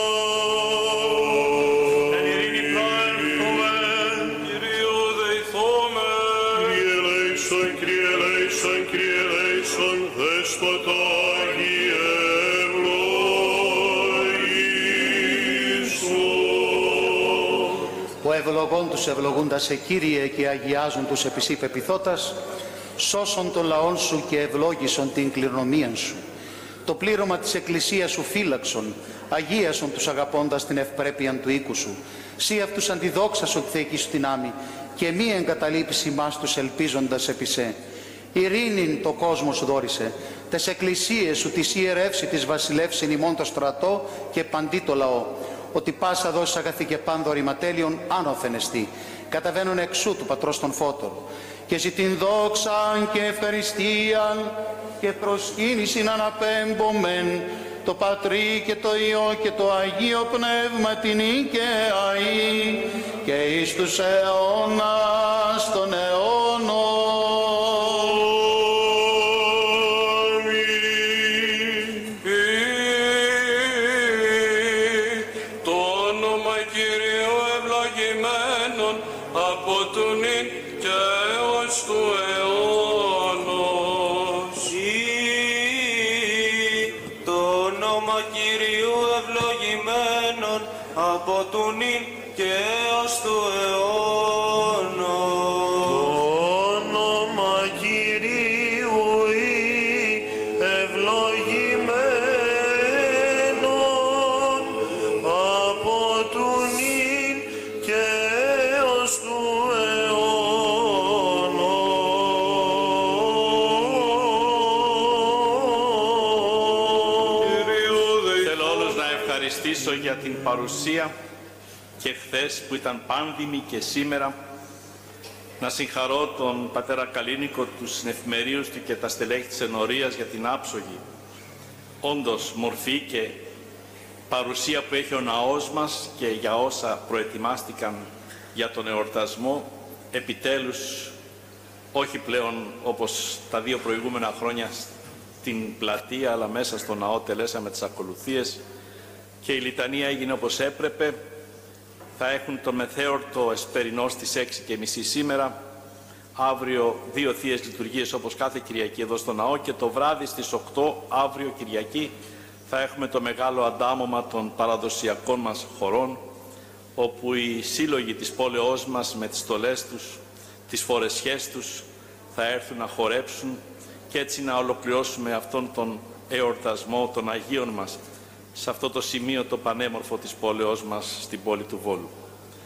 Ο ευλογών τους ευλογούντας σε Κύριε και αγιάζουν τους επί σύ πεποιθώτας, σώσον των λαών σου και ευλόγησον την κληρονομίαν σου. Το πλήρωμα της Εκκλησίας σου φύλαξον, αγίασον τους αγαπώντας την ευπρέπειαν του οίκου σου. Σύ αυτούς αντιδόξασον τη θεϊκή σου δυνάμει και μη εγκαταλείπεις ημάς τους ελπίζοντας επί σε. Ειρήνην το κόσμο σου δόρισε, τες εκκλησίες σου της ιερεύσει της βασιλεύσιν ημών το στρατό και παντί το λαό, ότι πάσα δόσεις αγαθή και πάνδο ρηματέλειον άνωθεν εστί, καταβαίνουν εξού του Πατρός των Φώτων, και ζητήν δόξαν και ευχαριστίαν και προσκύνησιν αναπέμπομεν, το Πατρί και το Υιό και το Αγίο Πνεύμα την και αεί και εις τους αιώνας των αιώνων. Από του νυν και έως του αιώνος. Το όνομα Κυρίου ή ευλογημένον από του νυν και έως του αιώνος. Θέλω όλους να ευχαριστήσω για την παρουσία και χθες που ήταν πάνδημη και σήμερα. Να συγχαρώ τον πατέρα Καλίνικο, τους συνεφημερίους του και τα στελέχη της ενορίας για την άψογη, όντως μορφή και παρουσία που έχει ο ναός μας και για όσα προετοιμάστηκαν για τον εορτασμό. Επιτέλους, όχι πλέον όπως τα δύο προηγούμενα χρόνια στην πλατεία, αλλά μέσα στο ναό τελέσαμε τις ακολουθίες και η λιτανία έγινε όπως έπρεπε. Θα έχουν το μεθέορτο εσπερινό στις έξι και μισή σήμερα, αύριο δύο θείες λειτουργίες όπως κάθε Κυριακή εδώ στο ναό και το βράδυ στις οκτώ αύριο Κυριακή θα έχουμε το μεγάλο αντάμωμα των παραδοσιακών μας χωρών, όπου οι σύλλογοι της πόλεως μας με τις στολές τους, τις φορεσιές τους θα έρθουν να χορέψουν και έτσι να ολοκληρώσουμε αυτόν τον εορτασμό των Αγίων μας σε αυτό το σημείο το πανέμορφο της πόλεως μας στην πόλη του Βόλου.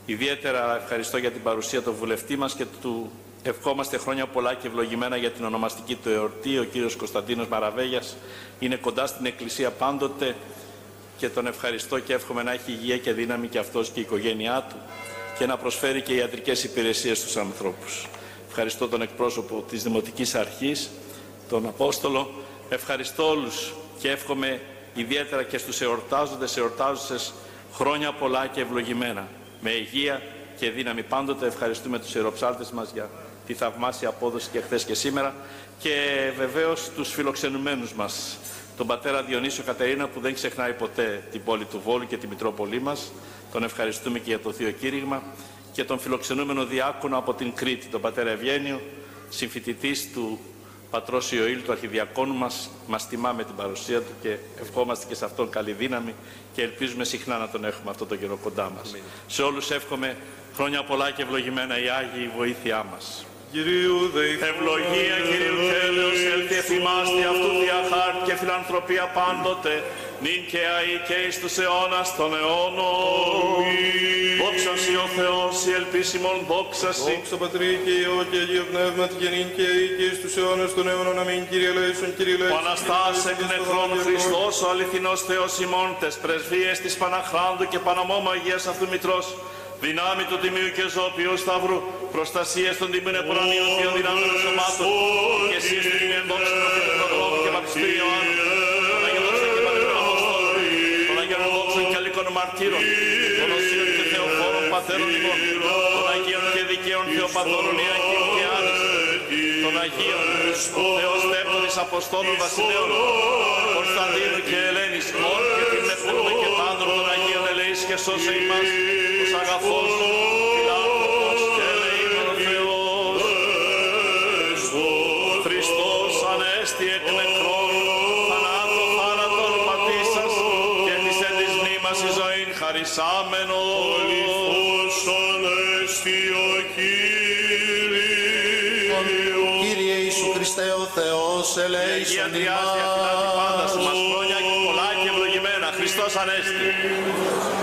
Ιδιαίτερα ευχαριστώ για την παρουσία του βουλευτή μας και του ευχόμαστε χρόνια πολλά και ευλογημένα για την ονομαστική του εορτή. Ο κύριος Κωνσταντίνος Μαραβέγιας είναι κοντά στην Εκκλησία πάντοτε και τον ευχαριστώ και εύχομαι να έχει υγεία και δύναμη και αυτός και η οικογένειά του και να προσφέρει και ιατρικές υπηρεσίες στους ανθρώπους. Ευχαριστώ τον εκπρόσωπο της Δημοτικής Αρχής, τον Απόστολο. Ευχαριστώ όλους και εύχομαι ιδιαίτερα και στους εορτάζοντες, εορτάζουσες χρόνια πολλά και ευλογημένα. Με υγεία και δύναμη πάντοτε. Ευχαριστούμε τους ιεροψάλτες μας για τη θαυμάσια απόδοση και χθες και σήμερα και βεβαίως τους φιλοξενουμένους μας. Τον πατέρα Διονύσιο Κατερίνα που δεν ξεχνάει ποτέ την πόλη του Βόλου και τη Μητρόπολή μας. Τον ευχαριστούμε και για το Θείο Κήρυγμα και τον φιλοξενούμενο διάκονο από την Κρήτη, τον πατέρα Ευγένιο, συμφοιτητής του πατρός Ιωήλ, του Αρχιδιακόνου μας, μας τιμά με την παρουσία του και ευχόμαστε και σε αυτόν καλή δύναμη και ελπίζουμε συχνά να τον έχουμε αυτό το καιρό κοντά μας. Αμήν. Σε όλους εύχομαι χρόνια πολλά και ευλογημένα η Άγιη η βοήθειά μας. Κυρίου ευλογία Κυρίου τέλεως έλθει εφημάστη αυτού διαχάρτη και φιλανθρωπία πάντοτε, νυν και αεί και εις τους αιώνας των αιώνων. Δόξα Συ ο Θεός, η ελπίσιμον δόξα Συ. Δόξα Πατρί και Υιό και Αγίο Πνεύματι και νυν και αεί και εις τους αιώνας των αιώνων. Αμήν. Κύριε ελέησον, Κύριε ελέησον. Ο Αναστάς εκ νεκρών Χριστός, ο αληθινός Θεός ημών, τες πρεσβείες της Παναχράντου και Παναμόμου Αγίας αυτού Μητρός, δυνάμει του Τιμίου και Ζώπιου Σταυρού, προστασίες των τιμίων επουρανίων θείων δυνάμεων σωμάτων, και εσείς την τιμή ενδόξης προφήτου προδρόμου και βαπτιστήριου Ιωάννου, των αγιοδόξων και πατρικών Αποστόλων, των αγιοδόξων και αλήκων μαρτύρων, των οσίων και θεοφόρων πατέρων ημών, των Αγίων και δικαίων Θεοπατώρων Ιακήμ και Άννης, των Αγίων Θεός Τέπτονης Αποστόλων Βασιλέων, Κωνσταντίνου και Ελένης, μόν και την επούλουμε και πάντων των Αγίων ελεείς και σώσε ημάς, τους αγαθός, φιλάνθρωπος και ελεήμων ο Θεός. Χριστός ανέστη εκ νεκρών, θανάτω θάνατον πατήσας και της εν της μνήμας η ζωήν χαρισάμενος. Αληθώς ανέστη ο Κύριος. Κύριε Ιησού Χριστέ ο Θεός, ελέησον ημάς. Πάντα σου μας χρόνια και πολλά και ευλογημένα. Χριστός ανέστη.